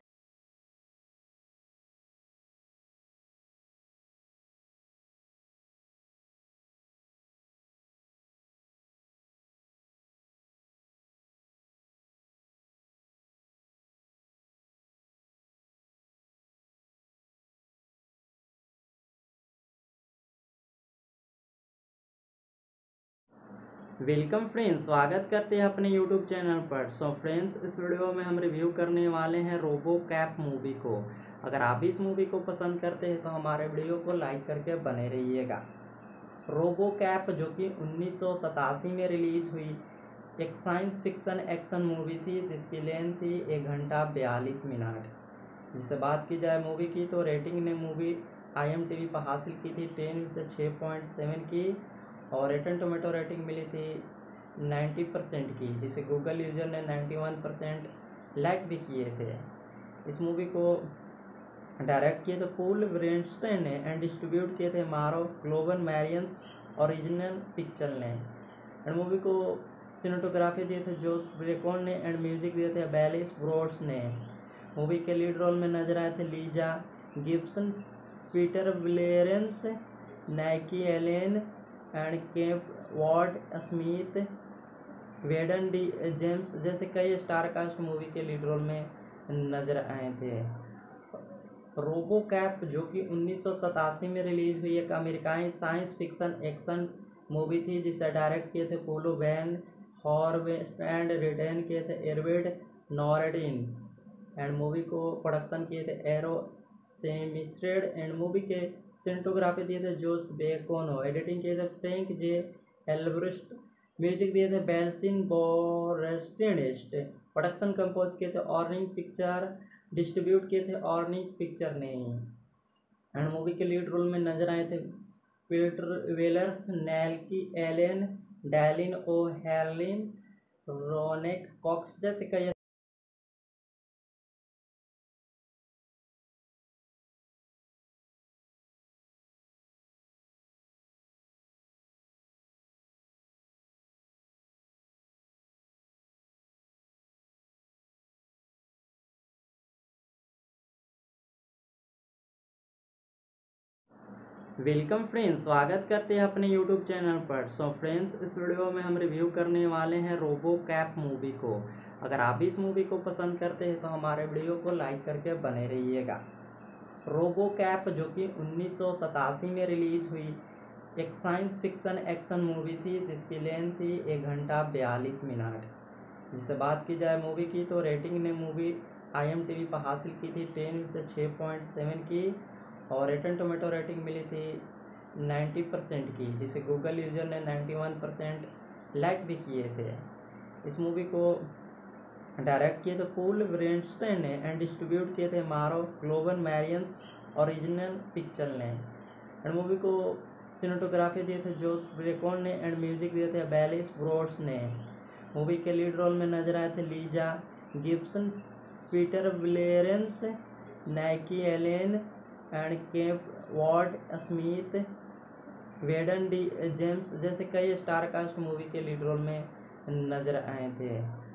वेलकम फ्रेंड्स, स्वागत करते हैं अपने यूट्यूब चैनल पर। सो फ्रेंड्स, इस वीडियो में हम रिव्यू करने वाले हैं रोबो कैप मूवी को। अगर आप भी इस मूवी को पसंद करते हैं तो हमारे वीडियो को लाइक करके बने रहिएगा। रोबो कैप जो कि 1987 में रिलीज हुई एक साइंस फिक्शन एक्शन मूवी थी जिसकी लेंथ थी 1 घंटा 42 मिनट। जिससे बात की जाए मूवी की तो रेटिंग ने मूवी IMDb पर हासिल की थी 10 में से 6.7 की और रिटन टोमेटो रेटिंग मिली थी 90% की, जिसे गूगल यूजर ने 91% लाइक भी किए थे। इस मूवी को डायरेक्ट किए थे पॉल वेरेनस्टीन ने एंड डिस्ट्रीब्यूट किए थे मारो ग्लोबल मैरियंस ओरिजिनल पिक्चर ने। एंड मूवी को सिनेटोग्राफी दिए थे जोस ब्रेकोन ने एंड म्यूजिक दिए थे बेलिस ब्रोड्स ने। मूवी के लीड रोल में नजर आए थे लीजा गिब्सन, पीटर विलेरेंस, नाइकी Allen and cap ward Smith, वेडन डी जेम्स जैसे कई स्टार कास्ट मूवी के लीड रोल में नजर आए थे। रोबो कैप जो कि 1987 में रिलीज हुई एक अमेरिकाई साइंस फिक्शन एक्शन मूवी थी जिसे डायरेक्ट किए थे पोलो वैन हॉर्वेस्ट एंड रिटेन किए थे एरविड नॉरडिन। एंड मूवी को प्रोडक्शन किए थे एरो सेमिस्ट्रेड। एंड मूवी के सिनेटोग्राफी दिए थे जोस बेकोनो। एडिटिंग किए थे फ्रैंक जे एल्ब्रिस्ट। म्यूजिक दिए थे बेल्सिन बोरेस्टिनिस्ट। प्रोडक्शन कंपोज किए थे ऑर्निंग पिक्चर। डिस्ट्रीब्यूट किए थे ऑर्निंग पिक्चर ने। एंड मूवी के लीड रोल में नजर आए थे पीटर वेलर्स, नेल्की एलेन, डैलिन ओ हेरलिन, रोनेक्स कॉक्स जैसे कई। वेलकम फ्रेंड्स, स्वागत करते हैं अपने यूट्यूब चैनल पर। सो फ्रेंड्स, इस वीडियो में हम रिव्यू करने वाले हैं रोबो कैप मूवी को। अगर आप भी इस मूवी को पसंद करते हैं तो हमारे वीडियो को लाइक करके बने रहिएगा। रोबो कैप जो कि 1987 में रिलीज हुई एक साइंस फिक्शन एक्शन मूवी थी, जिसकी लेंथ थी 1 घंटा 42 मिनट। जिससे बात की जाए मूवी की, तो रेटिंग ने मूवी IMDb पर हासिल की थी 10 में से 6.7 की। और रिटन टोमेटो रेटिंग मिली थी 90% की, जिसे गूगल यूजर ने 91% लाइक भी किए थे। इस मूवी को डायरेक्ट किए थे पॉल वेरेनस्टीन ने एंड डिस्ट्रीब्यूट किए थे मारो ग्लोबल मैरियंस ओरिजिनल पिक्चर ने। एंड मूवी को सिनेटोग्राफी दिए थे जोस बेकोन ने एंड म्यूजिक दिए थे बेलिस ब्रोड्स ने। मूवी के लीड रोल में नजर आए थे लीजा गिब्सन, पीटर विलेरेंस, नाइकी Allen and cap ward Smith, वेडन डी जेम्स जैसे कई स्टार कास्ट मूवी के लीड रोल में नजर आए थे।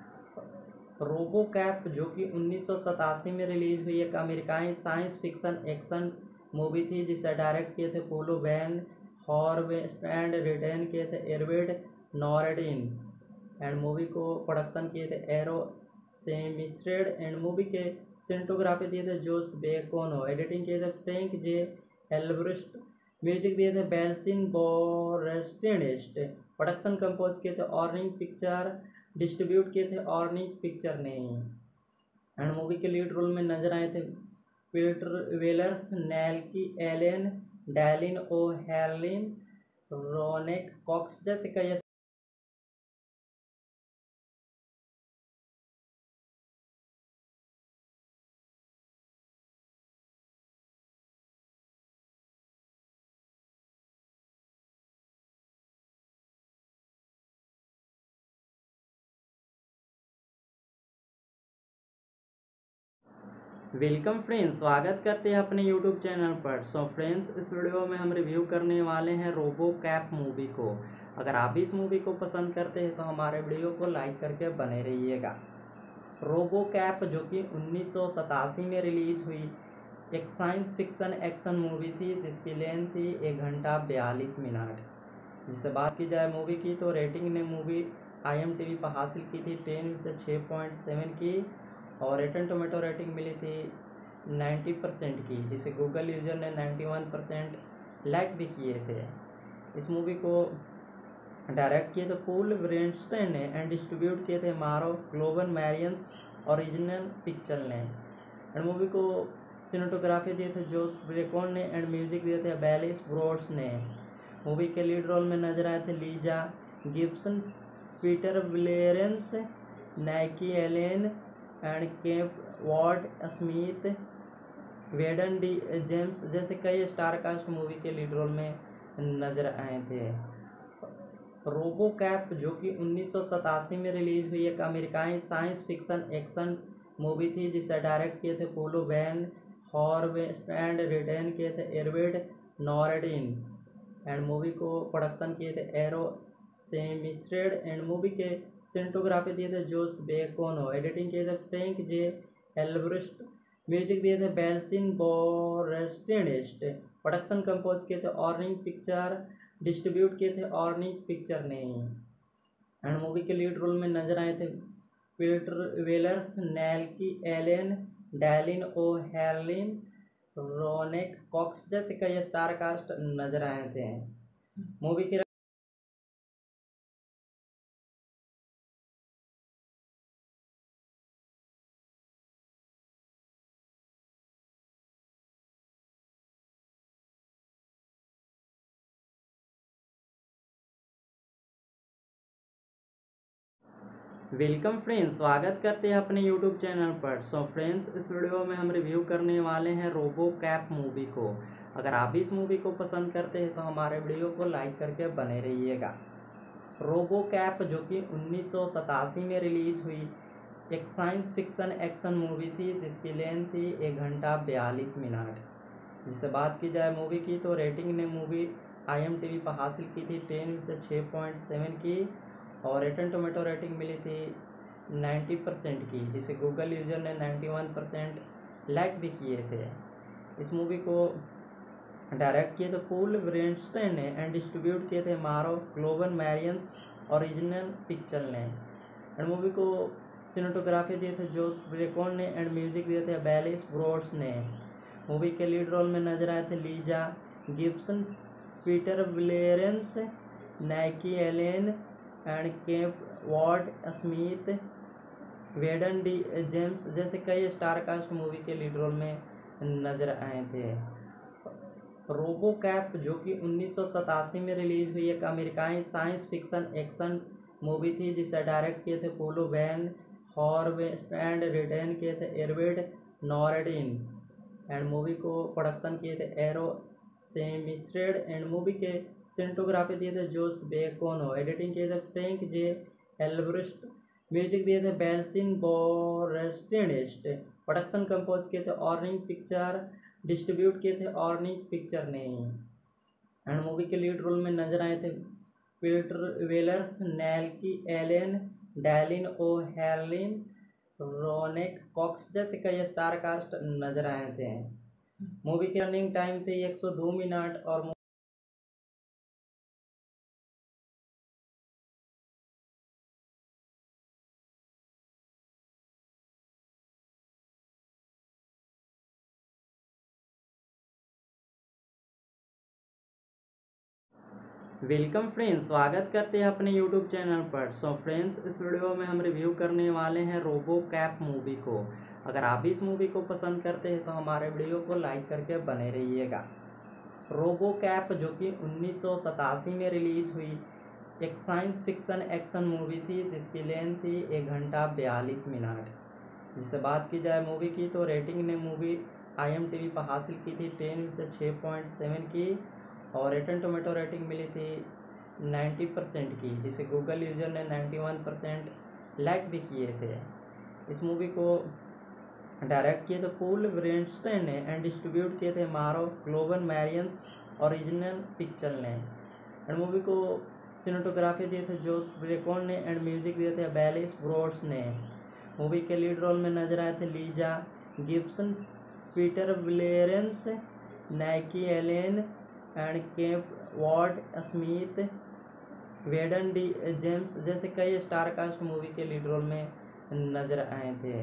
रोबो कैप जो कि 1987 में रिलीज हुई एक अमेरिकाई साइंस फिक्शन एक्शन मूवी थी, जिसे डायरेक्ट किए थे पोलो वैन हॉर्वेस्ट एंड रिटेन किए थे एरविड नॉरडिन। एंड मूवी को प्रोडक्शन किए थे एरो सेमिस्ट्रेड। एंड मूवी के सिनेटोग्राफी दिए थे जोस बेकोनो। एडिटिंग किए थे फ्रैंक जे एल्ब्रिस्ट। म्यूजिक दिए थे बेल्सिन बोरेस्टिनिस्ट। प्रोडक्शन कंपोज किए थे ऑर्निंग पिक्चर। डिस्ट्रीब्यूट किए थे ऑर्निंग पिक्चर ने। एंड मूवी के लीड रोल में नजर आए थे पीटर वेलर्स, नेल्की एलेन, डैलिन ओ हेरलिन, रोनेक्स कॉक्स जैसे कई। वेलकम फ्रेंड्स, स्वागत करते हैं अपने यूट्यूब चैनल पर। सो फ्रेंड्स, इस वीडियो में हम रिव्यू करने वाले हैं रोबो कैप मूवी को। अगर आप भी इस मूवी को पसंद करते हैं तो हमारे वीडियो को लाइक करके बने रहिएगा। रोबो कैप जो कि 1987 में रिलीज हुई एक साइंस फिक्शन एक्शन मूवी थी, जिसकी लेंथ थी 1 घंटा 42 मिनट। जिससे बात की जाए मूवी की, तो रेटिंग ने मूवी IMDb पर हासिल की थी 10 में से 6.7 की। और रिटन टोमेटो रेटिंग मिली थी 90% की, जिसे गूगल यूजर ने 91% लाइक भी किए थे। इस मूवी को डायरेक्ट किए थे पॉल वेरेनस्टीन ने एंड डिस्ट्रीब्यूट किए थे मारो ग्लोबल मैरियंस ओरिजिनल पिक्चर ने। एंड मूवी को सिनेटोग्राफी दिए थे जोस बेकोन ने एंड म्यूजिक दिए थे बेलिस ब्रोड्स ने। मूवी के लीड रोल में नजर आए थे लीजा गिब्सन, पीटर विलेरेंस, नाइकी Allen and cap ward Smith, वेडन डी जेम्स जैसे कई स्टार कास्ट मूवी के लीड रोल में नजर आए थे। रोबो कैप जो कि 1987 में रिलीज हुई एक अमेरिकाई साइंस फिक्शन एक्शन मूवी थी, जिसे डायरेक्ट किए थे पोलो वैन हॉर्वेस्ट एंड रिटेन किए थे एरविड नॉरडिन। एंड मूवी को प्रोडक्शन किए थे एरो सेमिस्ट्रेड। एंड मूवी के सिनेटोग्राफी दिए थे जोस बेकोनो। एडिटिंग किए थे फ्रैंक जे एल्ब्रिस्ट। म्यूजिक दिए थे बेल्सिन बोरेस्टिनिस्ट। प्रोडक्शन कंपोज किए थे ऑर्निंग पिक्चर। डिस्ट्रीब्यूट किए थे ऑर्निंग पिक्चर ने। एंड मूवी के लीड रोल में नजर आए थे पीटर वेलर्स, नेल्की एलेन, डैलिन ओ हेरलिन, रोनेक्स कॉक्स जैसे कई स्टार कास्ट नजर आए थे। मूवी की वेलकम फ्रेंड्स, स्वागत करते हैं अपने यूट्यूब चैनल पर। फ्रेंड्स, इस वीडियो में हम रिव्यू करने वाले हैं रोबो कैप मूवी को। अगर आप भी इस मूवी को पसंद करते हैं तो हमारे वीडियो को लाइक करके बने रहिएगा। रोबो कैप जो कि 1987 में रिलीज हुई एक साइंस फिक्शन एक्शन मूवी थी, जिसकी लेंथ थी 1 घंटा 42 मिनट। जिससे बात की जाए मूवी की, तो रेटिंग ने मूवी IMDb पर हासिल की थी 10 में से 6.7 की, और रिटन टोमेटो रेटिंग मिली थी 90% की, जिसे गूगल यूजर ने 91% लाइक भी किए थे। इस मूवी को डायरेक्ट किए थे पॉल वेरेनस्टीन ने एंड डिस्ट्रीब्यूट किए थे मारो ग्लोबल मैरियंस ओरिजिनल पिक्चर ने। एंड मूवी को सिनेटोग्राफी दिए थे जोस ब्रेकोन ने एंड म्यूजिक दिए थे बेलिस ब्रोड्स ने। मूवी के लीड रोल में नजर आए थे लीजा गिब्सन, पीटर विलेरेंस, नाइकी Allen and cap ward Smith, वेडन डी जेम्स जैसे कई स्टार कास्ट मूवी के लीड रोल में नजर आए थे। रोबो कैप जो कि 1987 में रिलीज हुई एक अमेरिकाई साइंस फिक्शन एक्शन मूवी थी, जिसे डायरेक्ट किए थे पोलो वैन हॉर्वेस्ट एंड रिटेन किए थे एरविड नॉर्डिन। एंड मूवी को प्रोडक्शन किए थे एरो सेमिस्ट्रेड एंड मूवी के सिनेटोग्राफी दिए थे जोस बेकोनो, एडिटिंग किए थे फ्रैंक जे एल्ब्रेस्ट, म्यूजिक दिए थे बेल्सिन बोरेस्टिनिस्ट, प्रोडक्शन कंपोज किए थे ऑर्निंग पिक्चर, डिस्ट्रीब्यूट किए थे ऑर्निंग पिक्चर ने। एंड मूवी के लीड रोल में नजर आए थे पीटर वेलर्स, नैल्की एलेन, डैलिन ओ हेरलिन, रोनेक्स कॉक्स जैसे कई स्टार कास्ट नजर आए थे। मूवी की रनिंग टाइम थी 102 मिनट और वेलकम फ्रेंड्स, स्वागत करते हैं अपने यूट्यूब चैनल पर। फ्रेंड्स, इस वीडियो में हम रिव्यू करने वाले हैं रोबो कैप मूवी को। अगर आप भी इस मूवी को पसंद करते हैं तो हमारे वीडियो को लाइक करके बने रहिएगा। रोबो कैप जो कि 1987 में रिलीज हुई एक साइंस फिक्शन एक्शन मूवी थी, जिसकी लेंथ थी 1 घंटा 42 मिनट। जिससे बात की जाए मूवी की, तो रेटिंग ने मूवी IMDb पर हासिल की थी 10 में से 6.7 की, और रिटन टोमेटो रेटिंग मिली थी 90% की, जिसे गूगल यूजर ने 91% लाइक भी किए थे। इस मूवी को डायरेक्ट किए थे पॉल वेरेनस्टीन ने एंड डिस्ट्रीब्यूट किए थे मारो ग्लोबल मैरियंस ओरिजिनल पिक्चर ने। एंड मूवी को सिनेटोग्राफी दिए थे जोस ब्रेकोन ने एंड म्यूजिक दिए थे बेलिस ब्रोड्स ने। मूवी के लीड रोल में नजर आए थे लीजा गिब्सन, पीटर विलेरेंस, नाइकी Allen and cap ward Smith, वेडन डी जेम्स जैसे कई स्टार कास्ट मूवी के लीड रोल में नजर आए थे।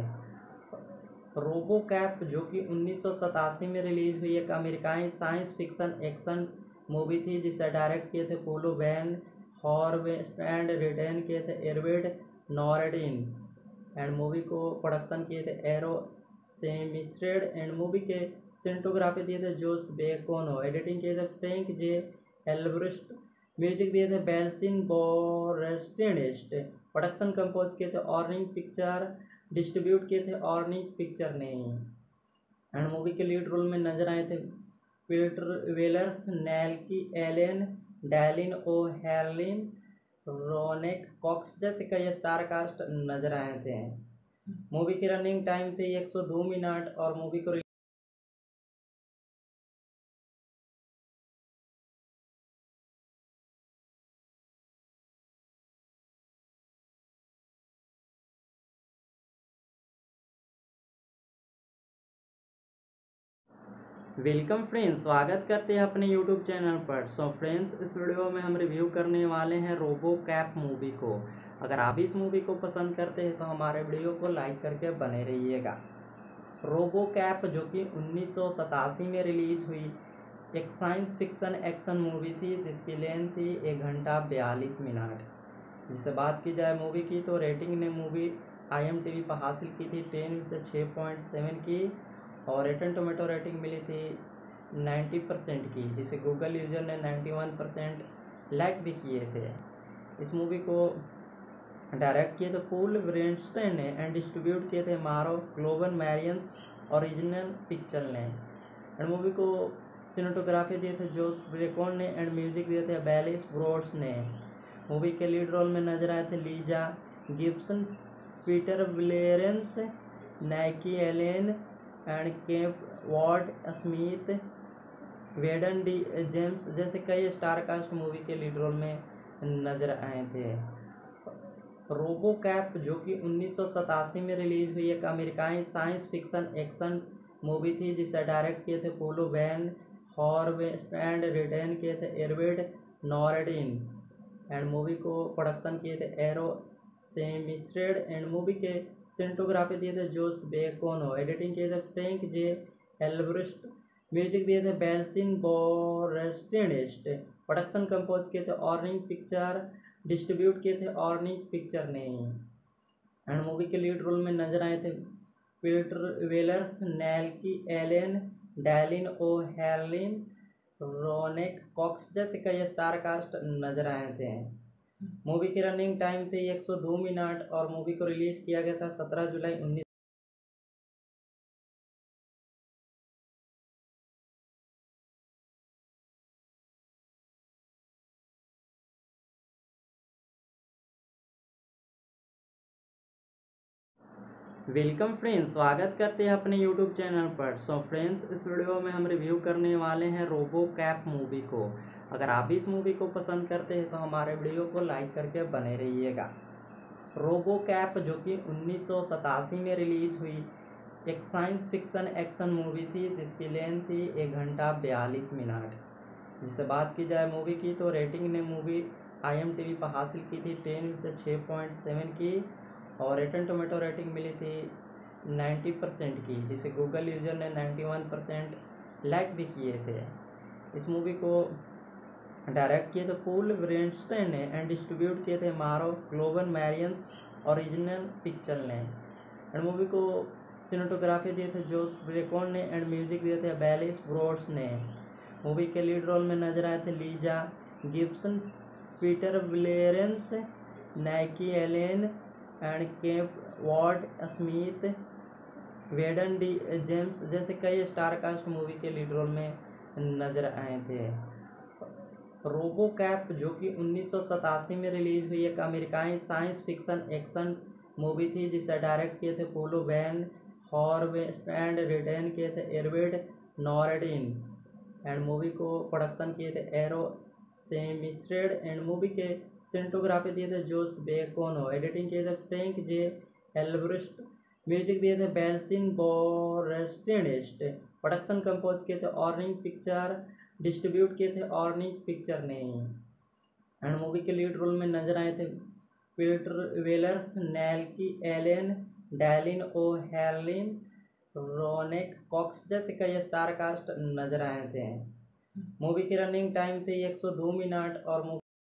रोबो कैप जो कि 1987 में रिलीज हुई एक अमेरिकाई साइंस फिक्शन एक्शन मूवी थी, जिसे डायरेक्ट किए थे पोलो वैन हॉर्वेस्ट एंड रिटेन किए थे एरविड नॉर्डिन। एंड मूवी को प्रोडक्शन किए थे एरो सेमिस्ट्रेड एंड मूवी के सिनेटोग्राफी दिए थे जोस बेकोनो, एडिटिंग किए थे फ्रैंक जे एल्ब्रेस्ट, म्यूजिक दिए थे बेल्सिन बोरेस्टिनिस्ट, प्रोडक्शन कंपोज किए थे ऑर्निंग पिक्चर, डिस्ट्रीब्यूट किए थे ऑर्निंग पिक्चर ने। एंड मूवी के लीड रोल में नजर आए थे पीटर वेलर्स, नैल्की एलेन, डैलिन ओ हेरलिन, रोनेक्स कॉक्स जैसे कई स्टार कास्ट नजर आए थे। मूवी की रनिंग टाइम थी 102 मिनट और मूवी को वेलकम फ्रेंड्स, स्वागत करते हैं अपने यूट्यूब चैनल पर। फ्रेंड्स, इस वीडियो में हम रिव्यू करने वाले हैं रोबो कैप मूवी को। अगर आप भी इस मूवी को पसंद करते हैं तो हमारे वीडियो को लाइक करके बने रहिएगा। रोबो कैप जो कि 1987 में रिलीज हुई एक साइंस फिक्शन एक्शन मूवी थी, जिसकी लेंथ थी 1 घंटा 42 मिनट। जिससे बात की जाए मूवी की, तो रेटिंग ने मूवी IMDb पर हासिल की थी 10 में से 6.7 की, और रिटन टोमेटो रेटिंग मिली थी 90% की, जिसे गूगल यूजर ने 91% लाइक भी किए थे। इस मूवी को डायरेक्ट किए थे पॉल वेरेनस्टीन ने एंड डिस्ट्रीब्यूट किए थे मारो ग्लोबल मैरियंस ओरिजिनल पिक्चर ने। एंड मूवी को सिनेटोग्राफी दिए थे जोस ब्रेकोन ने एंड म्यूजिक दिए थे बेलिस ब्रोड्स ने। मूवी के लीड रोल में नजर आए थे लीजा गिब्सन, पीटर विलेरेंस, नाइकी Allen and cap ward Smith, वेडन डी जेम्स जैसे कई स्टार कास्ट मूवी के लीड रोल में नजर आए थे। रोबो कैप जो कि 1987 में रिलीज हुई एक अमेरिकाई साइंस फिक्शन एक्शन मूवी थी जिसे डायरेक्ट किए थे पोलो वैन हॉर्वेस्ट एंड रिटर्न किए थे एरविड नॉर्डिन। एंड मूवी को प्रोडक्शन किए थे एरो सेमिस्ट्रेड। एंड मूवी के सिनेटोग्राफी दिए थे जोस बेकोनो, एडिटिंग किए थे फ्रैंक जे एल्ब्रेस्ट, म्यूजिक दिए थे बेल्सिन बोरेस्टिनिस्ट, प्रोडक्शन कंपोज किए थे ऑर्निंग पिक्चर, डिस्ट्रीब्यूट किए थे ऑर्निंग पिक्चर ने। एंड मूवी के लीड रोल में नजर आए थे पीटर वेलर्स, नैल्की एलेन, डैलिन ओ हेरलिन, रोनेक्स कॉक्स जैसे कई स्टार कास्ट नजर आए थे। मूवी की रनिंग टाइम थी 102 मिनट और मूवी को रिलीज किया गया था 17 जुलाई 19। वेलकम फ्रेंड्स, स्वागत करते हैं अपने यूट्यूब चैनल पर। सो फ्रेंड्स, इस वीडियो में हम रिव्यू करने वाले हैं रोबो कैप मूवी को। अगर आप भी इस मूवी को पसंद करते हैं तो हमारे वीडियो को लाइक करके बने रहिएगा। रोबो कैप जो कि 1987 में रिलीज हुई एक साइंस फिक्शन एक्शन मूवी थी जिसकी लेंथ थी 1 घंटा 42 मिनट। जिससे बात की जाए मूवी की तो रेटिंग ने मूवी IMDb पर हासिल की थी 10 में से 6.7 की और रिटन टोमेटो रेटिंग मिली थी 90% की, जिसे गूगल यूजर ने 91% लाइक भी किए थे। इस मूवी को डायरेक्ट किए थे पॉल वेरेनस्टीन ने एंड डिस्ट्रीब्यूट किए थे मारो ग्लोबल मैरियंस ओरिजिनल पिक्चर ने। एंड मूवी को सिनेटोग्राफी दिए थे जोस ब्रेकोन ने एंड म्यूजिक दिए थे बेलिस ब्रोड्स ने। मूवी के लीड रोल में नजर आए थे लीजा गिब्सन, पीटर विलेरेंस, नाइकी Allen and cap ward Smith, वेडन डी जेम्स जैसे कई स्टार कास्ट मूवी के लीड रोल में नजर आए थे। रोबो कैप जो कि 1987 में रिलीज हुई एक अमेरिकाई साइंस फिक्शन एक्शन मूवी थी जिसे डायरेक्ट किए थे पोलो वैन हॉर्वेस्ट एंड रिटर्न किए थे एरविड नॉर्डिन। एंड मूवी को प्रोडक्शन किए थे एरो सेमिस्ट्रेड। एंड मूवी के सिनेटोग्राफी दिए थे जोस बेकोनो, एडिटिंग किए थे फ्रैंक जे एल्ब्रेस्ट, म्यूजिक दिए थे बेल्सिन बोरेस्टिनिस्ट, प्रोडक्शन कंपोज किए थे ऑर्निंग पिक्चर, डिस्ट्रीब्यूट किए थे ऑर्निंग पिक्चर ने। एंड मूवी के लीड रोल में नजर आए थे पीटर वेलर्स, नैल्की एलेन, डैलिन ओ हेरलिन, रोनेक्स कॉक्स जैसे कई स्टार कास्ट नजर आए थे। मूवी की रनिंग टाइम थी 102 मिनट और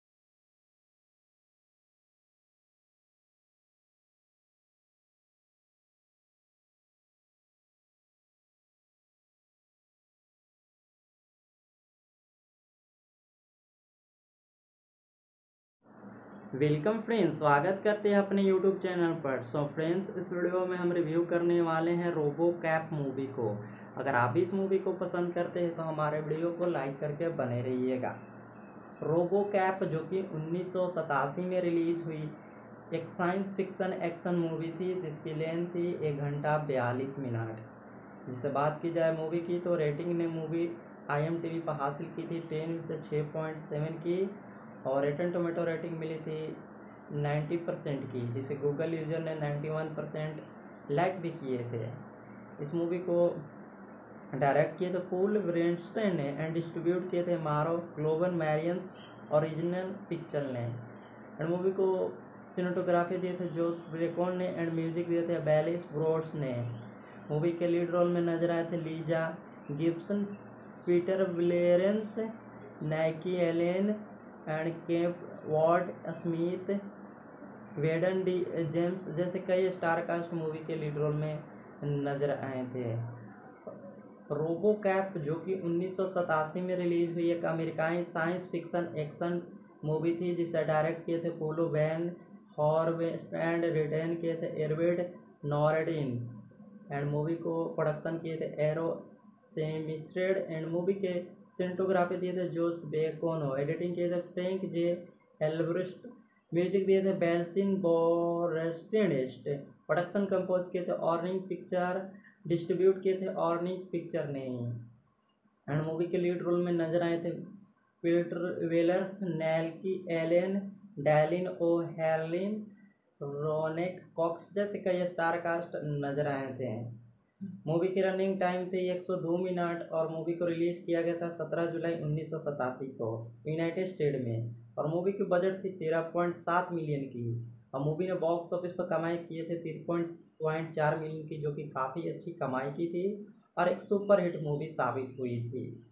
वेलकम फ्रेंड्स, स्वागत करते हैं अपने यूट्यूब चैनल पर। सो फ्रेंड्स, इस वीडियो में हम रिव्यू करने वाले हैं रोबो कैप मूवी को। अगर आप भी इस मूवी को पसंद करते हैं तो हमारे वीडियो को लाइक करके बने रहिएगा। रोबो कैप जो कि 1987 में रिलीज हुई एक साइंस फिक्शन एक्शन मूवी थी जिसकी लेंथ थी 1 घंटा 42 मिनट। जिससे बात की जाए मूवी की तो रेटिंग ने मूवी IMDb पर हासिल की थी 10 में से 6.7 की और रिटन टोमेटो रेटिंग मिली थी 90% की, जिसे गूगल यूजर ने 91% लाइक भी किए थे। इस मूवी को डायरेक्ट किए थे पॉल वेरेनस्टीन ने एंड डिस्ट्रीब्यूट किए थे मारो ग्लोबल मैरियंस ओरिजिनल पिक्चर ने। एंड मूवी को सिनेटोग्राफी दिए थे जोस ब्रेकोन ने एंड म्यूजिक दिए थे बेलिस ब्रोड्स ने। मूवी के लीड रोल में नजर आए थे लीजा गिब्सन, पीटर विलेरेंस, नाइकी Allen and cap ward Smith, वेडन डी जेम्स जैसे कई स्टार कास्ट मूवी के लीड रोल में नजर आए थे। रोबो कैप जो कि 1987 में रिलीज हुई एक अमेरिकाई साइंस फिक्शन एक्शन मूवी थी जिसे डायरेक्ट किए थे पोलो वैन हॉर्वेस्ट एंड रिटेन किए थे एरविड नॉरेडिन एंड मूवी को प्रोडक्शन किए थे एरो सेमिस्ट्रेड एंड मूवी के सिनेटोग्राफी दिए थे जोस बेकोनो, एडिटिंग किए थे फ्रैंक जे एल्ब्रिस्ट, म्यूजिक दिए थे बेल्सिन बोरेस्टिनिस्ट, प्रोडक्शन कंपोज किए थे ऑर्निंग पिक्चर, डिस्ट्रीब्यूट किए थे ऑर्निंग पिक्चर ने एंड मूवी के लीड रोल में नजर आए थे पीटर वेलर्स, नेल्की एलेन, डैलिन ओ हेरलिन, रोनेक्स कॉक्स जैसे कई स्टार कास्ट नजर आए थे। मूवी की रनिंग टाइम थी 102 मिनट और मूवी को रिलीज किया गया था 17 जुलाई 1987 को यूनाइटेड स्टेट में और मूवी की बजट थी 13.7 मिलियन की और मूवी ने बॉक्स ऑफिस पर कमाई किए थे 3.4 मिलियन की, जो कि काफ़ी अच्छी कमाई की थी और एक सुपर हिट मूवी साबित हुई थी।